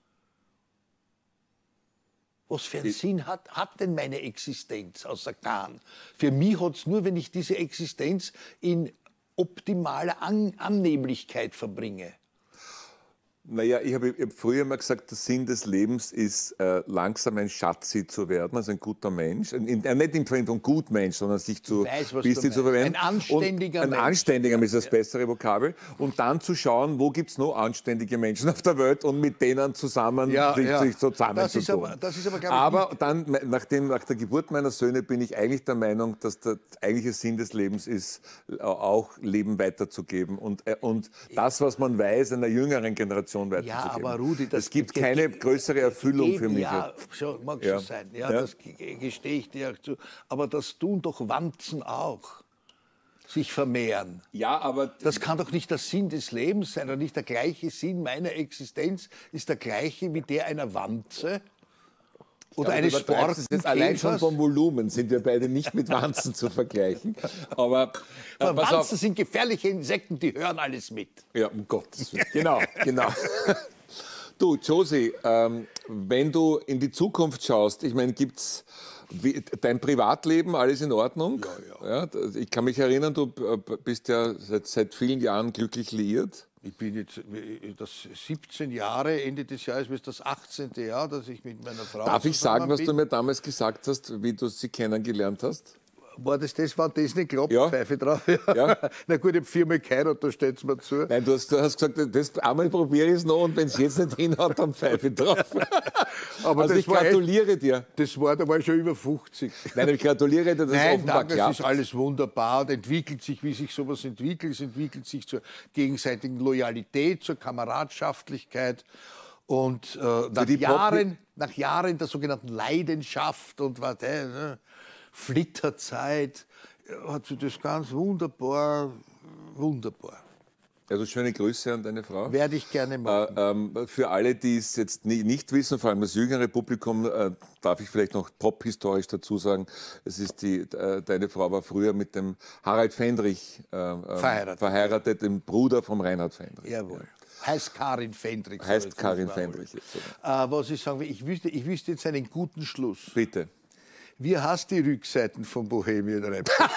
S2: Was für einen Sinn hat, hat denn meine Existenz außer Kahn? Für mich hat es nur, wenn ich diese Existenz in optimale An Annehmlichkeit verbringe.
S1: Naja, ich habe hab früher immer gesagt, der Sinn des Lebens ist, äh, langsam ein Schatzi zu werden, also ein guter Mensch. In, äh, nicht im Sinne von Gutmensch, sondern sich zu,
S2: weiß,
S1: bisschen zu verwenden.
S2: Ein anständiger
S1: und
S2: Mensch.
S1: Ein anständiger Mensch ist das
S2: ja.
S1: bessere Vokabel. Und dann zu schauen, wo gibt es noch anständige Menschen auf der Welt und mit denen zusammen
S2: ja,
S1: sich,
S2: ja.
S1: sich so zusammenzutun.
S2: Das ist aber, das ist aber, glaube ich,
S1: aber
S2: nicht.
S1: dann, nach, dem, nach der Geburt meiner Söhne, bin ich eigentlich der Meinung, dass der eigentliche Sinn des Lebens ist, auch Leben weiterzugeben und, äh, und das, was man weiß, einer jüngeren Generation weiterzugeben.
S2: Ja, aber Rudi, das
S1: es gibt keine größere Erfüllung für mich.
S2: Ja, schon, mag
S1: ja.
S2: schon sein. Ja,
S1: ja.
S2: Das gestehe ich dir auch zu. Aber das tun doch Wanzen auch. Sich vermehren.
S1: Ja, aber
S2: das kann doch nicht der Sinn des Lebens sein, oder nicht der gleiche Sinn meiner Existenz ist der gleiche wie der einer Wanze. Oder eine Sport.
S1: Jetzt allein schon vom Volumen sind wir beide nicht mit Wanzen zu vergleichen. Aber
S2: äh, Wanzen auf. sind gefährliche Insekten, die hören alles mit.
S1: Ja, um Gottes Willen. Genau, genau. Du, Josie, ähm, wenn du in die Zukunft schaust, ich meine, gibt's wie, dein Privatleben, alles in Ordnung? Ja, ja. Ja, ich kann mich erinnern, du bist ja seit, seit vielen Jahren glücklich liiert.
S2: Ich bin jetzt das siebzehn Jahre, Ende des Jahres ist das achtzehnte Jahr, dass ich mit meiner Frau
S1: Darf ich sagen, was
S2: bin.
S1: du mir damals gesagt hast, wie du sie kennengelernt hast?
S2: War das das, war das nicht klappt?
S1: Ja.
S2: Pfeife drauf? Ja.
S1: Ja.
S2: Na gut, ich habe viermal geheiratet, da steht es mir zu.
S1: Nein, du hast, du hast gesagt, das einmal probiere ich es noch und wenn es jetzt nicht hinhaut, dann pfeife drauf.
S2: Aber
S1: also
S2: das
S1: ich
S2: war
S1: gratuliere
S2: echt,
S1: dir.
S2: Das war, da war ich schon über fünfzig.
S1: Nein, ich gratuliere dir, dass
S2: Nein,
S1: es offenbar
S2: danke,
S1: klappt.
S2: es ist alles wunderbar und entwickelt sich, wie sich sowas entwickelt. Es entwickelt sich zur gegenseitigen Loyalität, zur Kameradschaftlichkeit. Und äh, nach, Jahren, nach Jahren der sogenannten Leidenschaft und was, äh, ne, Flitterzeit, hat sich das ganz wunderbar, wunderbar.
S1: Also schöne Grüße an deine Frau.
S2: Werde ich gerne machen.
S1: Äh, ähm, für alle, die es jetzt nie, nicht wissen, vor allem das jüngere Publikum, äh, darf ich vielleicht noch pophistorisch dazu sagen, es ist die, äh, deine Frau war früher mit dem Harald Fendrich äh,
S2: Verheiratet.
S1: verheiratet, dem Bruder vom Reinhard Fendrich.
S2: Jawohl. Heißt Karin Fendrich.
S1: Heißt Karin Fendrich.
S2: Äh, was ich sagen will, ich wüsste, ich wüsste jetzt einen guten Schluss.
S1: Bitte.
S2: Wie heißt die Rückseiten von Bohemian Rhapsody?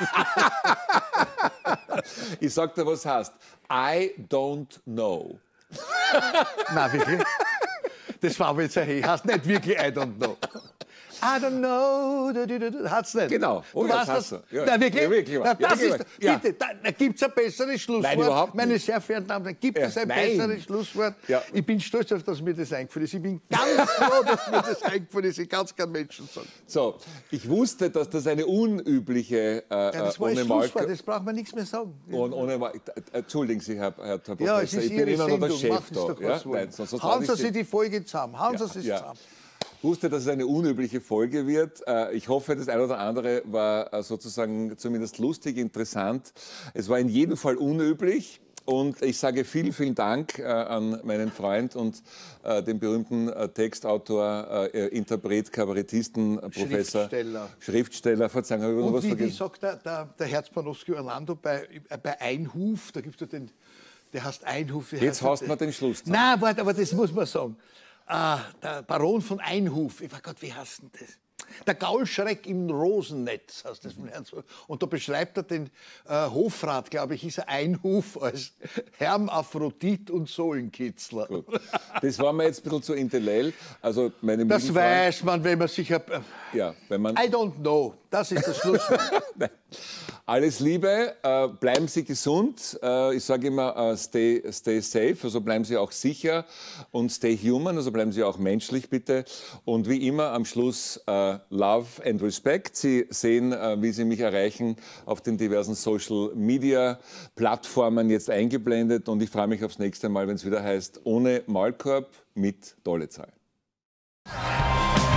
S1: Ich sag dir, was heißt. I don't know.
S2: Nein, wirklich? Das war aber jetzt ein Hey. Heißt nicht wirklich I don't know. I don't know. Du, du, du, hat's nicht.
S1: Genau. Oh,
S2: du
S1: ja,
S2: weißt
S1: das
S2: das?
S1: hast du. Ja.
S2: Nein, wirklich?
S1: Ja, wirklich.
S2: Na, das
S1: Ja,
S2: ist,
S1: wirklich. Ja.
S2: bitte, da, da gibt es ein besseres Schlusswort.
S1: Nein, überhaupt nicht.
S2: Meine sehr verehrten Damen und Herren, gibt
S1: Ja,
S2: es ein
S1: nein.
S2: besseres Schlusswort?
S1: Ja.
S2: Ich bin stolz auf, dass mir das eingefallen ist. Ich bin ganz froh, dass mir das eingefallen ist. Ich kann es keinem Menschen sagen.
S1: So, ich wusste, dass das eine unübliche äh,
S2: Ja, das war ein
S1: ohne
S2: Schlusswort,
S1: Malk
S2: das braucht man nichts mehr sagen.
S1: und ohne Mal Entschuldigen Sie, Herr, Herr Professor,
S2: Ja, es ist
S1: ich bin
S2: Ihre
S1: Ihnen noch der
S2: Sendung,
S1: Chef
S2: machen Sie
S1: da.
S2: doch
S1: Ja?
S2: was wollen.
S1: Nein, sonst, sonst
S2: Hauen
S1: darf
S2: Sie
S1: ich
S2: sich die Folge zusammen, hauen Sie sich
S1: ja.
S2: zusammen.
S1: Ich wusste, dass es eine unübliche Folge wird. Äh, Ich hoffe, das eine oder andere war äh, sozusagen zumindest lustig, interessant. Es war in jedem Fall unüblich. Und ich sage vielen, vielen Dank äh, an meinen Freund und äh, den berühmten äh, Textautor, äh, Interpret, Kabarettisten, äh, Professor.
S2: Schriftsteller.
S1: Schriftsteller, Verzeihung, habe ich noch
S2: Und
S1: was
S2: wie, wie
S1: vergessen?
S2: sagt der, der, der Herzpanowski Orlando bei, bei Einhuf, da gibt es den, der heißt Einhuf. Wie
S1: Jetzt
S2: heißt
S1: haust
S2: der?
S1: du mir den Schluss zusammen.
S2: Nein, warte, aber das muss man sagen. Ah, der Baron von Einhuf, ich weiß Gott, wie heißt denn das? Der Gaulschreck im Rosennetz, heißt das von Herrn so. Und da beschreibt er den äh, Hofrat, glaube ich, ist er Einhuf als Hermaphrodit und Sohlenkitzler.
S1: Gut. Das war mir jetzt ein bisschen zu intellell. Also meine
S2: Das
S1: lieben
S2: weiß man, wenn man sich... Äh,
S1: Freunde- Ja, wenn man...
S2: I don't know, das ist das Schlusswort.
S1: Nein. Alles Liebe, äh, bleiben Sie gesund. Äh, ich sage immer, äh, stay, stay safe, also bleiben Sie auch sicher und stay human, also bleiben Sie auch menschlich bitte. Und wie immer am Schluss äh, Love and Respect. Sie sehen, äh, wie Sie mich erreichen auf den diversen Social Media Plattformen jetzt eingeblendet und ich freue mich aufs nächste Mal, wenn es wieder heißt, ohne Maulkorb mit Dollezahl.